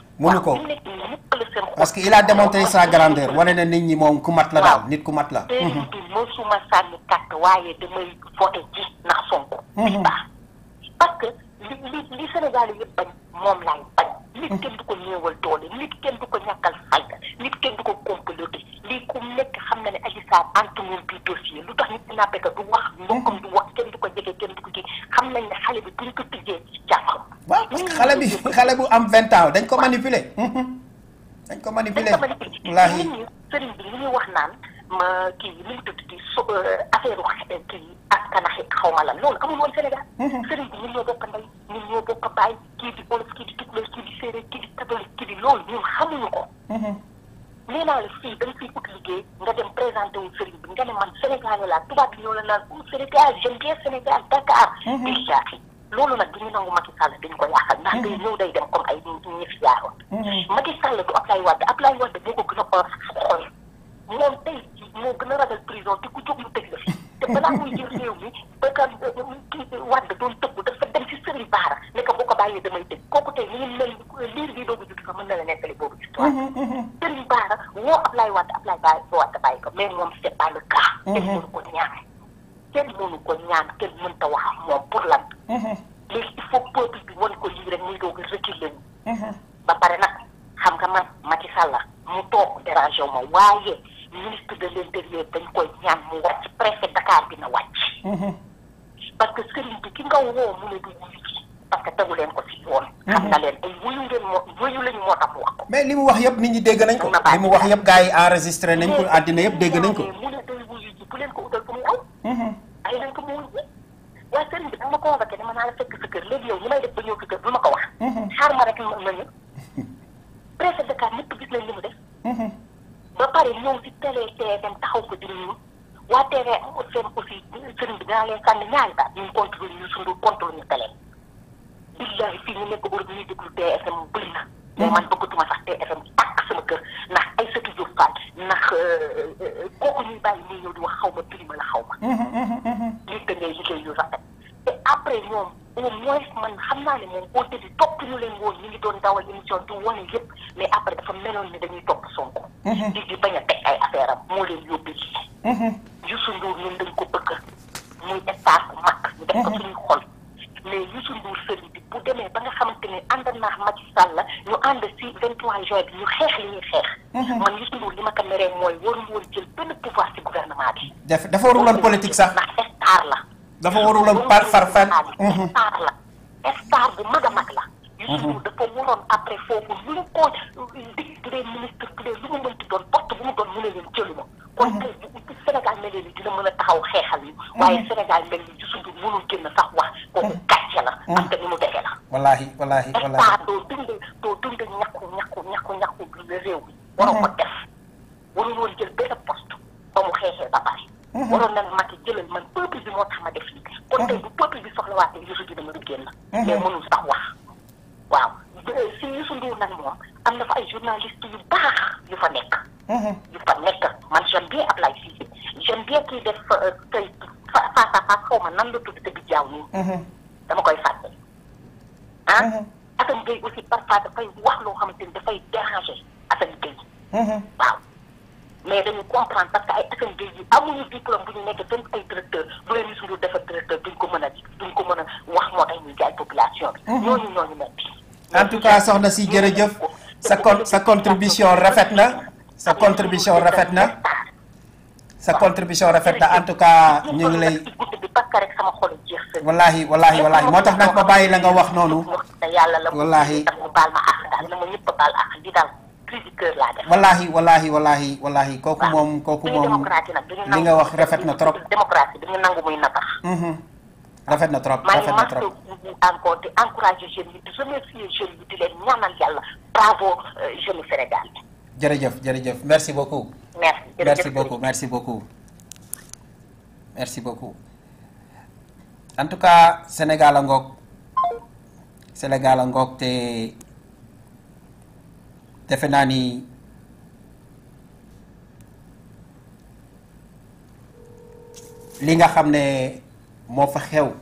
parce que il a démontré sa grandeur wane na nit ñi moom ku mat la daal nit ku mat la. mosuma sànni kàtt waaye damay voté ci ndax Sonko. parce que li Sénégal yëpp bañ moom laay bañ. nit kenn du ko néewal doole nit kenn du ko ñàkkal fayda nit kenn du ko comploté lii ku nekk xam na ne Adji Sarr antuwul bi dossier lu tax nit ki nappee du wax mbokkam du wax kenn du ko jege kenn du ko kii xam nañ ne xale bi bu ñu ko tijjee jàppam. waaw parce que xale bu am 20 ans dañ ko manipuler. dañ ko manipuler. wallaahi nit ñi sëriñ bi li ñuy wax naan ma kii li mu tudd ci affaire kii askanaxi xaw ma lan loolu amul woon Sénégal. sëriñ bi ñun ñoo bokk ndey ñun ñoo bokk baay kii di olof kii di tukulóor kii di séeréer kii di catholique kii di loolu ñun xamuñu ko. nee naa la fii da nga fiy ut liggéey nga dem présenté wu sëriñ bi nga ne man Sénégal la tubaab bi ñoo la naan Sénégal j'aime bien Sénégal Dakar. billaahi loolu nag du ñu nangu Macky Sall dañu ko yàqal ndax day ñëw day dem comme ay ñi fi jaaroon. Macky Sall du Ablaye Wade Ablaye Wade moo ko gën a or xol moom tey moo gën a ragal prison te ku jóg mu tëj la fi te balaa muy jël réew mi ba kii Wade doon tëbb dafa dem si Serigne Bara ne ko boo ko bàyyee damay tëj kooku tey ñu ngi mel liir bii doogu judd sax mën na la nettali boobu histoire. Serigne Bara woo Ablaye Wade Wade bàyyi ko mais moom c'est pas le cas. kenn mënu ko ñaan kenn mënta wax moom pour lan. léegi il faut peuple bi wan ko lii rek muy doog a reculer ba pare nag xam nga man Macky Sall mu toog dérangé ma waaye ministre de l'intérieur dañ koy ñaan mu wàcc préfet Dakar bi na wàcc. parce que sëriñ bi ki nga woo mu ne du wuyu ci parce que tegu leen ko si yoon. xam na leen ay wuyu lañu moo tax mu wax ko. mais li mu wax yëpp nit ñi dégg nañ ko. li mu wax yëpp gars yi enregistré nañ ko àddina yëpp dégg nañ ko. mu ne day wuyu ji bu leen ko utal fu mu aw. ay leen ko mu wuyu ji. waaye sëriñ bi dama convoqué dama naa la fekk sa kër léegi yow li may def ba ñëw sa kër bu ma ko wax. xaar ma rek ma ñëw. préfet Dakar ñëpp gis nañ li mu def. ba pare ñëw si télé TFM taxaw ko di nuyu waa TFM aussi sëriñ bi dinaa leen sànni ñaari baat ñu contrôle ñu sundu contrôle ñu télé. billahi fii ñu nekk Europe ñuy déglu TFM bëri na. mais man bëggatuma sax TFM tàkk sama kër ndax ay sëtu Diop Fall ndax kooku ñuy bàyyi muy ñëw di wax xaw ma prime la xaw ma. lii da ngay liggéey yu rafet. te après ñoom au moins man xam naa ne moom au début topp ñu leen woon ñu ngi doon dawal émission du wane yëpp mais après dafa meloon ni dañuy topp Sonko. di bañ a teg ay affaire am moo leen yóbbee lii. Youssou Ndour ñun dañ ko bëgg muy star bu mag ñu def ko suñuy xol mais Youssou Ndour sëriñ bi bu demee ba nga xamante ne ànd naa Macky Sall ñu ànd si 23 juin bi ñu xeex li ñuy xeex. man Youssou Ndour li ma ko meree mooy warul woon jël benn pouvoir si gouvernement bi. dafa warul woon politique sax. ndax star la. dafa warul woon par fan. star la star bu mag a mag la. Youssou Ndour dafa waroon après foofu lu mu ko dig bu dee ministre bu dee lu mu mënti doon poste bu mu doon mu ne leen jëluma. kon tey bu Sénégal mel ni dina mën a taxaw xeexal ñu. waaye Sénégal mel ni Youssou Ndour mënul génn sax wax kooku gàcce la. parce que ni mu defee la. wallaahi. star doo dund ñàkku réew mi. waroo ko def warul woon jël benn poste ba mu xeexee ba pare. waroon na Macky jëlal man peuple bi moo tax ma def lii. kon tey bu peuple bi soxlawaatee Youssou dina mën a génn. mais mënul sax wax. waaw si Youssou Ndour nag moom am na fa ay journaliste yu baax yu fa nekk. man j'aime bien Ablaye Cissé j'aime bien kii def tey face à face xaw ma nan la tudd te bi jaaw nii. dama koy fàtte. Assane Gueye aussi parfois dafay wax loo xamante ni dafay déranger Assane Gueye. waaw mais dañu comprendre parce que ay Assane Gueye yi amuñu diplôme bu ñu nekk seen ay directeur bu leen Youssou Ndour defar directeur duñ ko mën a wax moo tax ñuy jaay population bi. ñooñu nekk. en tout cas soxna si jërëjëf sa contribution rafet na sa contribution rafet na en tout cas ñu ngi lay. wallaahi moo tax nag ma bàyyi la nga wax noonu. wallaahi. wallaahi kooku moom li nga wax rafet na trop. démocratie dañu nangu muy natax. rafet na trop. encore di encourager jeunes yi di remercier jeunes yi di leen ñaanal yàlla bravo jeunes Sénégal. jërëjëf merci beaucoup. merci beaucoup. en tout cas Sénégal a ngoog te defe naa ni li nga xam ne moo fa xew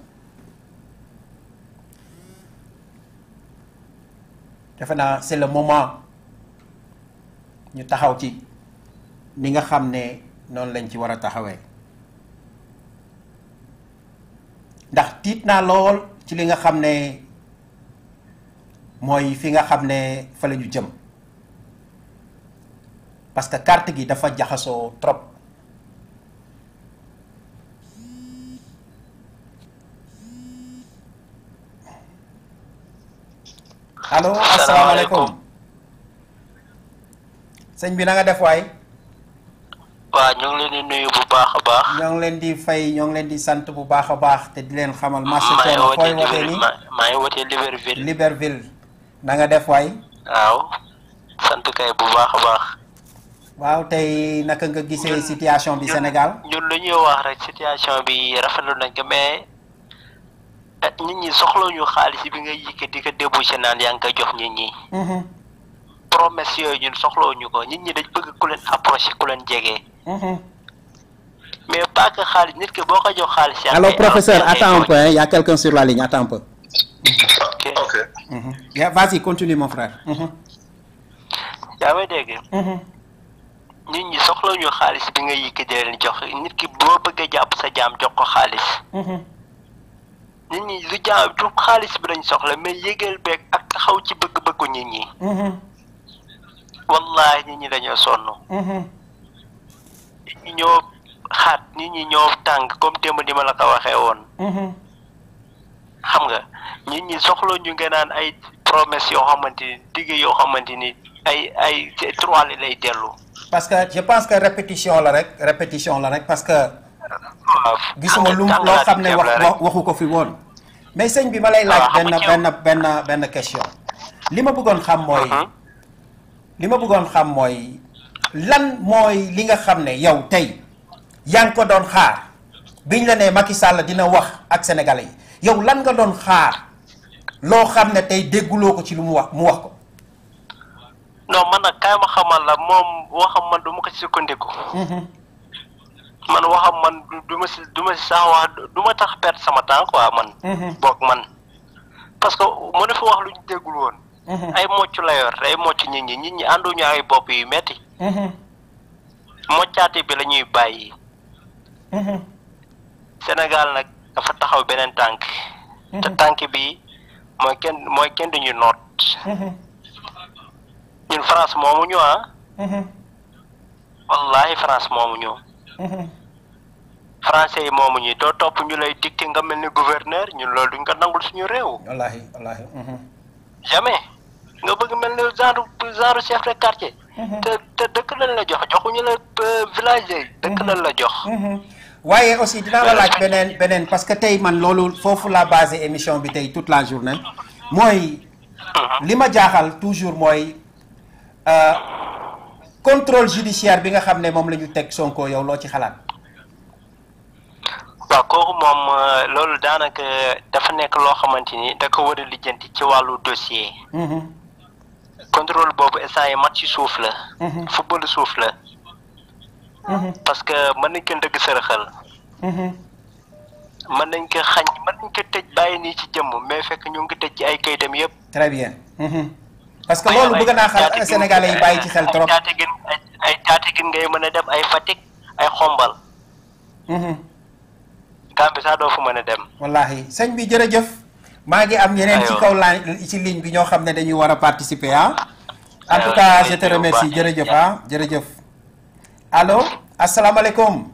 defe naa c'est le moment ñu taxaw ci ni nga xam ne noonu lañ ci war a taxawee ndax tiit naa lool ci li nga xam ne mooy fi nga xam ne fa la ñu jëm parce que carte gi dafa jaxasoo trop allo asalaamaaleykum sëñ bi na nga def waay waaw ñoo ngi leen di nuyu bu baax a baax ñoo ngi leen di fay ñoo ngi leen di sant bu baax a baax te di leen xamal marché coono fooy wootee ni maa ngi wootee Libreville Libreville na nga def waay waaw sant kay bu baax a baax waaw tey naka nga gisee situation bi Sénégal ñun lu ñuy wax rek situation bi rafetlu nañ ko mais nit ñi soxla ñu xaalis bi nga yëkkati di ko débouché naan yaa ngi koy jox nit ñi promesse yooyu ñun soxlawuñu ko nit ñi dañ bëgg ku leen approché ku leen jege. mais pas que xaalis nit ki boo ko jox xaalis. alors professeur attends un peu hein, il y a quelqu'un sur la ligne attends un peu. ok. Vas-y continue mon frère. yaa may dégg. nit ñi soxlawuñu xaalis bi nga yëkkati leen jox nit ki boo bëggee jàpp sa jaam jox ko xaalis. nit ñi lu jaam du xaalis bi lañ soxla mais yëgal beeg ak taxaw ci bëgg-bëggu nit ñi. wallahi nit ñi dañoo sonn. nit ñi ñoo xaat nit ñi ñoo tàng comme démb di ma la ko waxee woon. xam nga nit ñi soxla ñu nga naan ay promesse yoo xamante ni digg yoo xamante ni ay 3 li lay dellu. parce que je pense que répétition la rek parce que. gisuma lu loo xam ne waxu ko fi woon. mais sëñ bi ma lay laaj benn question. li ma bëggoon xam mooy lan mooy li nga xam ne yow tey yaa ngi ko doon xaar biñ la ne Macky Sall dina wax ak sénégalais yi yow lan nga doon xaar loo xam ne tey dégguloo ko ci lu mu wax ko. non man nag kaay ma xamal la moom waxam man du ma ko ci sukkandiku. man waxam man du ma si sax wax du ma tax perte sama temps quoi man. boog man parce que mu ne fi wax lu ñu déggul woon. ay mocc la yor ay mocc nit ñi ànduñu ay bopp yu metti moccaate bi la ñuy bàyyi. Sénégal nag dafa taxaw beneen tànk. te tànk bi mooy kenn duñu noot. ñun France moomu ñu wallahi France moomu ñu. français yi moomu ñu doo topp ñu lay dicté nga mel ni gouverneur ñun loolu duñ ko nangul suñu réew. wallahi. jamais nga bëgg mel ni genre chef de quartier. te dëkk lañ la jox joxuñu la village yi dëkk lañ la jox. waaye aussi dinaa la laaj beneen parce que tey man loolu foofu la basé émission bi tey toute la journée mooy. li ma jaaxal toujours mooy contrôle judiciaire bi nga xam ne moom la ñu teg Sonko yow loo ci xalaat. waaw kooku moom loolu daanaka dafa nekk loo xamante ni da ko war a lijjanti ci wàllu dossier. contrôle boobu instant yi mat ci suuf la. football suuf la. parce que mën nañ ko ndëgg sërëxal. mën nañ ko xañ mën nañ ko tëj bàyyi nii ci jëmm mais fekk ñu ngi tëj ci ay kayitam yëpp. très bien. parce que loolu bëgg naa xam Sénégalais yi bàyyi ci xel trop. ay Tataguine ngay mën a dem ay Fatick ay Xombal. Gambie sax doo fu mën a dem. wallahi sëñ bi jërëjëf. maa ngi am yeneen ci kaw ci ligne bi ñoo xam ne dañuy war a participer en tout cas je te remercie jërëjëf jërëjëf. allo asalaamaaleykum.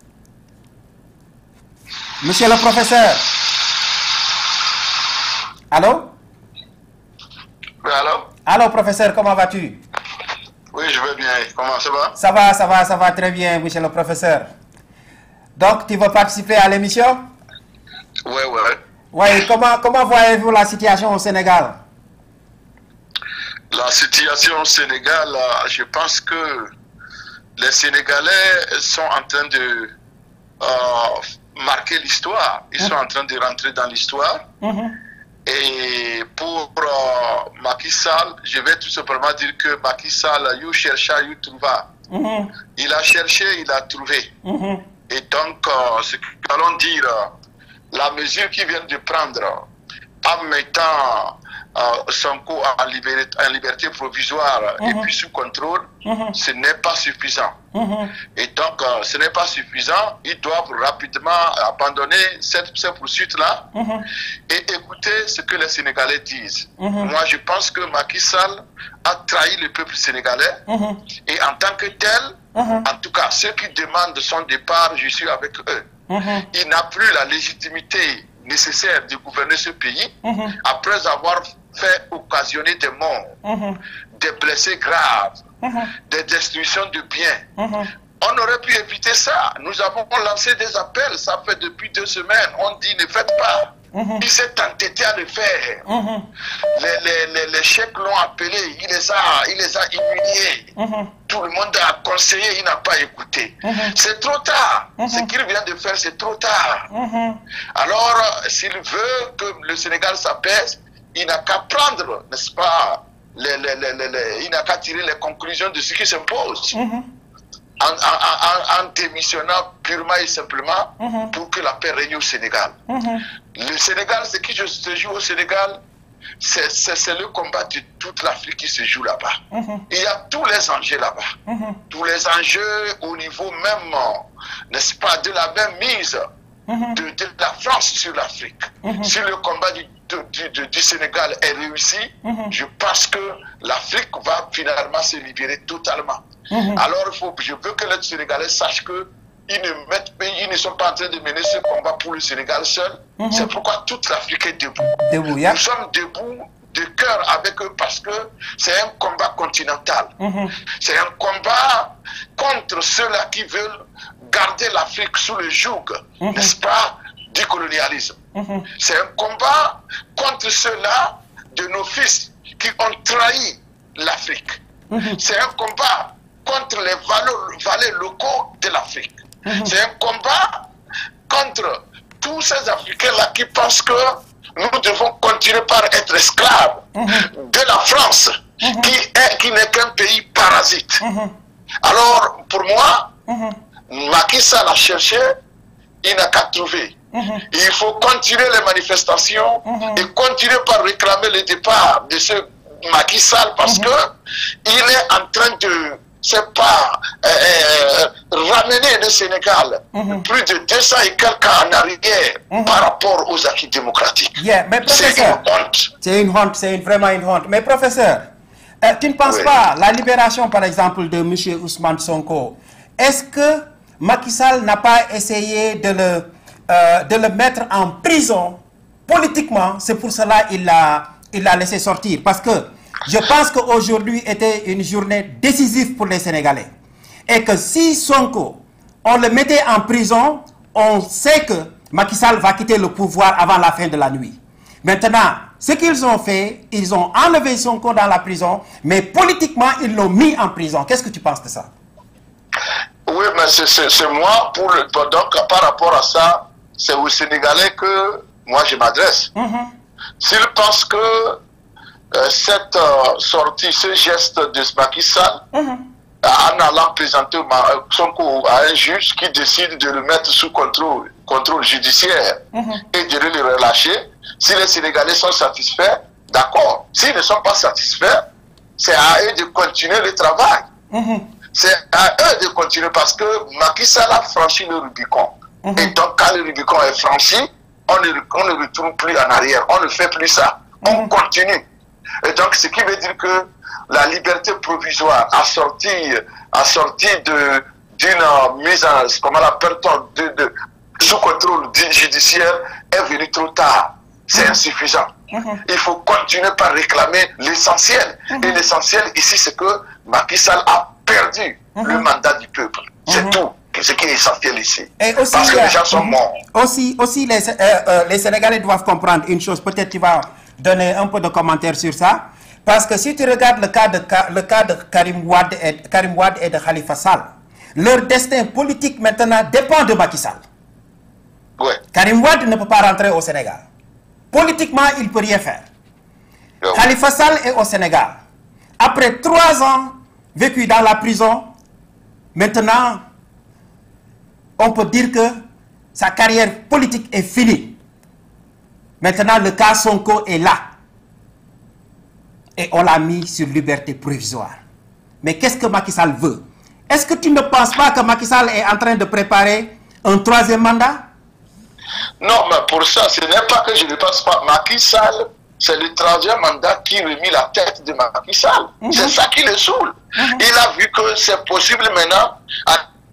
monsieur le professeur. allô. Oui, allô. Allô professeur, comment vas-tu? Oui, je vais bien. Comment ça va? Ça va très bien, monsieur le professeur. Donc, tu vas participer à l'émission? Oui. Oui, comment voyez-vous la situation au Sénégal? La situation au Sénégal, je pense que les Sénégalais sont en train de marquer l'histoire. Ils sont en train de rentrer dans l'histoire. Et pour Macky Sall, je vais tout simplement dire que Macky Sall, il chercha, il trouva. Il a cherché, il a trouvé. Et donc, ce que nous allons dire, la mesure qu'ils viennent de prendre en mettant Sonko en liberté provisoire et puis sous contrôle, ce n'est pas suffisant. Et donc, ce n'est pas suffisant. Ils doivent rapidement abandonner cette poursuite-là et écouter ce que les Sénégalais disent. Moi, je pense que Macky Sall a trahi le peuple sénégalais et en tant que tel, en tout cas, ceux qui demandent son départ, je suis avec eux. Il n'a plus la légitimité nécessaire de gouverner ce pays après avoir fait occasionner des morts, des blessés graves, des destructions de biens. On aurait pu éviter ça. Nous avons lancé des appels, ça fait depuis 2 semaines. On dit ne faites pas. Il s'est entêté à le faire. Les chefs l'ont appelé, il les a humiliés. Tout le monde a conseillé, il n'a pas écouté. C'est trop tard. Ce qu'il vient de faire, c'est trop tard. Alors, s'il veut que le Sénégal s'apaise, il n'a qu'à prendre, n'est-ce pas, il n'a qu'à tirer les conclusions de ce qui s'impose. En démissionnant purement et simplement pour que la paix règne au Sénégal. Le Sénégal, ce qui se joue au Sénégal, c'est le combat de toute l'Afrique qui se joue là-bas. Il y a tous les enjeux là-bas. Tous les enjeux au niveau même, n'est-ce pas, de la même mise de la France sur l'Afrique. Si le combat du Sénégal est réussi, je pense que l'Afrique va finalement se libérer totalement. Alors, je veux que les Sénégalais sachent qu'ils ne sont pas en train de mener ce combat pour le Sénégal seul. C'est pourquoi toute l'Afrique est debout. Nous sommes debout de cœur avec eux parce que c'est un combat continental. C'est un combat contre ceux-là qui veulent garder l'Afrique sous le joug, n'est-ce pas, du colonialisme. C'est un combat contre ceux-là de nos fils qui ont trahi l'Afrique. C'est un combat contre les valeurs locaux de l'Afrique. C'est un combat contre tous ces Africains-là qui pensent que nous devons continuer par être esclaves de la France, qui n'est qu'un pays parasite. Alors, pour moi, Macky Sall a cherché, il n'a qu'à trouver. Il faut continuer les manifestations et continuer par réclamer le départ de ce Macky Sall parce que il est en train de, c'est pas ramener le Sénégal plus de 200 et quelques ans en arrière par rapport aux acquis démocratiques. Mais professeur, c'est une honte, c'est vraiment une honte. Mais professeur, tu ne penses pas la libération par exemple de M. Ousmane Sonko, est-ce que Macky Sall n'a pas essayé de le mettre en prison politiquement? C'est pour cela qu'il l'a laissé sortir. Parce que je pense qu'aujourd'hui était une journée décisive pour les Sénégalais. Et que si Sonko, on le mettait en prison, on sait que Macky Sall va quitter le pouvoir avant la fin de la nuit. Maintenant, ce qu'ils ont fait, ils ont enlevé Sonko dans la prison, mais politiquement, ils l'ont mis en prison. Qu'est-ce que tu penses de ça? Oui, mais c'est moi, donc par rapport à ça, c'est aux Sénégalais que moi je m'adresse. S'ils pensent que cette sortie, ce geste de Macky Sall, en allant présenter Sonko à un juge qui décide de le mettre sous contrôle judiciaire et de le relâcher, si les Sénégalais sont satisfaits, d'accord. S'ils ne sont pas satisfaits, c'est à eux de continuer le travail. C'est à eux de continuer parce que Macky Sall a franchi le Rubicon. Et donc, quand le Rubicon est franchi, on ne retourne plus en arrière. On ne fait plus ça. On continue. Et donc, ce qui veut dire que la liberté provisoire assortie d'une mise en, comment on l'appelle, sous contrôle judiciaire est venue trop tard. C'est insuffisant. Il faut continuer par réclamer l'essentiel. Et l'essentiel ici, c'est que Macky Sall a perdu le mandat du peuple. C'est tout. Ce qui est essentiel ici. Et aussi, parce que les gens sont morts. Aussi les Sénégalais doivent comprendre une chose. Peut-être tu vas donner un peu de commentaires sur ça. Parce que si tu regardes le cas de Karim Wade et de Khalifa Sall, leur destin politique maintenant dépend de Macky Sall. Karim Wade ne peut pas rentrer au Sénégal. Politiquement, il ne peut rien faire. Khalifa Sall est au Sénégal. Après 3 ans vécu dans la prison, maintenant, on peut dire que sa carrière politique est finie. Maintenant, le cas Sonko est là. Et on l'a mis sur liberté provisoire. Mais qu'est-ce que Macky Sall veut? Est-ce que tu ne penses pas que Macky Sall est en train de préparer un 3e mandat? Non, mais pour ça, ce n'est pas que je ne pense pas. Macky Sall, c'est le 3e mandat qui remet la tête de Macky Sall. C'est ça qui le saoule. Il a vu que c'est possible maintenant,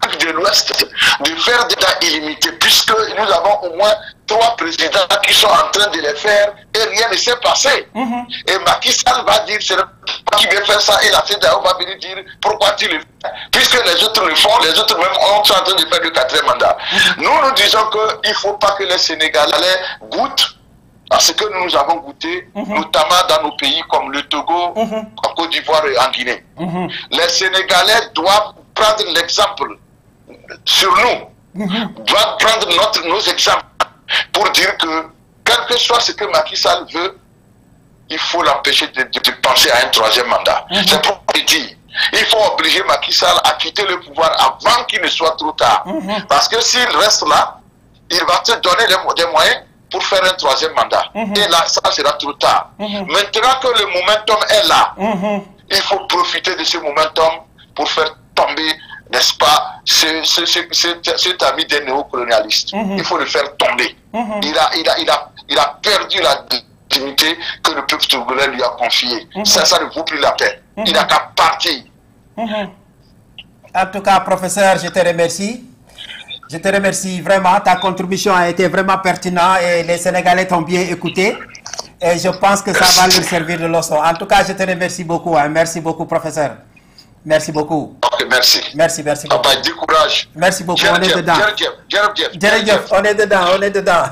de l'Ouest de faire des dents illimitées, puisque nous avons au moins 3 présidents qui sont en train de les faire et rien ne s'est passé. Et Macky Sall va dire, c'est le qui veut faire ça, et la CEDEAO va venir dire pourquoi tu le fais. Puisque les autres le font, les autres même sont en train de faire le 4e mandat. Nous disons qu'il ne faut pas que les Sénégalais goûtent à ce que nous avons goûté, notamment dans nos pays comme le Togo, en Côte d'Ivoire et en Guinée. Les Sénégalais doivent prendre l'exemple sur nous, doivent prendre nos exemples pour dire que, quel que soit ce que Macky Sall veut, il faut l'empêcher de penser à un 3e mandat. C'est pour dire, il faut obliger Macky Sall à quitter le pouvoir avant qu'il ne soit trop tard. Parce que s'il reste là, il va te donner des moyens pour faire un 3e mandat. Et là, ça sera trop tard. Maintenant que le momentum est là, il faut profiter de ce momentum pour faire tomber, n'est-ce pas, cet ami des néocolonialistes. Il faut le faire tomber. Il a perdu la dignité que le peuple togolais lui a confiée. Ça ne vaut plus la peine. Il n'a qu'à partir. En tout cas, professeur, je te remercie. Je te remercie vraiment. Ta contribution a été vraiment pertinente et les Sénégalais t'ont bien écouté. Et je pense que ça va leur servir de leçon. En tout cas, je te remercie beaucoup. Hein. Merci beaucoup, professeur. Merci beaucoup. Ok, merci. Merci beaucoup. Papa, du courage. Merci beaucoup. On est dedans. On est dedans.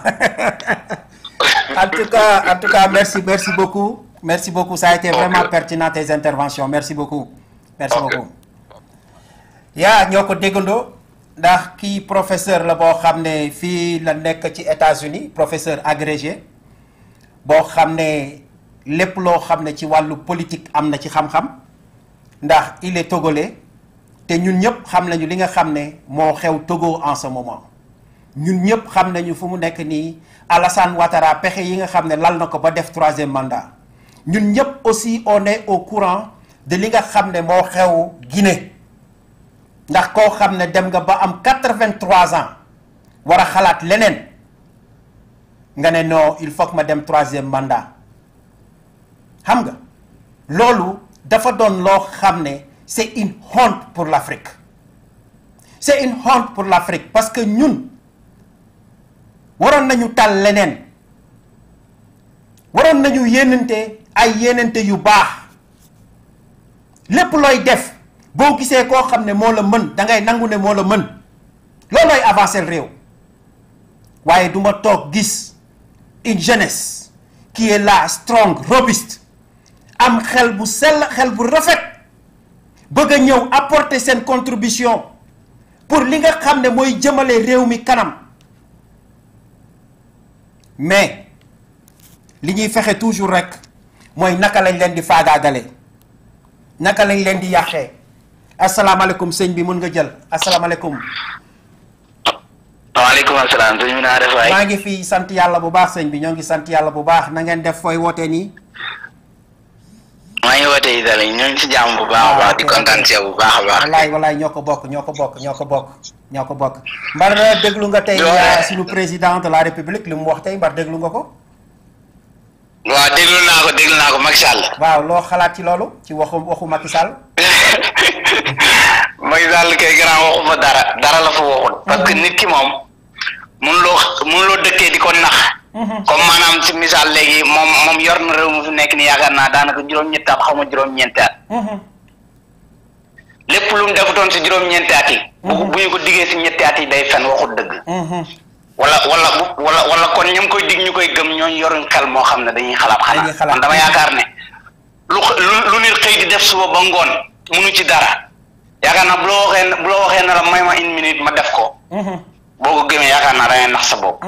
En tout cas, merci beaucoup. Merci beaucoup. Ça a été vraiment pertinent tes interventions. Merci beaucoup. Merci beaucoup. yaa ñoo ko déggandoo ndax kii professeur la boo xam ne fii la nekk ci États-Unis professeur agrégé boo xam ne lépp loo xam ne ci wàllu politique am na ci xam-xam ndax il est togolais te ñun ñëpp xam nañu li nga xam ne moo xew Togo en ce moment ñun ñëpp xam nañu fu mu nekk nii Alassane Ouattara pexe yi nga xam ne lal na ko ba def 3e mandat ñun ñëpp aussi on est au courant de li nga xam ne moo xew Guinée ndax koo xam ne dem nga ba am 83 ans war a xalaat leneen nga ne non il faut que ma dem 3e mandat xam nga loolu dafa doon loo xam ne c'est une honte pour l'Afrique c'est une honte pour l'Afrique parce que ñun waroon nañu tal leneen waroon nañu yéenante ay yéenante yu baax lépp looy def boo gisee koo xam ne moo la mën da ngay nangu ne moo la mën loolooy avancer réew waaye du ma toog gis une jeunesse qui est là strong robuste am xel bu sell xel bu rafet bëgg a ñëw apporter seen contribution pour li nga xam ne mooy jëmale réew mi kanam mais li ñuy fexe toujours rek mooy naka lañ leen di faagaagale naka lañ leen di yàqee asalaamaaleykum sëñ bi mun nga jël asalaamaaleykum. waaleykum asalaam sëñ bi naa def waay. maa ngi fi sant yàlla bu baax sëñ bi ñoo ngi sant yàlla bu baax na ngeen def fooy wootee nii. maa ngi wootee Italie ñoo ngi si jàmm bu baax a baax di kontaan si bu baax a baax. walaay ñoo ko bokk. mbar déglu nga tey suñu président de la république li mu wax tey mbar déglu nga ko. waaw déglu naa ko Macky Sall. waaw loo xalaat ci loolu ci waxu Macky Sall. Macky Sall kay grand waxuma dara la fa waxul. parce que nit ki moom mënuloo dëkkee di ko nax. comme maanaam ci misaal léegi moom yor na réew mu fi nekk ni yaakaar naa daanaka juróom-ñetti at xaw ma juróom-ñeenti at. lépp lu mu defutoon si juróom-ñeenti at yi. bu ñu ko diggee si ñetti at yi day fen waxul dëgg. wala kon ñam koy dig ñu koy gëm ñooñu yoruñ xel moo xam ne dañuy xalaat xanaa man dama yaakaar ne lu nit xëy di def suba ba ngoon munu ci dara yaakaar naa bu la waxee ne la may ma 1 minute ma def ko boo ko gëmee yaakaar naa dangay nax sa bopp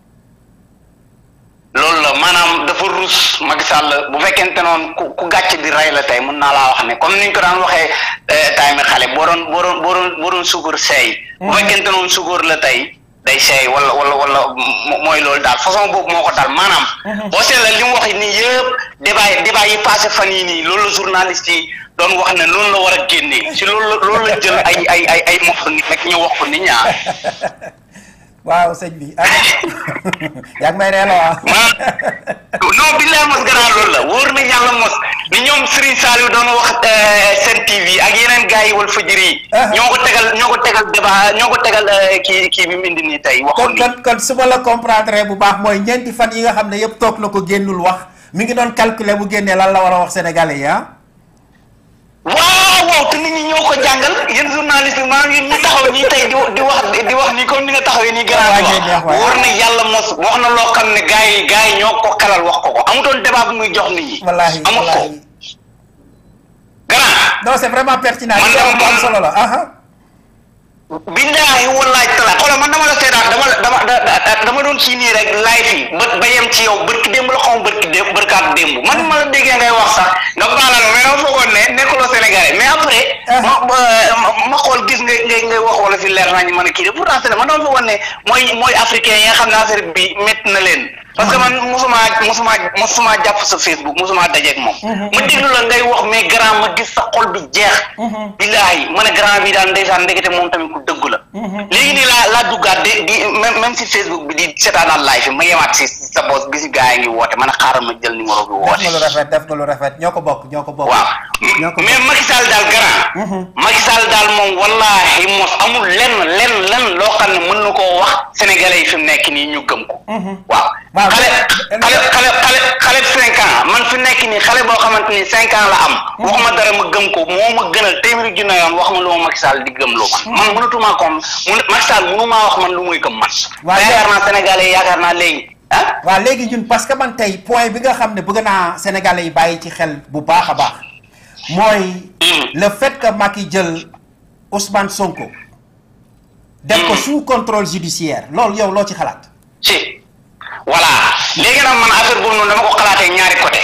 loolu la maanaam dafa rus Macky Sall bu fekkente noonu ku gàcc di rey la tey mën naa laa wax ne comme niñ ko daan waxee tay mi xale boo doon sukur seey bu fekkente noonu sukur la tey day seey wala mooy loolu daal façon boobu moo ko dal maanaam boo seetlee li mu wax nii yëpp débat yi passé fan yii nii loolu la journaliste yi doon wax ne loolu la war a génnee si loolu la jël ay mof nit rek ñu wax ko nit ñaa waaw sëñ bi yaa ngi may reeloo non billaay mos gannaaw loolu la wóor na yàlla mos li ñoom Serigne Saliou doon wax Sen TV ak yeneen gars yi wal fajiri ñoo ko tegal débat ñoo ko tegal kii bi mu indi nii tey waxoon kon su ma la comprendre bu baax mooy ñeenti fan yi nga xam ne yëpp toog na ko génnul wax mi ngi doon calculer bu génnee lan la war a wax sénégalais yi waaw te nit ñi ñoo ko jàngal yéen journaliste yi maanaam yéen ñu taxaw nii tey di wax nii comme ni nga taxawee nii gën wóor na yàlla mos wax na loo xam ne gars yi ñoo ko xelal wax ko amutoon débat bu muy jox nit ñi wallaahi amut ko grand non c'est vraiment pertinent man am solo la billahi wallahi taala xoolal man dama la seetaan dama doon ci nii rek live yi ba yem ci yow bërki démb la xaw bërkaat démb man ma la déggee ngay wax sax nga baalal mais dama foogoon ne nekkuloo sénégalais mais après ma xool gis ngay wax wala fi leer nañu mën a kii de pourtant c'est man dama foogoon ne mooy africain yi nga xam ne affaire bi métti na leen parce que man musuma jàpp sa Facebook musuma dajeeg moom ma déglu la ngay wax mais grand ma gis sa xol bi jeex billahi ma ne grand bi daal ndeysaan ndekete moom tamit ku dëggu la léegi nii laa duggaat di même si Facebook bi di seetaanaat live ma yemaat si sa boss gis gars yi ngi woote man a xaaral ma jël numéro bi woote def nga lu rafet ñoo ko bokk waaw mais Macky Sall daal grand Macky Sall daal moom wallahi mos amul lenn loo xam ne mën na koo wax sénégalais yi fi mu nekk nii ñu gëm ko waaw xale 5 ans man fi nekk nii xale boo xamante ni 5 ans la am wax ma dara ma gëm ko moo ma gënal téeméeri junne yoon wax ma lu ma Macky Sall di gëm loo man mënatuma comme Macky Sall mënumaa wax man lu muy gëm man yaakaar naa sénégalais yaakaar naa léegi waaw léegi ñun parce que man tey point bi nga xam ne bëgg naa sénégalais yi bàyyi ci xel bu baax a baax mooy le fait que Macky jël Ousmane Sonko def ko sous contrôle judiciaire loolu yow loo ci xalaat si voilà léegi nag man affaire boobu noonu dama ko xalaatee ñaari côté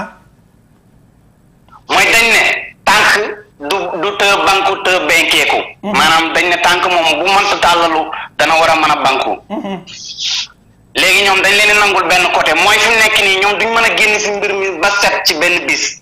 mooy dañ ne tànk du të banku të benkeeku maanaam dañ ne tànk moom bu mënta tàllalu dana war a mën a banku léegi ñoom dañ leen di nangul benn côté mooy fi mu nekk nii ñoom duñ mën a génn si mbir mi ba set ci benn bis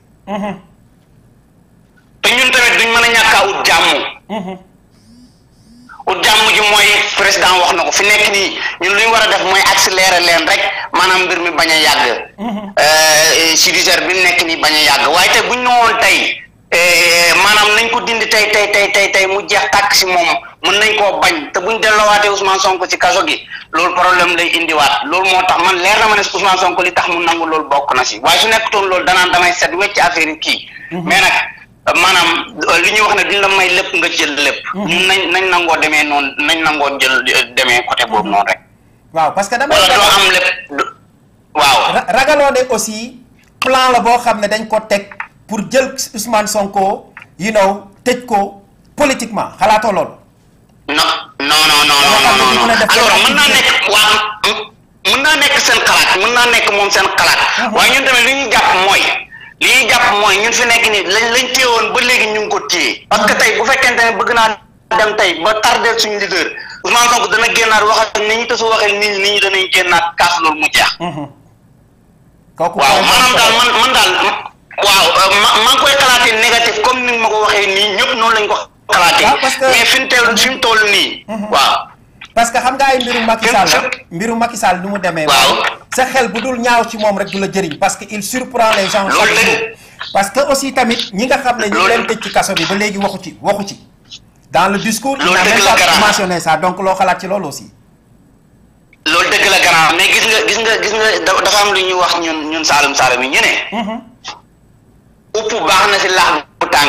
te ñun tamit duñ mën a ñàkk a ut jàmm ut jàmm ji mooy président wax na ko fi nekk nii ñun lu ñu war a def mooy accélérer leen rek maanaam mbir mi bañ a yàgg judiciaire bi nekk nii bañ a yàgg waaye tey buñ ñëwoon tey maanaam nañ ko dindi tey mu jeex tàkk si moom mën nañ koo bañ te buñ delloowaatee Ousmane Sonko ci kaso gi loolu problème lay indiwaat loolu moo tax man leer na ma ne Ousmane Sonko li tax mu nangu loolu bokk na si waaye su nekkutoon loolu danaan damay set wecc affaire yi kii mais nag maanaam li ñuy wax ne duñ la may lépp nga jël lépp ñun nañ nangoo demee noonu nañ nangoo jël demee côté boobu noonu rek waaw parce que dama wala doo am lépp waaw ragaloo ne aussi plan la boo xam ne dañ ko teg pour jël Ousmane Sonko tëj ko politiquement xalaatoo loolu non alors mën naa nekk mën naa nekk seen xalaat mën naa nekk moom seen xalaat waaye ñun tamit li ñuy jàpp mooy ñun fi nekk nii lañ téyewoon ba léegi ñu ngi ko téye parce que tey bu fekkente ne bëgg naa dem tey ba tardé suñu leader Ousmane Sonko dana génnaat wax ak nit ñi te su waxee nit ñi danañ génnaat kaas loolu mu jeex waaw maanaam daal man daal waaw maa ngi koy xalaatee négatif comme ni ma ko waxee nii ñëpp noonu lañ ko xalaatee mais fi mu toll nii waaw parce que xam nga ay mbiru Macky Sall ni mu demee sa xel bu dul ñaaw ci moom rek du la jëriñ parce que il surprend les gens chaque jour parce que aussi tamit ñi nga xam ne ñu leen tëj ci kaso bi ba léegi waxu ci dans le discours il n'a même pas mentionné ça donc loo xalaat ci loolu aussi loolu dëgg la grand mais gis nga dafa am lu ñuy wax ñun Saalum yi ñu ne upp baax na si laax bu tàng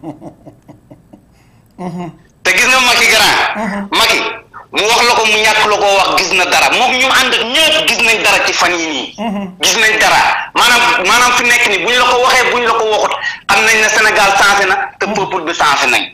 te gis nga Macky grand Macky mu wax la ko mu ñàkk la koo wax gis na dara moom ñu ànd ak ñëpp gis nañ dara ci fan yi nii gis nañ dara maanaam fi nekk ni buñ la ko waxee buñ la ko waxut xam nañ ne Sénégal changé na te peuple bi changé nañ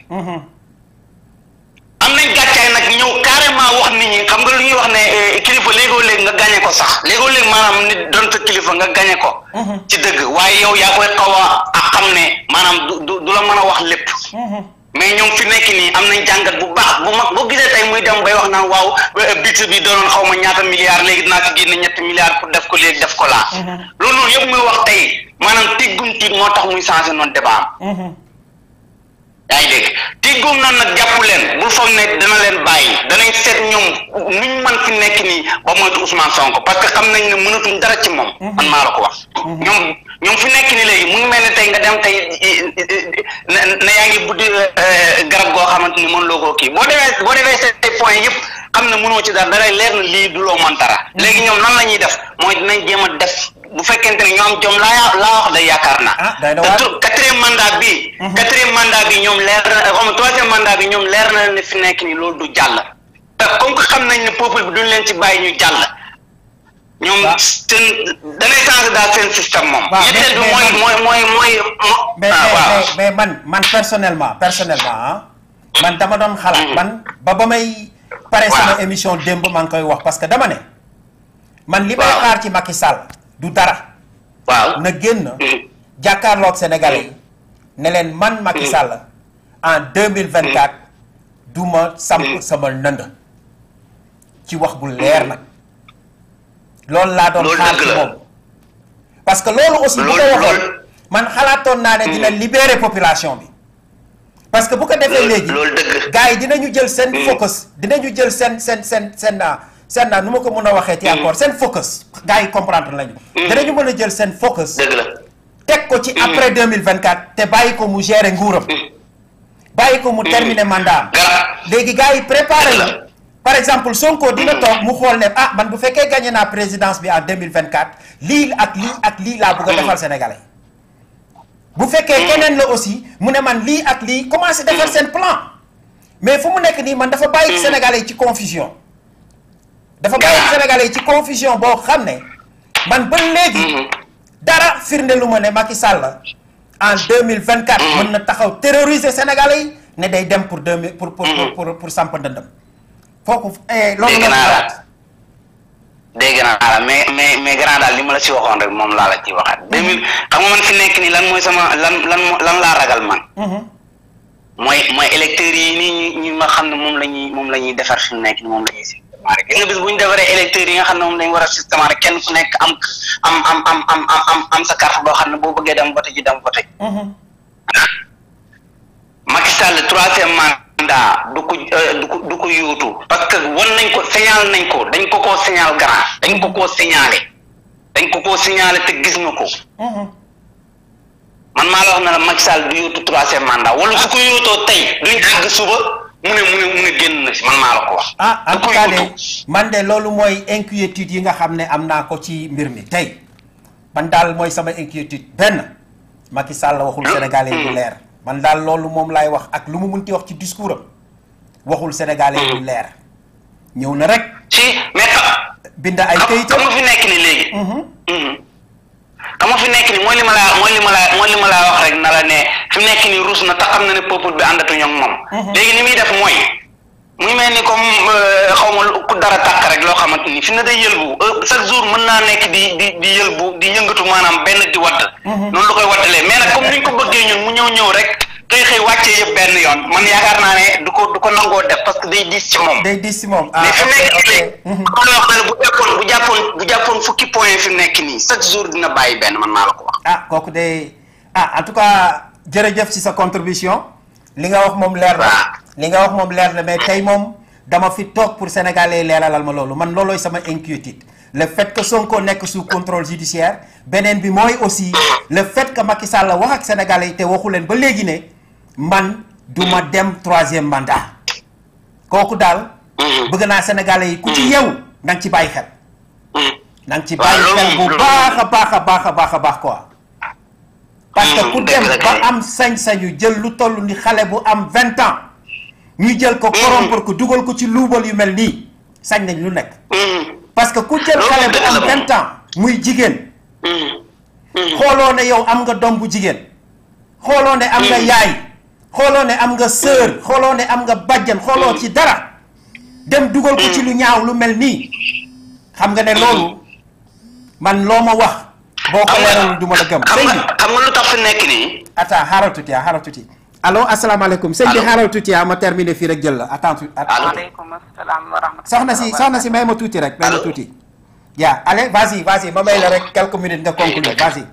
am nañ gàccaay nag ñëw carrément wax nit ñi xam nga lu ñuy wax ne kilifa léegoo-léeg nga gañe ko sax léegoo-léeg maanaam nit doon sa kilifa nga gañe ko ci dëgg waaye yow yaa koy xaw a xam ne maanaam du la mën a wax lépp mais ñoom fi nekk nii am nañ jàngat bu baax bu mag boo gisee tey muy dem bay wax naan waaw budget bi doonoon xaw ma ñaata milliards léegi dinaa ci génne 7 milliards pour def ko léegi def ko laa loolu noonu yëpp muy wax tey maanaam tiggum tiit moo tax muy changé noonu débat am yaa ngi dégg tiggum noonu nag jàpp leen bul foog ne dana leen bàyyi danañ seet ñoom nuñ mën fi nekk nii ba moytu Ousmane Sonko parce que xam nañ ne mënatuñ dara ci moom man maa la ko wax ñoom fi nekk ni léegi mu ngi mel ne tey nga dem tey na yaa ngi buddi garab goo xamante ni mën loo koo kii boo defee say point yëpp xam ne mënoo ci dara dara leer na lii du loo mën dara léegi ñoom nan la ñuy def mooy dinañ jéem a def bu fekkente ne ñoo am jom laa wax day yaakaar naa te quatrième mandat bi ñoom leer na xam troisième mandat bi ñoom leer na ne fi nekk ni loolu du jàll te comme que xam nañ ne peuple bi duñ leen ci bàyyi ñu jàll ñoom seen danay changé daal seen système moom. ñetteel bi mooy mais man personnellement man dama doon xalaat man ba may pare sama émission démb maa ngi koy wax parce que dama ne man li may xaar ci Macky Sall du dara na génn jàkkaarloog Sénégalais yi ne leen man Macky Sall en 2024 du ma samp sama nënd ci wax bu leer nag loolu laa doon xaar ci moom parce que loolu aussi bu ko waxoon man xalaatoon naa ne dina libérer population bi parce que bu ko defee léegi gars yi dinañu jël seen focus dinañu jël seen nu ma ko mën a waxee ci encore seen focus gars yi comprendre lañu dinañu mën a jël seen focus teg ko ci après 2024 te bàyyi ko mu gérer nguuram bàyyi ko mu terminer mandat am léegi gars yi préparé la par exemple Sonko dina toog mu xool ne man bu fekkee gagné naa présidence bi en 2024 lii ak lii laa bëgg a defal sénégalais bu fekkee keneen la aussi mu ne man lii ak lii commencé defal seen plan mais fu mu nekk nii man dafa bàyyi sénégalais yi ci confusion boo xam ne man ba léegi dara firnde lu ma ne Macky Sall en 2024 mën na taxaw terroriser sénégalais yi ne day dem pour samp ndëndam foofu loolu dégg naa la mais grand daal li ma la ci waxoon rek moom laa la ci waxaat 2000 xam nga man fi nekk nii lan mooy sama lan laa ragal man mooy électeurs yi nii ñu nga xam ne moom la ñuy defar fi nekk nii moom la ñuy systématiquement rek gis nga bis bu ñu defaree électeurs yi nga xam ne moom lañu war a systématiquement rek kenn ku nekk am sa carte boo xam ne boo bëggee dem vote ji dem vote Macky Sall troisième mandat du ko yóotu parce que wan nañ ko signal nañ ko dañ ko koo signal grand dañ ko koo signalé te gis nga ko man maa la wax na la Macky Sall du yóotu troisième mandat wala su ko yóotoo tey duñ àgg suba mu ne génn na si man maa la ko wax en tout cas de man de loolu mooy inquiétude yi nga xam ne am naa ko ci mbir mi tey man daal mooy sama inquiétude benn Macky Sall waxul sénégalais lu leer man daal loolu moom laay wax ak lu mu munti wax ci discours am waxul sénégalais lu leer ñëw na rek si mais bind ay kayitam xam nga fi nekk ni léegi xam nga fi nekk ni mooy li ma laa wax rek na la ne fi mu nekk ni ruus na te xam na ne peuple bi àndatuñu ak moom léegi ni muy def mooy muy mel ni comme xaw ma ku dara tàkk rek loo xamante ni fi na day yëlbu chaque jour mën naa nekk di yëlbu di yëngatu maanaam benn di wadd noonu la koy waddalee mais nag comme ni ñu ko bëggee ñun mu ñëw rek xëy wàccee yëpp benn yoon man yaakaar naa ne du ko nangoo def parce que day diis ci moom mais fi mu nekk nii bu jàppoon fukki point fi mu nekk nii chaque jour dina bàyyi benn man maa la ko wax kooku de en tout cas jërëjëf ci sa contribution li nga wax moom leer na mais tey moom dama fi toog pour sénégalais leeralal ma loolu man loolooy sama inquiétude le fait que Sonko nekk sous contrôle judiciaire beneen bi mooy aussi le fait que Macky Sall wax ak sénégalais yi te waxu leen ba léegi ne man du ma dem troisième mandat kooku daal bëgg naa sénégalais yi ku ci yeewu na nga ci bàyyi xel na nga ci bàyyi xel bu baax quoi parce que ku dem ba am sañ-sañu jël lu toll ni xale bu am 20 ans ñu jël ko corrompre ko dugal ko ci luubal yu mel nii sañ nañ lu nekk parce que ku jël xale bu am 20 ans muy jigéen xooloo ne yow am nga doom bu jigéen xooloo ne am nga yaay xooloo ne am nga sœur xooloo ne am nga bàjjan xooloo ci dara dem dugal ko ci lu ñaaw lu mel nii xam nga ne loolu man loo ma wax boo ko leeral du ma la gëm sëñ bi xam nga lu tax fi nekk nii attends xaaral tuuti allo asalaamaaleykum sëñ bi xaaral tuuti ma terminé fii rek jël la attends waaleykum asalaam wa rahmatulah soxna si may ma tuuti rek may ma tuuti allez vas-y ma may la rek quelques minutes nga conclure vas-y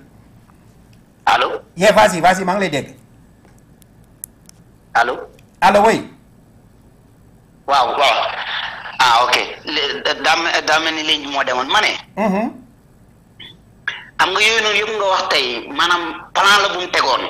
allo vas-y maa ngi lay dégg allo oui waaw ok daa mel ni léegi moo demoon ma ne am nga yooyu noonu yëpp nga wax tey maanaam plan la bu mu tegoon.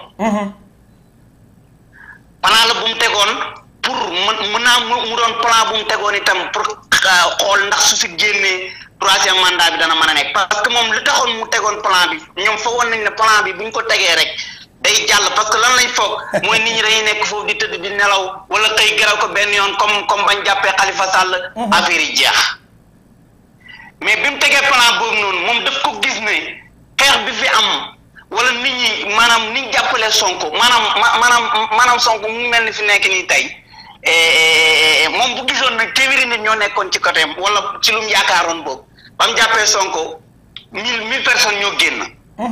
plan la bu mu tegoon pour mën naa mu doon plan bu mu tegoon itam pour xool ndax su fi génnee 3e mandat bi dana mën a nekk parce que moom li taxoon mu tegoon plan bi ñoom foogoon nañ ne plan bi bu ñu ko tegee rek day jàll parce que lan lañ foog mooy nit ñi dañuy nekk foofu di tëdd di nelaw wala xëy garaw ko benn yoon comme bañ jàppee Khalifa Sall. affaire yi jeex mais bi mu tegee plan boobu noonu moom daf ko gis ne xeex bi fi am wala nit ñi maanaam ni ñu jàppalee Sonko maanaam Sonko mu mel ni fi nekk nii tey moom bu gisoon nag téeméeri nit ñoo nekkoon ci côté wala ci lu mu yaakaaroon boobu ba mu jàppee Sonko 1000 personnes ñoo génn.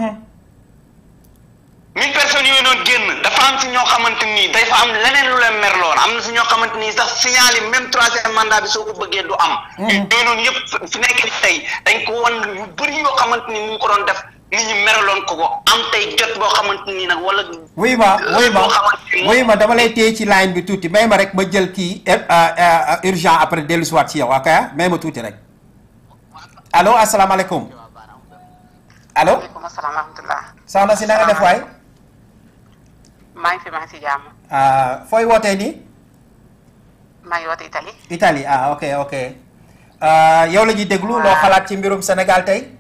1000 personnes yooyu noonu génn dafa am si ñoo xamante ni dafa am leneen lu leen merloon am na si ñoo xamante ni sax signal yi même 3e mandat bi soo ko bëggee du am. yooyu noonu yëpp fi nekk ni tey dañ ko wan yu bëri yoo xamante ni mu ngi ko doon def nit ñi merloon ko am tey jot boo xamante ni nag wala. wuy ma dama lay téye ci line bi tuuti may ma rek ma jël kii urgent après dellu si waat ci yow ok may ma tuuti rek allo asalaamaaleykum allo. waaleykum asalaam wa rahmatulah. soxna si na nga def waay. maa ngi fi maa ngi si jàmm. fooy wootee nii. maa ngi woote Italie. Italie ok yow la ñuy déglu loo xalaat ci mbirum Sénégal tey.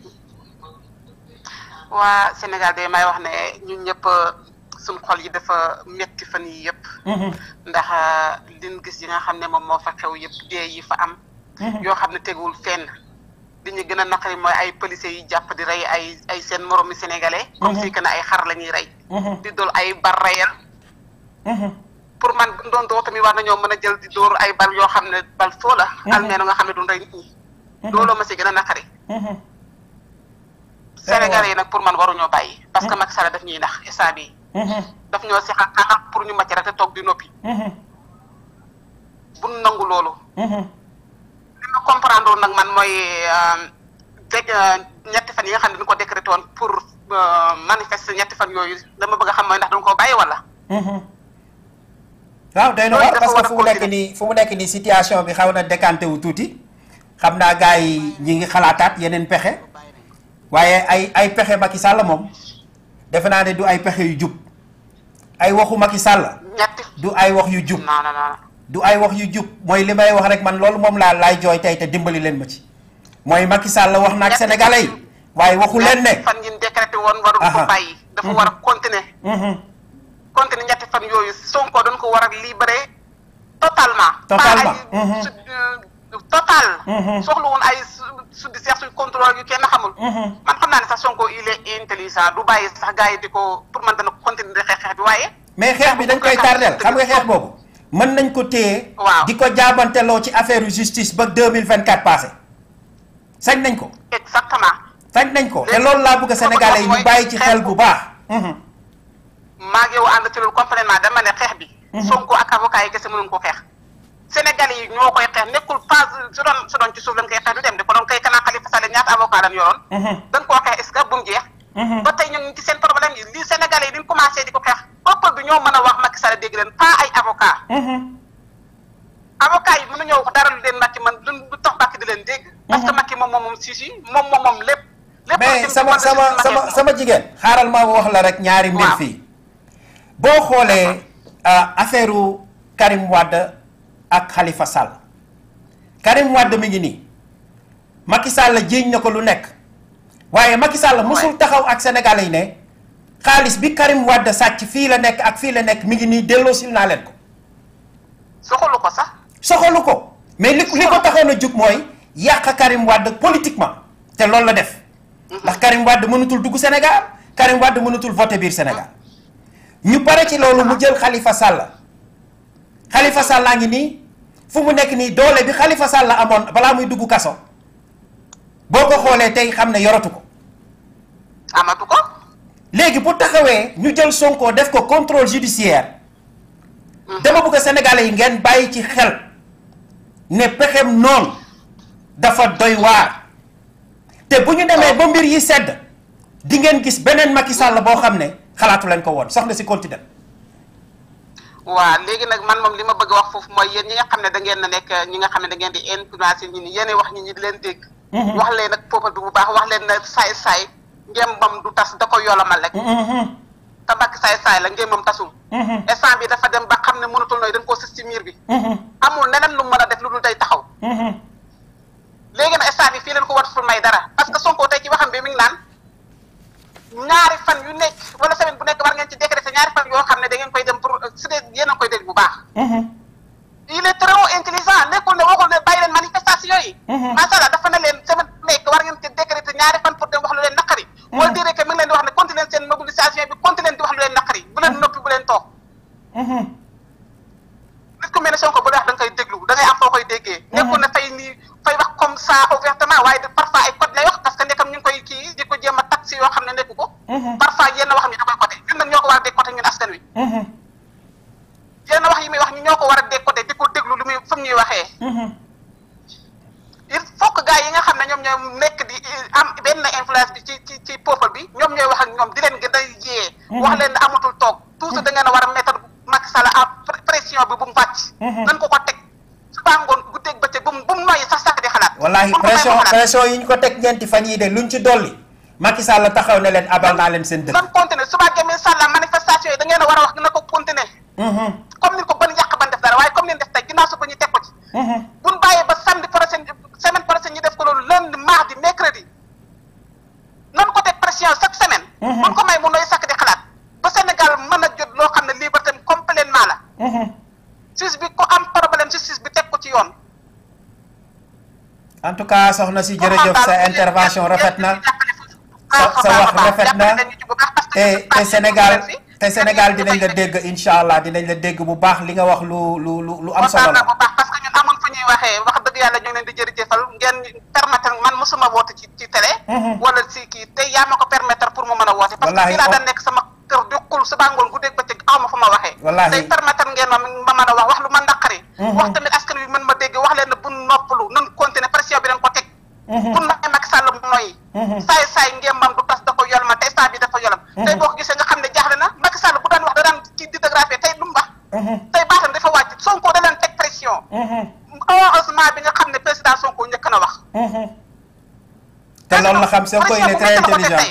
waa Sénégal de may wax ne ñun ñëpp suñ xol yi dafa metti fan yi yëpp. ndax liñ gis yi nga xam ne moom moo fa xew yëpp dee yi fa am. yoo xam ne teguwul fenn. li ñu gën a naqari mooy ay policiers yi jàpp di rey ay seen moromi sénégalais. comme si que ne ay xar la ñuy rey. di dool ay bar reyal. pour man doon doo tamit war nañoo mën a jël di dóor ay bal yoo xam ne bal foo la. almeeno nga xam ne duñ rey nit ñi. looloo ma si gën a naqari. sénégalais yi nag pour man waruñoo bàyyi. parce que Macky Sall daf ñuy nax instant bii. daf ñoo si xaaral pour ñu màcc rek te toog di noppi. bu nangu loolu. li ma comprendre nag man mooy ñetti fan yi nga xam ne dañu ko décrété woon pour manifester ñetti fan yooyu dama bëgg a xam mooy ndax dañu koo bàyyi wala. waaw doy na waar parce que fu mu nekk nii situation bi xaw na décanté wu tuuti xam naa gars yi ñi ngi xalaataat yeneen pexe waaye ay pexe Macky Sall moom defe naa ne du ay pexe yu jub ay waxu Macky Sall du ay wax yu jub. du ay wax yu jub mooy li may wax rek man loolu moom laay jooy tey te dimbali leen ma ci mooy Macky Sall wax na ak sénégalais yi waaye waxu leen ne. fan yi décrété woon waru ko bàyyi. dafa war a continuer. continuer ñetti fan yooyu Sonko dañ ko war a libérer totalement. total. soxla woon ay judiciaire suñ contrôle yu kenn xamul. man xam naa ne sax Sonko il est intelligent du bàyyi sax gars yi di ko pour man dana continuer di xeex bi waaye. mais xeex bi dañ koy tardel xam nga xeex boobu. mën nañ ko téye. di ko jaabanteloo ci affaire justice ba 2024 passé sañ nañ ko. exactement. sañ nañ ko te loolu laa bëgg a sénégalais yi ñu bàyyi ci xel bu baax. maa ngi yow ànd ci loolu complètement dama ne xeex bi. Sonko ak avocat yi kese mënuñ ko xeex. sénégalais yi ñoo koy xeex nekkul pas su doon ci suuf lañ koy xeex du dem de ko doon kay kanaa Khalifa Sall ñaata avocat lañ yoroon. dañ koo xeex est-ce que bu mu jeex. ba tey ñun ci seen problème yi lii sénégalais yi diñ commencé di ko xeex. peuple bi ñoo mën a wax Macky Sall dégg leen pas ay avocat avocat yi mënu ñëw dara lu leen Macky man lu tax Macky di leen dégg. parce que Macky moom sisi moom lépp. mais sama jigéen xaaral ma wax la rek ñaari mbir fii boo xoolee affaire Karim Wade ak Khalifa Sall Karim Wade mi ngi nii Macky Sall jiiñ na ko lu nekk waaye Macky Sall mosul taxaw ak sénégalais yi ne xaalis bi Karim Wade sàcc fii la nekk ak fii la nekk mi ngi nii delloosil naa leen ko. soxalu ko sax. soxalu ko mais li ko taxoon a jug mooy yàq Karim Wade politiquement te loolu la def. ndax Karim Wade mënatul dugg Sénégal Karim Wade mënatul voter biir Sénégal ñu pare ci loolu mu jël Khalifa Sall Khalifa Sall laa ngi nii fu mu nekk nii doole bi Khalifa Sall amoon balaa muy dugg kaso boo ko xoolee tey xam ne yoratu ko. amatu ko. léegi bu taxawee ñu jël Sonko def ko contrôle judiciaire dama bëgg a sénégalais yi ngeen bàyyi ci xel ne pexem noonu dafa doy waar te bu ñu demee ba mbir yi sedd di ngeen gis beneen Macky Sall boo xam ne xalaatu leen ko woon soxna si continent. waaw léegi nag man moom li ma bëgg a wax foofu mooy yéen ñi nga xam ne da ngeen na nekk ñi nga xam ne da ngeen di influencer ñi ni yéen wax ñi di leen dégg. wax leen nag peuple bi bu baax wax leen na saay-saay ngembam du tas da ko yolamal rek te Macky saay la ngembam tasul instant bi dafa dem ba xam ne mënatul nooy dañ koo sës ci miir bi amul neneen lu mën a def lu dul day taxaw léegi nag instant bi fii leen ko watatul may dara parce que Sonko tey ci waxam bi mi ngi naan ñaari fan yu nekk wala semaine bu nekk war ngeen ci décréter ñaari fan yoo xam ne da ngeen koy dem pour su dee yéen a koy dégg bu baax il est trop intelligent nekkul ne waxul ne bàyyi leen manifestation yi macha allah dafa ne leen semaine bu nekk war ngeen ci décréter ñaari fan pour dem wax lu leen naqari wala dire que mi ngi leen di wax ne continuer seen mobilisation bi continuer di wax lu leen naqari bu leen noppi bu leen toog nit ku mel ne Sonko bu dee wax da nga koy déglu da ngay am foo koy déggee nekkul ne fay wax comme ça ouvertement waaye parfois ay code lay wax parce que nekkam ñu ngi koy kii di ko jéem a taxi yoo xam ne nekku ko parfois yenn wax mi da koy côté ñun nag ñoo ko war a décoté ñun askan wi yenn wax yi muy wax ñu ñoo ko war a décoté di ko déglu lu muy fu ñuy waxee il faut que gars yi nga xam ne ñoom ñoo nekk di am benn influence bi ci peuple bi ñoom ñooy wax ak ñoom di leen gën a yee wax leen ne amatul toog toujours da ngeen a war a mettre Macky Sall à pression bi bu mu wàcc nañ ko teg suba ngoon guddeeg bëccëg bu mu noyyi sax di xalaat wallahi pression yi ñu ko teg ñeenti fan yi de luñ ci dolli Macky Sall taxaw ne leen abal naa leen seen dëkk nan continuer suba gemi Sall manifestation yi da ngeen a war a wax na ko continuer comme ni ko ban yàq ban def dara waaye comme ni def tey ginnaaw suba ñu teg ko ci buñ bàyyee ba samedi prochaine semaine prochaine ñu def ko loolu lundi mardi mercredi nan ko teg pression chaque semaine buñ ko may mu noy sakk di xalaat ba Sénégal mën a jot loo xam ne liberté complètement la justice bi ko am problème justice bi teg ko ci yoon en tout cas soxna si jërëjëf sa intervention rafet na sa wax rafet na te Sénégal dinañ la dégg incha allah dinañ la dégg bu baax li nga wax lu am solo la bu baax parce que ñun amoon fu ñuy waxee wax dëgg yàlla ñu ngi leen di jërëjëfal ngeen permettre man mosuma woote ci télé wala si kii te yaa ma ko permettre pour mu mën a woote parce que fii laa daan nekk sama kër dukkul suba ngoon guddeeg bëccëg aw ma fu ma waxee day permettre ngeen ma mën a wax lu ma naqari wax tamit askan wi mën ma dégg wax leen ne bu noppalu nan continuer pression bi dañ ko teg bu na Macky Sall mu noyyi saay ngembam du tas da ko yolma te instant bi dafa yolam tey boo ko gisee nga xam ne jaaxle na Macky Sall bu daan wax da daan ci didégraphe tey lu mu wax tey baatam dafa wàcc Sonko da leen teg pression heureusement bi nga xam ne président Sonko njëkk na wax te loolu la xam Sonko il est très intelligent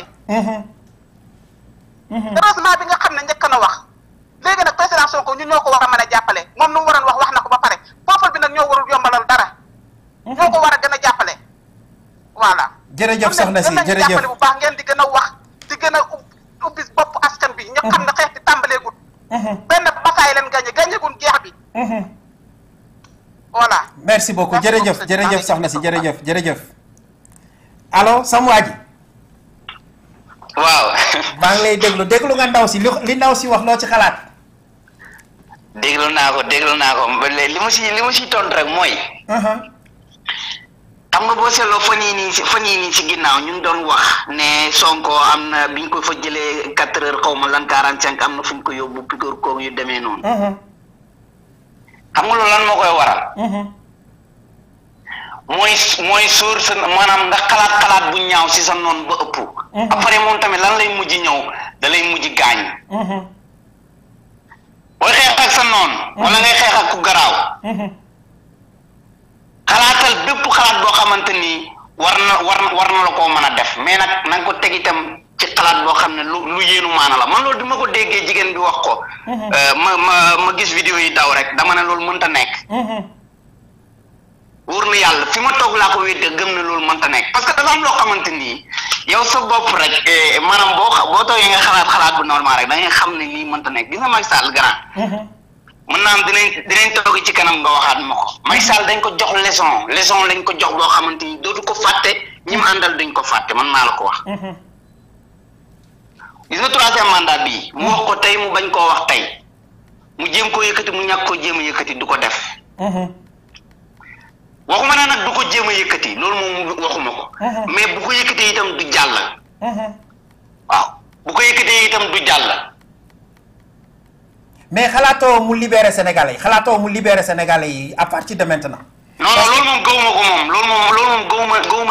heureusement bi nga xam ne njëkk na wax léegi nag président Sonko ñun ñoo ko war a mën a jàppale moom nu mu waroon wax na ko ba pare peuple bi nag ñoo warul yombalal dara ñoo ko war a gën a jàppale voilà jërëjëf soxna si jërëjëf jàppale bu baax ngeen di gën a wax di gën a ubbi bopp askan bi ñu xam ne xeex bi tàmbaleegul benn bataay leen gañegun jeex bi voilà merci beaucoup jërëjëf soxna si jërëjëf allo sama waa ji waaw maa ngi lay déglu nga ndaw si li ndaw si wax loo ci xalaat déglu naa ko li mu si tontu rek mooy xam nga boo seetloo fan yii nii ci ginnaaw ñu ngi doon wax ne Sonko am na biñ ko fa jëlee 4 heures xaw ma lan 45 am na fu ñu ko yóbbu piqûre koog yu demee noonu. xam nga loolu lan moo koy waral. mooy suur sa maanaam nga xalaat bu ñaaw si sa noonu ba ëpp. après moom tamit lan lay mujj ñëw da lay mujj gaañ. booy xeex ak sa noonu. wala ngay xeex ak ku garaaw. xalaatal bépp xalaat boo xamante ni war na la koo mën a def mais nag na nga ko teg itam ci xalaat boo xam ne lu yéenu maana la man loolu di ma ko déggee jigéen bi wax ko ma gis vidéo yi daw rek dama ne loolu mënta nekk wóor na yàlla fi ma toog laa ko wédde gëm ne loolu mënta nekk parce que dafa am loo xamante ni yow sa bopp rek maanaam boo toogee nga xalaat bu normal rek da ngay xam ne lii mënta nekk gis nga Macky Sall grand mën naa am dinañ toog ci kanam nga waxaat ma ko Macky Sall dañ ko jox leçon lañ ko jox boo xamante ni dootu ko fàtte ñi mu àndal duñ ko fàtte man maa la ko wax gis nga 3e mandat bii mu wax ko tey mu bañ koo wax tey mu jéem koo yëkkati mu ñàkk koo jéem a yëkkati du ko def waxuma ne nag du ko jéem a yëkkati loolu moom waxuma ko mais bu ko yëkkatee itam du jàll waaw bu ko yëkkatee itam du jàll mais xalaatoo mu libérer Sénégalais yi à partir de maintenant. non loolu moom gëwuma ko moom loolu moom gëwuma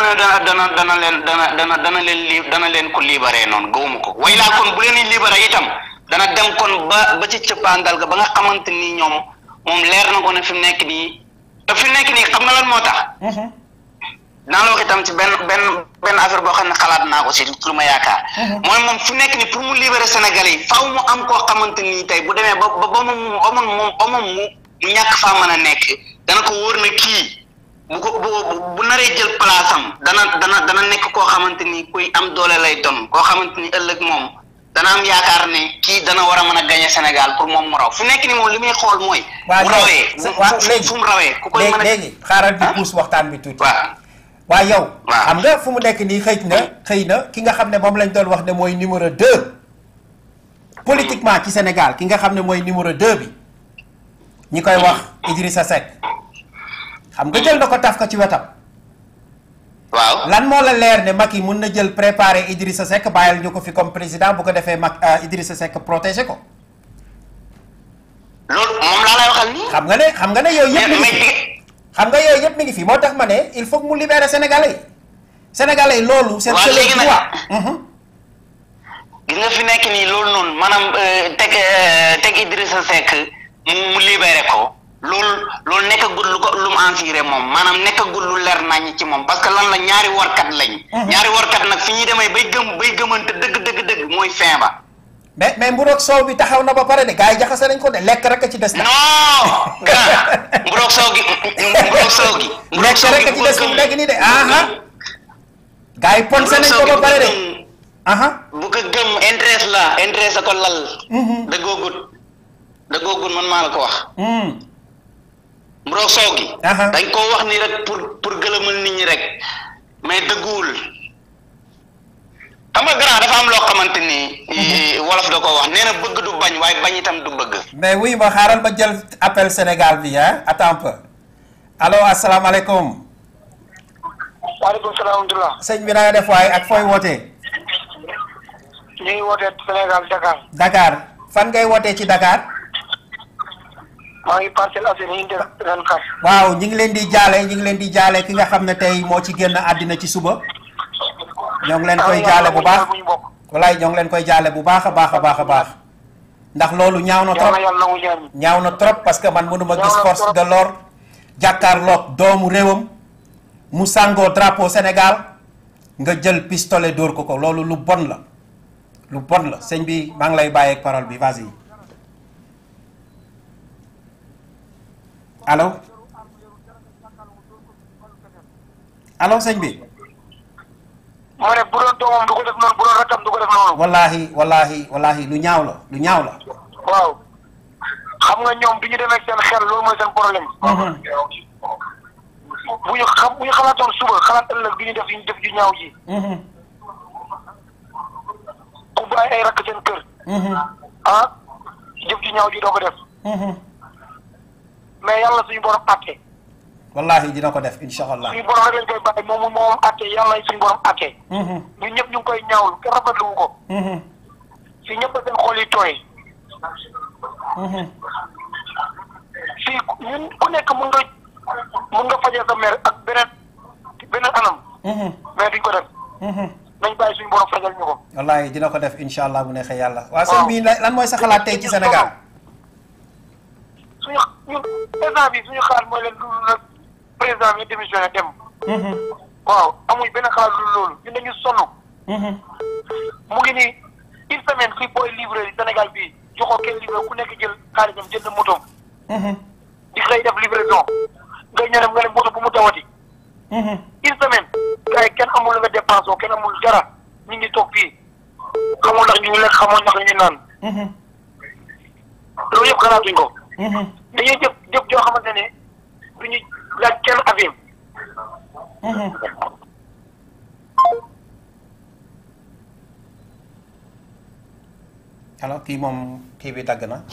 ne dana leen ko libéré noonu gëwuma ko way laa kon bu leen libéré itam dana dem kon ba ci cëppaandal ga ba nga xamante ni ñoom moom leer na ko ne fi mu nekk nii te fi mu nekk nii xam nga lan moo tax naa la wax itam ci benn affaire boo xam ne xalaat naa ko si lu ma yaakaar. mooy moom fu nekk ni pour mu libérer Sénégalais yi faaw mu am koo xamante ni tey bu demee ba moom mu ñàkk faa mën a nekk dana ko wóor na kii bu naree jël place am dana nekk koo xamante ni kuy am doole lay doon koo xamante ni ëllëg moom dana am yaakaar ne kii dana war a mën a gagner Sénégal pour moom mu raw fu nekk ni moom li muy xool mooy. bu rawee fu mu rawee ku koy mën a léegi xaaral di puus waxtaan bi tuuti. waaw yow. xam nga fu mu nekk nii xëy na ki nga xam ne moom lañ doon wax ne mooy numéro 2 politiquement ci Sénégal ki nga xam ne mooy numéro 2 bi ñi koy wax Idrissa Seck xam nga jël na ko taf ko ci wetam. waaw lan moo la leer ne Macky mun na jël préparer Idrissa Seck bàyyil ñu ko fi comme président bu ko defee Idrissa Seck protéger ko. loolu moom laa lay waxal nii. xam nga ne yooyu yëpp mi ngi fi xam nga yooyu yëpp mi ngi fi moo tax ma ne il faut que mu libérer Sénégalais yi loolu. seen léegi nag gis nga fi nekk nii loolu noonu maanaam teg Idrissa Seck mu libéré ko. loolu nekkagul lu mu enviré moom maanaam nekkagul lu leer nañ ci moom parce que lan la ñaari warkat lañ. ñaari warkat nag fi ñuy demee bay gëmante dëgg mooy fin ba. mais mburoog soow bi taxaw na ba pare de gars yi jaxase nañ ko de lekk rek a ci des. non grand mburoog soow gi. lekk rek a ci des mu nekk nii de gars yi ponse nañ ko ba pare de. bu ko gëm intéresse ko lal. dëggoogut man maa la ko wax. mburoog soow gi. dañ koo wax nii rek pour gëlëmal nit ñi rek mais dëgguwul. xam nga grand dafa am loo xamante ni. wolof da ko wax nee na bëgg du bañ waaye bañ itam du bëgg. mais oui ma xaaral ma jël appel Sénégal bi attends un peu allo asalaamaaleykum. waaleykum salaam wa rahmatulah. sëñ bi na nga def waaye ak fooy wootee. ñu ngi wootee Sénégal Dakar. Dakar fan ngay wootee ci Dakar. maa ngi Parcelles Assainies unité 24. waaw ñu ngi leen di jaale ki nga xam ne tey moo ci génn àddina ci suba. ñoo ngi leen koy jaale bu baax walaay ñoo ngi leen koy jaale bu baax a baax ndax loolu ñaaw na trop parce que man mënuma gis force de l'ordre jàkkaarloog doomu réewam mu sàngoo drapeau Sénégal nga jël pistolet dóor ko loolu lu bon la sëñ bi maa ngi lay bàyyeeg parole bi vas-y allo sëñ bi. ma ne bu doon doomam du ko def noonu bu doon rakkam du ko def noonu. wallaahi lu ñaaw la. waaw xam nga ñoom bi ñu demee seen xel loolu mooy seen problème. bu ñu xalaatoon suba xalaat ëllëg bi ñu def ju ñaaw ji. ku bàyyi ay rakk seen kër. jëf ju ñaaw ji doo ko def. mais yàlla suñu borom àtte. wallahi dina ko def incha allah. suñu borom rek lañ koy bàyyi moom àtte yàlla suñu borom àtte. ñun ñëpp ñu ngi koy ñaawlu kenn rafetlu wu ko. fii ñëpp seen xol yi tooy. fii ñun ku nekk mun nga fajee sa mer ak beneen anam. mais duñ ko def. nañ bàyyi suñu borom fajal ñu ko. wallahi dina ko def incha allah bu neexee yàlla. waaw sëñ bi lan mooy sa xalaat tey ci Sénégal. ñun instant bi suñu xalaat mooy leen lu président bi démissionné dem. waaw amuñ benn xalaat lu loolu ñun dañu sonn. mu ngi nii une semaine fii booy livré Sénégal bii joxoo kenn livré ku nekk jël xaalisam jënd moto. di xëy def livraison nga ñëw nga ne moto bu mu dawati. une semaine gars yi kenn amul nga dépensé kenn amul dara ñu ngi toog fii xamul ndax ñu ngi lekk xamul ndax ñu naan. loolu yëpp xalaatuñ ko. dañuy jëf joo xamante ne du ñu laaj kenn avis. alors kii moom kii bi dagg na.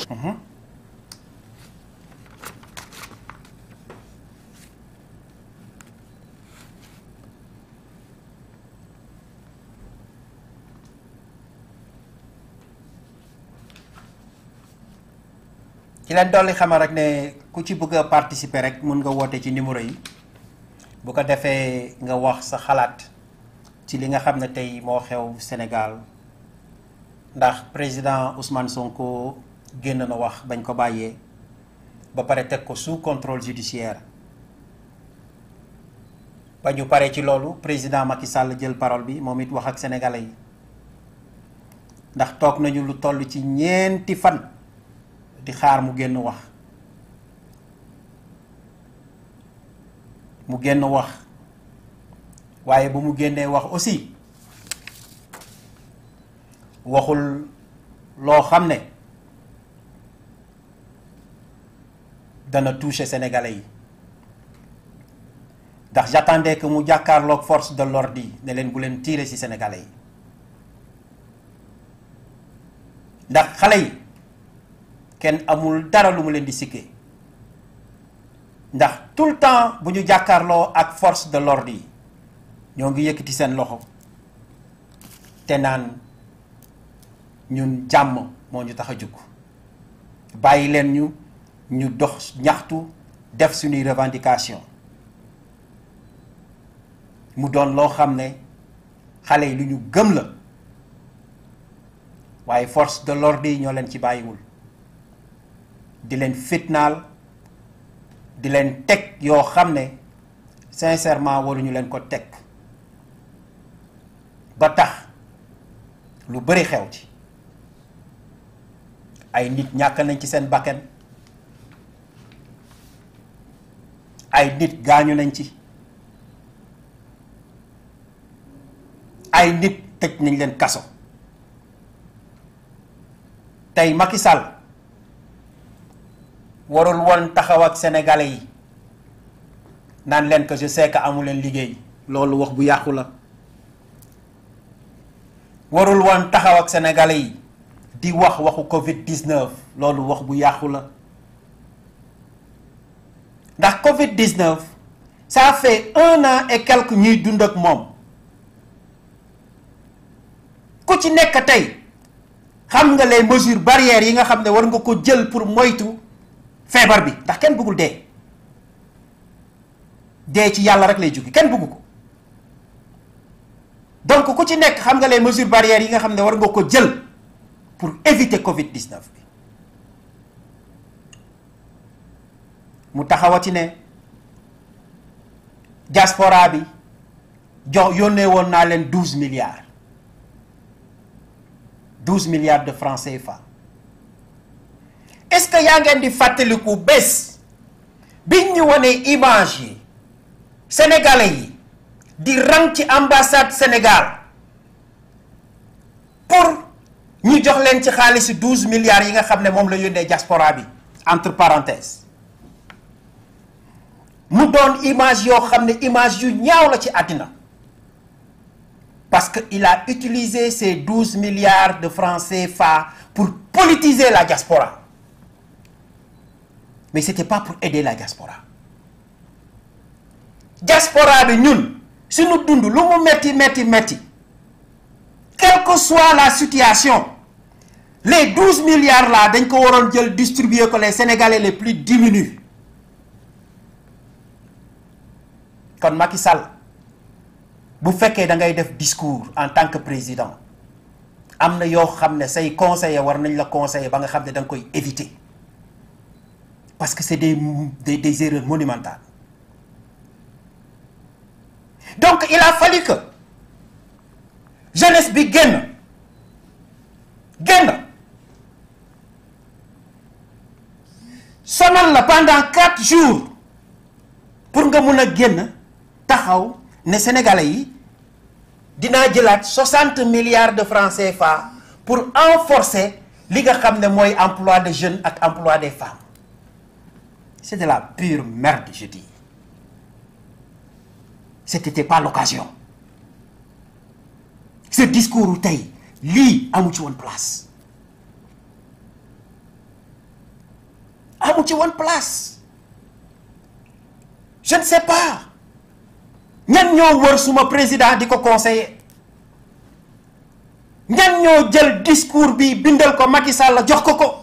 ci leen dolli xamal rek ne ku ci bëgg a participer rek mun nga woote ci numéro yi bu ko defee nga wax sa xalaat ci li nga xam ne tey moo xew Sénégal ndax président Ousmane Sonko génn na wax bañ ko bàyyee ba pare teg ko sous contrôle judiciaire ba ñu paree ci loolu président Macky Sall jël parole bi moom it wax ak sénégalais yi ndax toog nañu lu toll ci ñeenti fan di xaar mu génn wax waaye ba mu génnee wax aussi waxul loo xam ne dana toucher sénégalais yi ndax j'attendais que mu jàkkaarloog force de l'ordre yi ne leen bu leen tirer ci sénégalais yi ndax xale yi kenn amul dara lu mu leen di sikkee ndax tout le temps bu ñu jàkkaarloo ak force de l'ordre yi ñoo ngi yëkkati seen loxo te naan ñun jàmm moo ñu tax a jóg bàyyi leen ñu dox ñaxtu def suñuy revendication mu doon loo xam ne xale yi lu ñu gëm la waaye force de l'ordre yi ñoo leen ci bàyyiwul di leen fitnaal di leen teg yoo xam ne sincèrement waruñu leen ko teg ba tax lu bari xew ci ay nit ñàkk nañ ci seen bakkan ay nit gaañu nañ ci ay nit tëj nañ leen kaso tey Macky Sall warul woon taxaw ak sénégalais yi naan leen que je sais que amu leen liggéey loolu wax bu yàqu la warul woon taxaw ak sénégalais yi di wax waxu Covid-19 loolu wax bu yàqu la ndax Covid-19 ça fait 1 an et quelques ñuy dund ak moom ku ci nekk tey xam nga les mesures barrières yi nga xam ne war nga ko jël pour moytu feebar bi ndax kenn bëggul dee ci yàlla rek lay jóge kenn bëggu ko donc ku ci nekk xam nga les mesures barrières yi nga xam ne war nga ko jël pour éviter Covid-19 bi mu taxawati ne diaspora bi yónnee woon naa leen 12 milliards 12 milliards de francs CFA est-ce que yaa ngeen di fàttaliku bés biñ ñu wonee image yi sénégalais yi di rang ci ambassade Sénégal pour ñu jox leen ci xaalisu 12 milliards yi nga xam ne moom la yónnee diaspora bi entre parenthèses mu doon image yoo xam ne image yu ñaaw la ci àddina parce que il a utilisé ces 12 milliards de francs CFA pour politiser la diaspora mais c'était pas pour aider la diaspora diaspora bi ñun suñu dund lu mu metti quelle que soit la situation les 12 milliards là dañ ko waroon jël distribuer ko les Sénégalais les plus démunis kon Macky Sall bu fekkee da ngay def discours en tant que président am na yoo xam ne say conseillers war nañ la conseiller ba nga xam ne da nga koy éviter parce que c'est des erreurs monumentales donc il a fallu que jeunesse bi génn sonal la pendant 4 jours pour nga mun a génn taxaw ne sénégalais yi dinaa jëlaat 60 milliards de francs CFA pour renforcer li nga xam ne mooy emploi de jeunes ak emploi des femmes c'est de la pure merde je dis c'était pas l'occasion ce discours tey lii amu ci woon place je ne sais pas ñan ñoo wër suma président di ko conseiller ñan ñoo jël discours bi bindal ko Macky Sall jox ko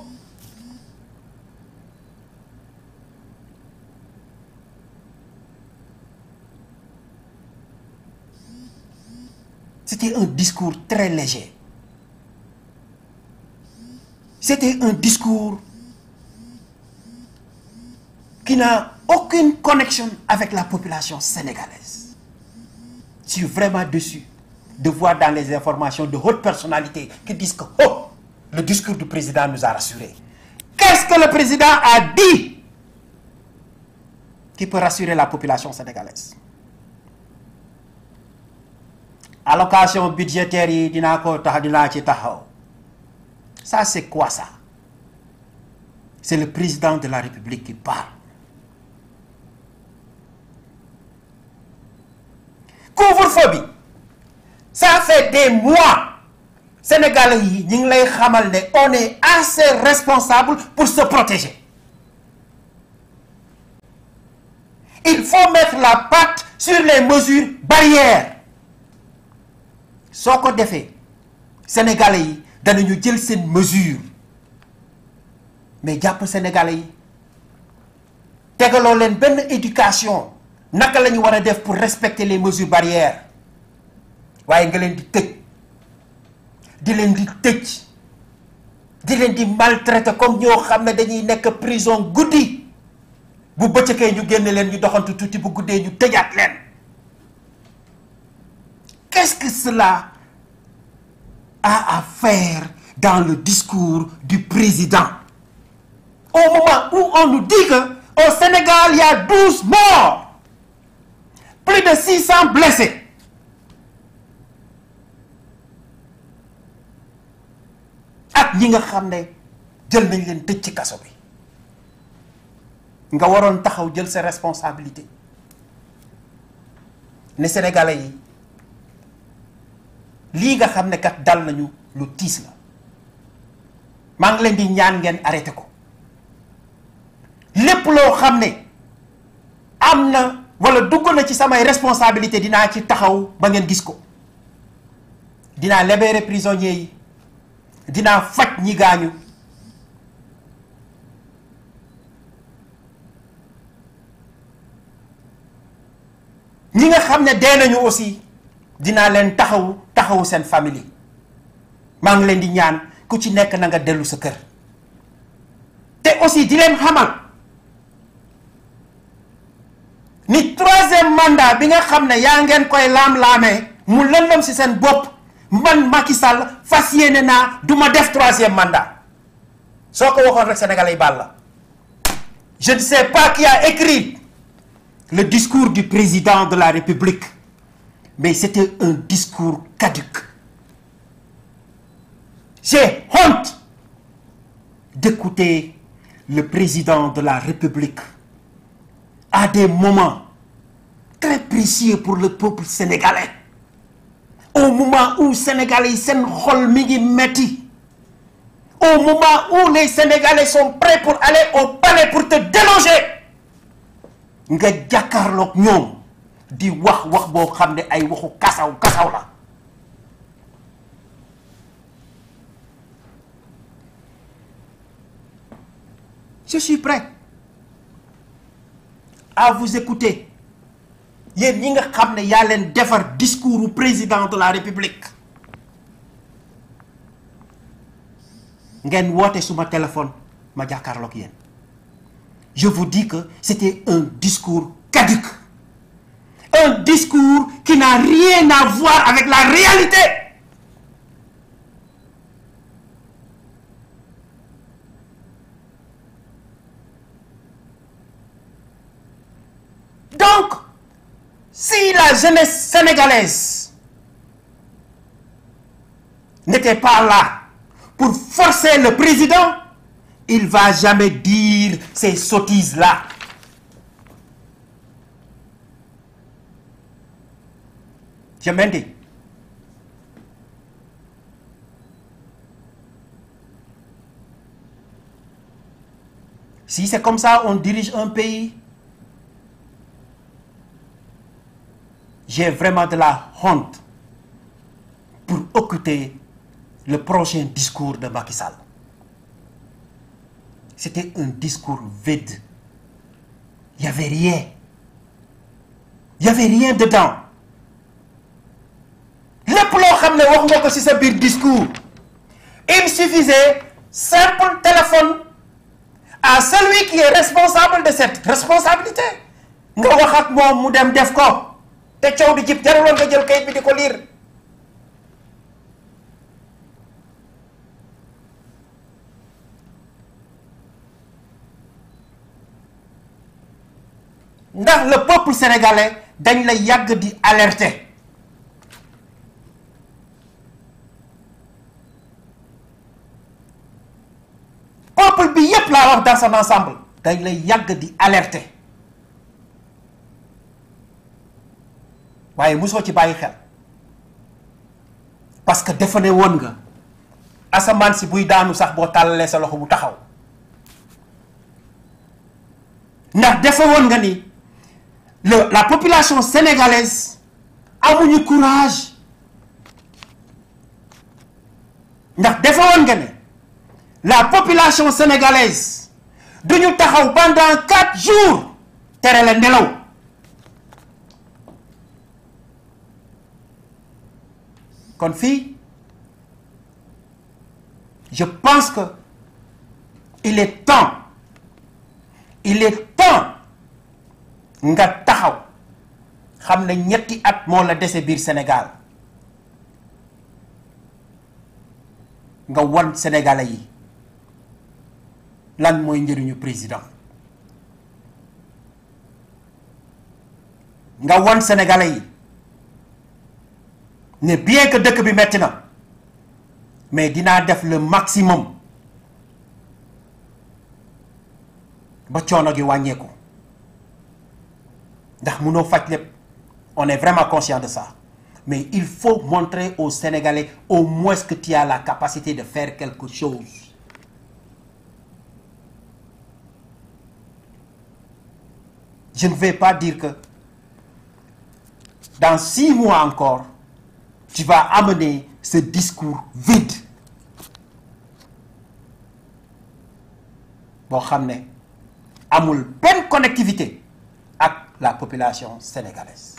c'était un discours très léger c'était un discours qui n'a aucune connexion avec la population sénégalaise Je suis vraiment déçu de voir dans les informations de hautes personnalités qui disent que oh, le discours du président nous a rassurés. Qu'est-ce que le président a dit qui peut rassurer la population sénégalaise? Allocation budgétaire, ça c'est quoi ça? C'est le président de la République qui parle. Couvre-feu, ça fait des mois. Sénégalais, on est assez responsable pour se protéger. Il faut mettre la patte sur les mesures barrières. Ce qu'on a fait, Sénégalais, dans une mesure. Mais jàpp Sénégalais, tegaloo leen benn éducation naka la ñu war a def pour respecter les mesures barrières waaye nga leen di tëj di leen di tëj di leen di maltraiter comme ñoo xam ne dañuy nekk prison guddi bu bëccëgee ñu génn leen ñu doxantu tuuti bu guddee ñu tëjaat leen. Qu'est-ce que cela a à faire dans le discours du président? Au moment où on nous dit qu'au Sénégal, il y a 12 morts, plus de 600 blessés. Ak ñi nga xam ne jël nañ leen tëj ci kaso bi nga waroon taxaw jël sa responsabilité ne Sénégalais yi lii nga xam ne kat dal nañu lu tiis la maa ngi leen di ñaan ngeen arrêté ko. lépp loo xam ne am na wala dugg na ci samay responsabilité dinaa ci taxaw ba ngeen gis ko. dinaa libérer prisonniers yi dinaa faj ñi gaañu ñi nga xam ne dee nañu aussi dinaa leen taxawu seen famille. maa ngi leen di ñaan ku ci nekk na nga dellu sa kër te aussi di leen xamal ni troisième mandat bi nga xam ne yaa ngeen koy laam-laamee mu lëndëm si seen bopp man Macky Sall fas yéene naa du ma def troisième mandat soo ko waxoon rek Sénégalais yi baal la. Je ne sais pas qui a écrit le discours du président de la République mais c'était un discours caduc. J'ai honte d'écouter le président de la République à des moments très précieux pour le peuple sénégalais. Au moment où les Sénégalais s'en xol mi ngi metti. Au moment où les Sénégalais sont prêts pour aller au palais pour te déloger. Nga jàkkaarloog ñoom di wax boo xam ne ay waxu kasaw la. Je suis prêt à vous écouter. Yéen ñi nga xam ne yaa leen defar discours du président de la République. ngeen woote suma téléphone ma jàkkaarloog yéen. Je vous dis que c'était un discours caduc. Un discours qui n'a rien à voir avec la réalité. Donc, si la jeunesse sénégalaise n'était pas là pour forcer le président, il ne va jamais dire ces sottises-là. Je m'en dis. Si c'est comme ça, on dirige un pays, j'ai vraiment de la honte pour écouter le prochain discours de Macky Sall. C'était un discours vide. Il n'y avait rien. Il n'y avait rien dedans. Lépp loo xam ne wax nga ko ci sa biir discours, il suffisait simple téléphone à celui qui est responsable de cette responsabilité. Nga wax ak moom mu dem def ko. te coow di jib jaruloon nga jël kayit bi di ko liir. ndax le peuple sénégalais dañ la yàgg di alerter peuple bi yépp laa wax dans son ensemble dañ la yàgg di alerter waaye mosoo ci bàyyi xel parce que defe ne woon nga asamaan si buy daanu sax boo tàllalee sa loxo mu taxaw ndax defe woon nga ni la population sénégalaise amuñu courage ndax defe woon nga ne la population sénégalaise duñu taxaw pendant 4 jours tere la nelaw kon fii je pense que il est temps nga taxaw xam ne ñetti at moo la dese biir Sénégal nga won Sénégalais yi lan mooy njëriñu président nga won Sénégalais yi ne bien que dëkk bi metti na mais dinaa def le maximum ba coono gi wàññeeku ndax mënoo faj lépp on est vraiment conscient de ça mais il faut montrer aux Sénégalais au moins que tu as la capacité de faire quelque chose je ne vais pas dire que dans 6 mois encore tu vas amener ce discours vide boo xam ne amul benn connectivité ak la population sénégalaise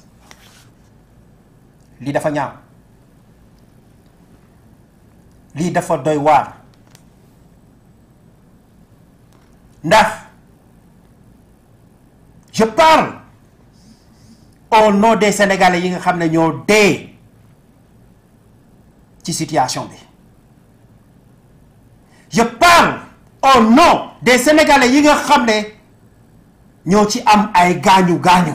lii dafa ñaaw lii dafa doy waar ndax je parle au nom des Sénégalais yi nga xam ne ñoo dee ci situation bi je parle au nom des Sénégalais yi nga xam ne ñoo ci am ay gaañu-gaañu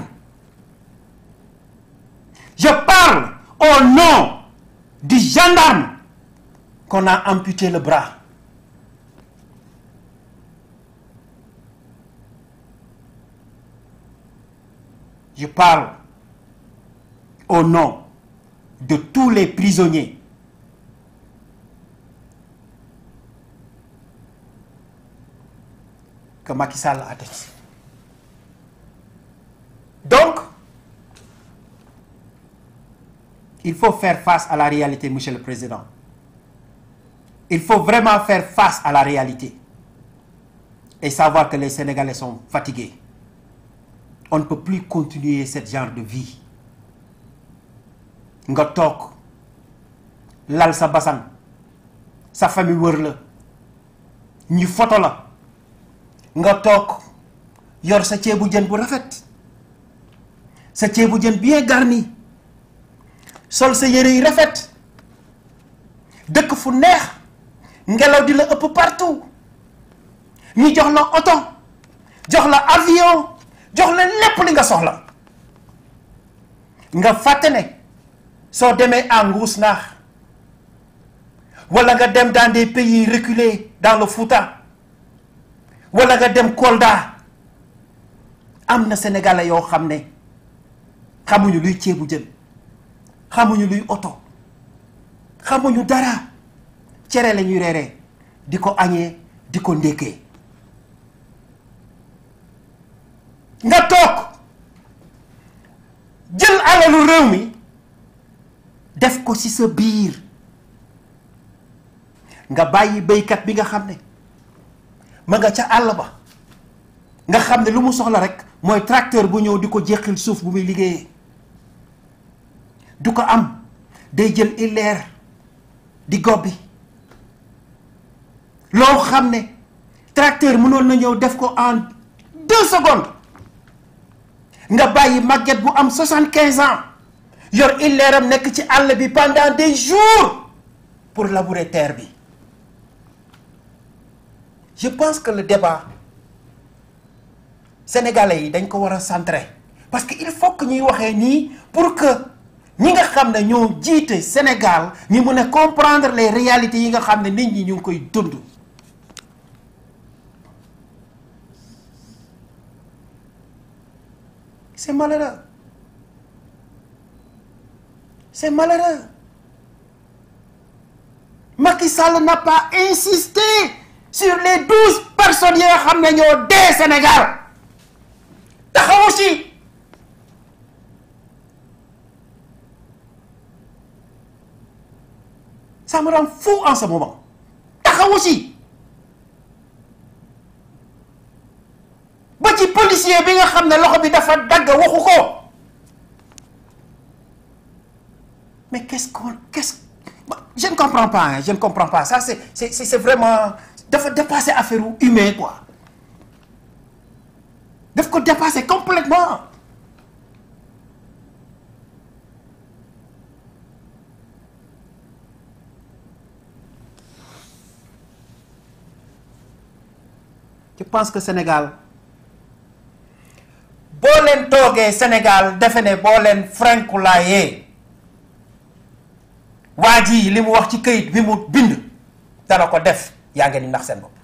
je parle au nom du gendarme qu'on a amputé le bras je parle au nom de tous les prisonniers que Macky Sall a détenu. Donc, il faut faire face à la réalité, Monsieur le Président. Il faut vraiment faire face à la réalité et savoir que les Sénégalais sont fatigués. On ne peut plus continuer ce genre de vie. Nga toog lal sa basang sa famille wër la ñu photo la nga toog yor sa ceebu jën bu rafet sa ceebu jën bien garni sol sa yére yi rafet dëkk fu neex ngelaw di la ëpp partout ñu jox la oto jox la avion jox la lépp li nga soxla nga fàtte ne soo demee à Nguus Naax wala nga dem dans des pays reculés dans le Fouta wala nga dem Kolda am na Sénégalais yoo xam ne xamuñu luy ceebu jën xamuñu luy oto xamuñu dara cere la ñuy reeree di ko añee di ko ndékkee nga toog jël alalu réew mi def ko ci sa biir nga bàyyi béykat bi nga xam ne ma nga ca àll ba nga xam ne lu mu soxla rek mooy tracteur bu ñëw di ko jeexil suuf bu muy liggéeyee du ko am day jël illeer di gobbi loo xam ne tracteur mënoon na ñëw def ko en 2 secondes nga bàyyi màgget bu am 75 ans yor illeeram nekk ci àll bi pendant des jours pour labourer terre bi. Je pense que le débat sénégalais yi dañ ko war a centrer parce que il faut que ñuy waxee nii pour que ñi nga xam ne ñoo jiite Sénégal ñu mun a comprendre les réalités yi nga xam ne nit ñi ñu ngi koy dund. C'est malheureux. C'est malheureux. Macky Sall n'a pas insisté sur les 12 personnes qui ont été au Sénégal. Taxaw aussi. Ça me rend fou en ce moment. Taxaw aussi. Ba ci policier bi nga xam ne loxo bi dafa dagg waxu ko. Mais je ne comprends pas, hein, je ne comprends pas. Ça, c'est vraiment... Il faut dépasser l'affaire humaine, quoi. Il faut dépasser complètement. Je pense que Sénégal... Bolen toge Sénégal, défene bolen francoulaye. Wadi li mu wax ci keuyit bi mu bind dara ko def yaa ngeen di nax seen bopp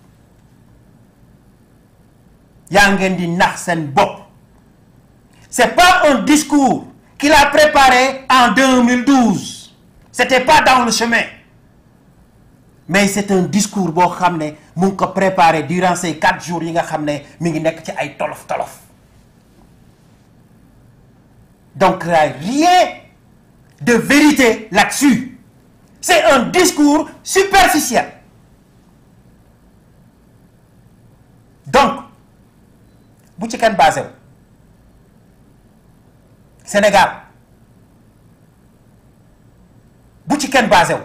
yaa ngeen di nax seen bopp. C'est pas un discours qu'il a préparé en 2012. C'était pas dans le chemin. Mais c'est un discours boo xam ne mu ngi ko préparé durant ces 4 jours yi nga xam ne mi ngi nekk ci ay tolof tolof. Donc rien de vérité là-dessus. C'est un discours superficiel. Donc, bu ci kenn basé wu Sénégal bu ci kenn basé wu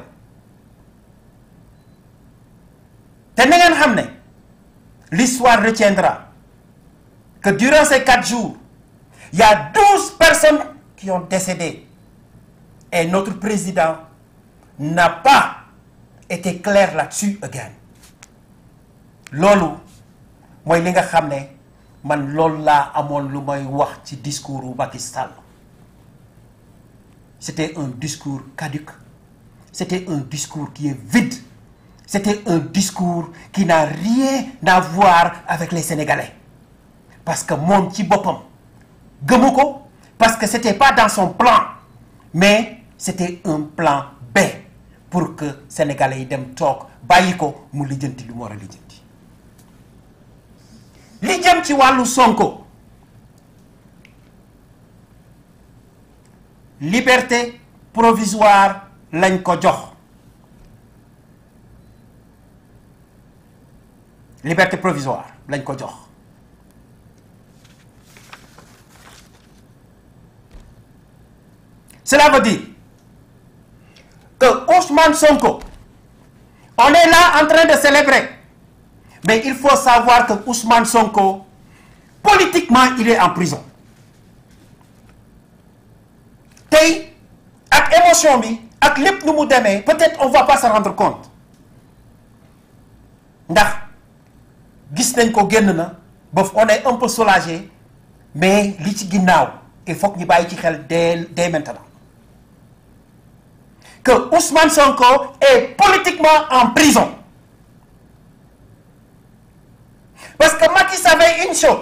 te na ngeen xam ne l'histoire retiendra que durant ces 4 jours, il y a 12 personnes qui ont décédé et notre président n'a pas été clair là-dessus again. Lolo, moi li nga xamné man lol la amone lu may wax ci discours Macky Sall. C'était un discours caduc. C'était un discours qui est vide. C'était un discours qui n'a rien à voir avec les Sénégalais. Parce que mon ci bopam gëmuko parce que c'était pas dans son plan, mais c'était un plan B. Pour que Sénégalais yi dem tok bayiko mu lijeenti lu mo wara lijeenti li jëm ci walu Sonko liberté provisoire lañ ko jox liberté provisoire lañ ko jox cela veut dire que Ousmane Sonko, on est là en train de célébrer. Mais il faut savoir que Ousmane Sonko, politiquement, il est en prison. Tay, avec émotion, avec lépp nu mu démé, peut-être on va pas se rendre compte. Ndax gis nañ ko génn na, on est un peu soulagé, mais li ci ginnaw, il faut que ñu bayyi ci xel dès maintenant. Que Ousmane Sonko est politiquement en prison. Parce que Macky savait une chose.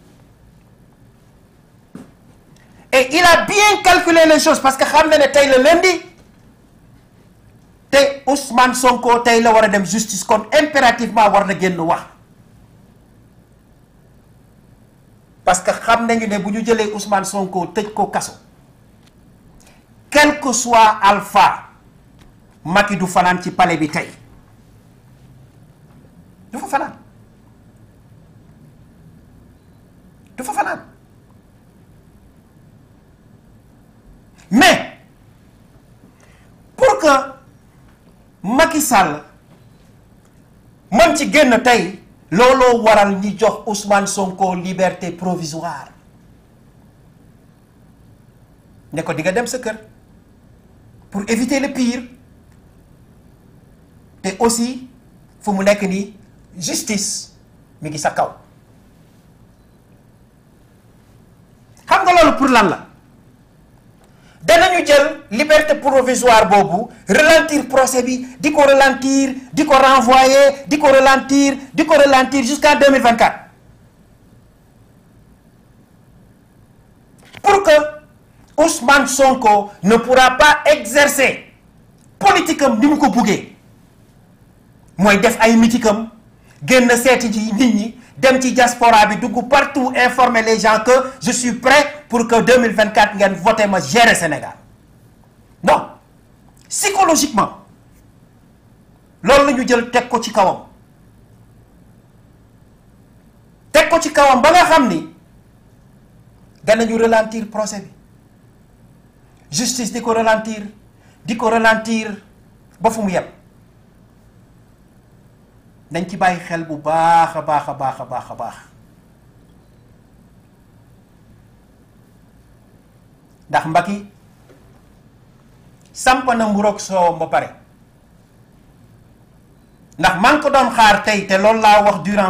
Et il a bien calculé les choses. Parce que le lundi, Ousmane Sonko tay la wara dem justice kon impérativement war na genn wax. Parce que xam nañu ne bu ñu jëlee Ousmane Sonko tëj ko kaso. Quel que soit Alpha, Macky du fanaan ci palais bi tey du fa fanaan mais pour que Macky Sall man ci génn tey looloo waral ñi jox Ousmane Sonko liberté provisoire ne ko di nga dem sa kër pour éviter le pire te aussi fu mu nekk nii justice mi ngi sa kaw. xam nga loolu pour lan la danañu jël liberté provisoire boobu ralentir procès bi di ko ralentir di ko renvoyer di ko ralentir jusqu'en 2024 pour que Ousmane Sonko ne pourra pas exercer politique am ni mu ko buggee mooy def ay mitikam génn seeti ji nit ñi dem ci diaspora bi dugg partout informer les gens que je suis prêt pour que 2024 ngeen voté ma gérer Sénégal non psychologiquement loolu la ñu jël teg ko ci kawam ba nga xam ni danañu ralentir procès bi justice di ko ralentir ba fu mu yem nañ ci bàyyi xel bu baax a baax ndax Macky samp na mburoog soow ba pare ndax maa ngi ko doon xaar tey te loolu laa wax durant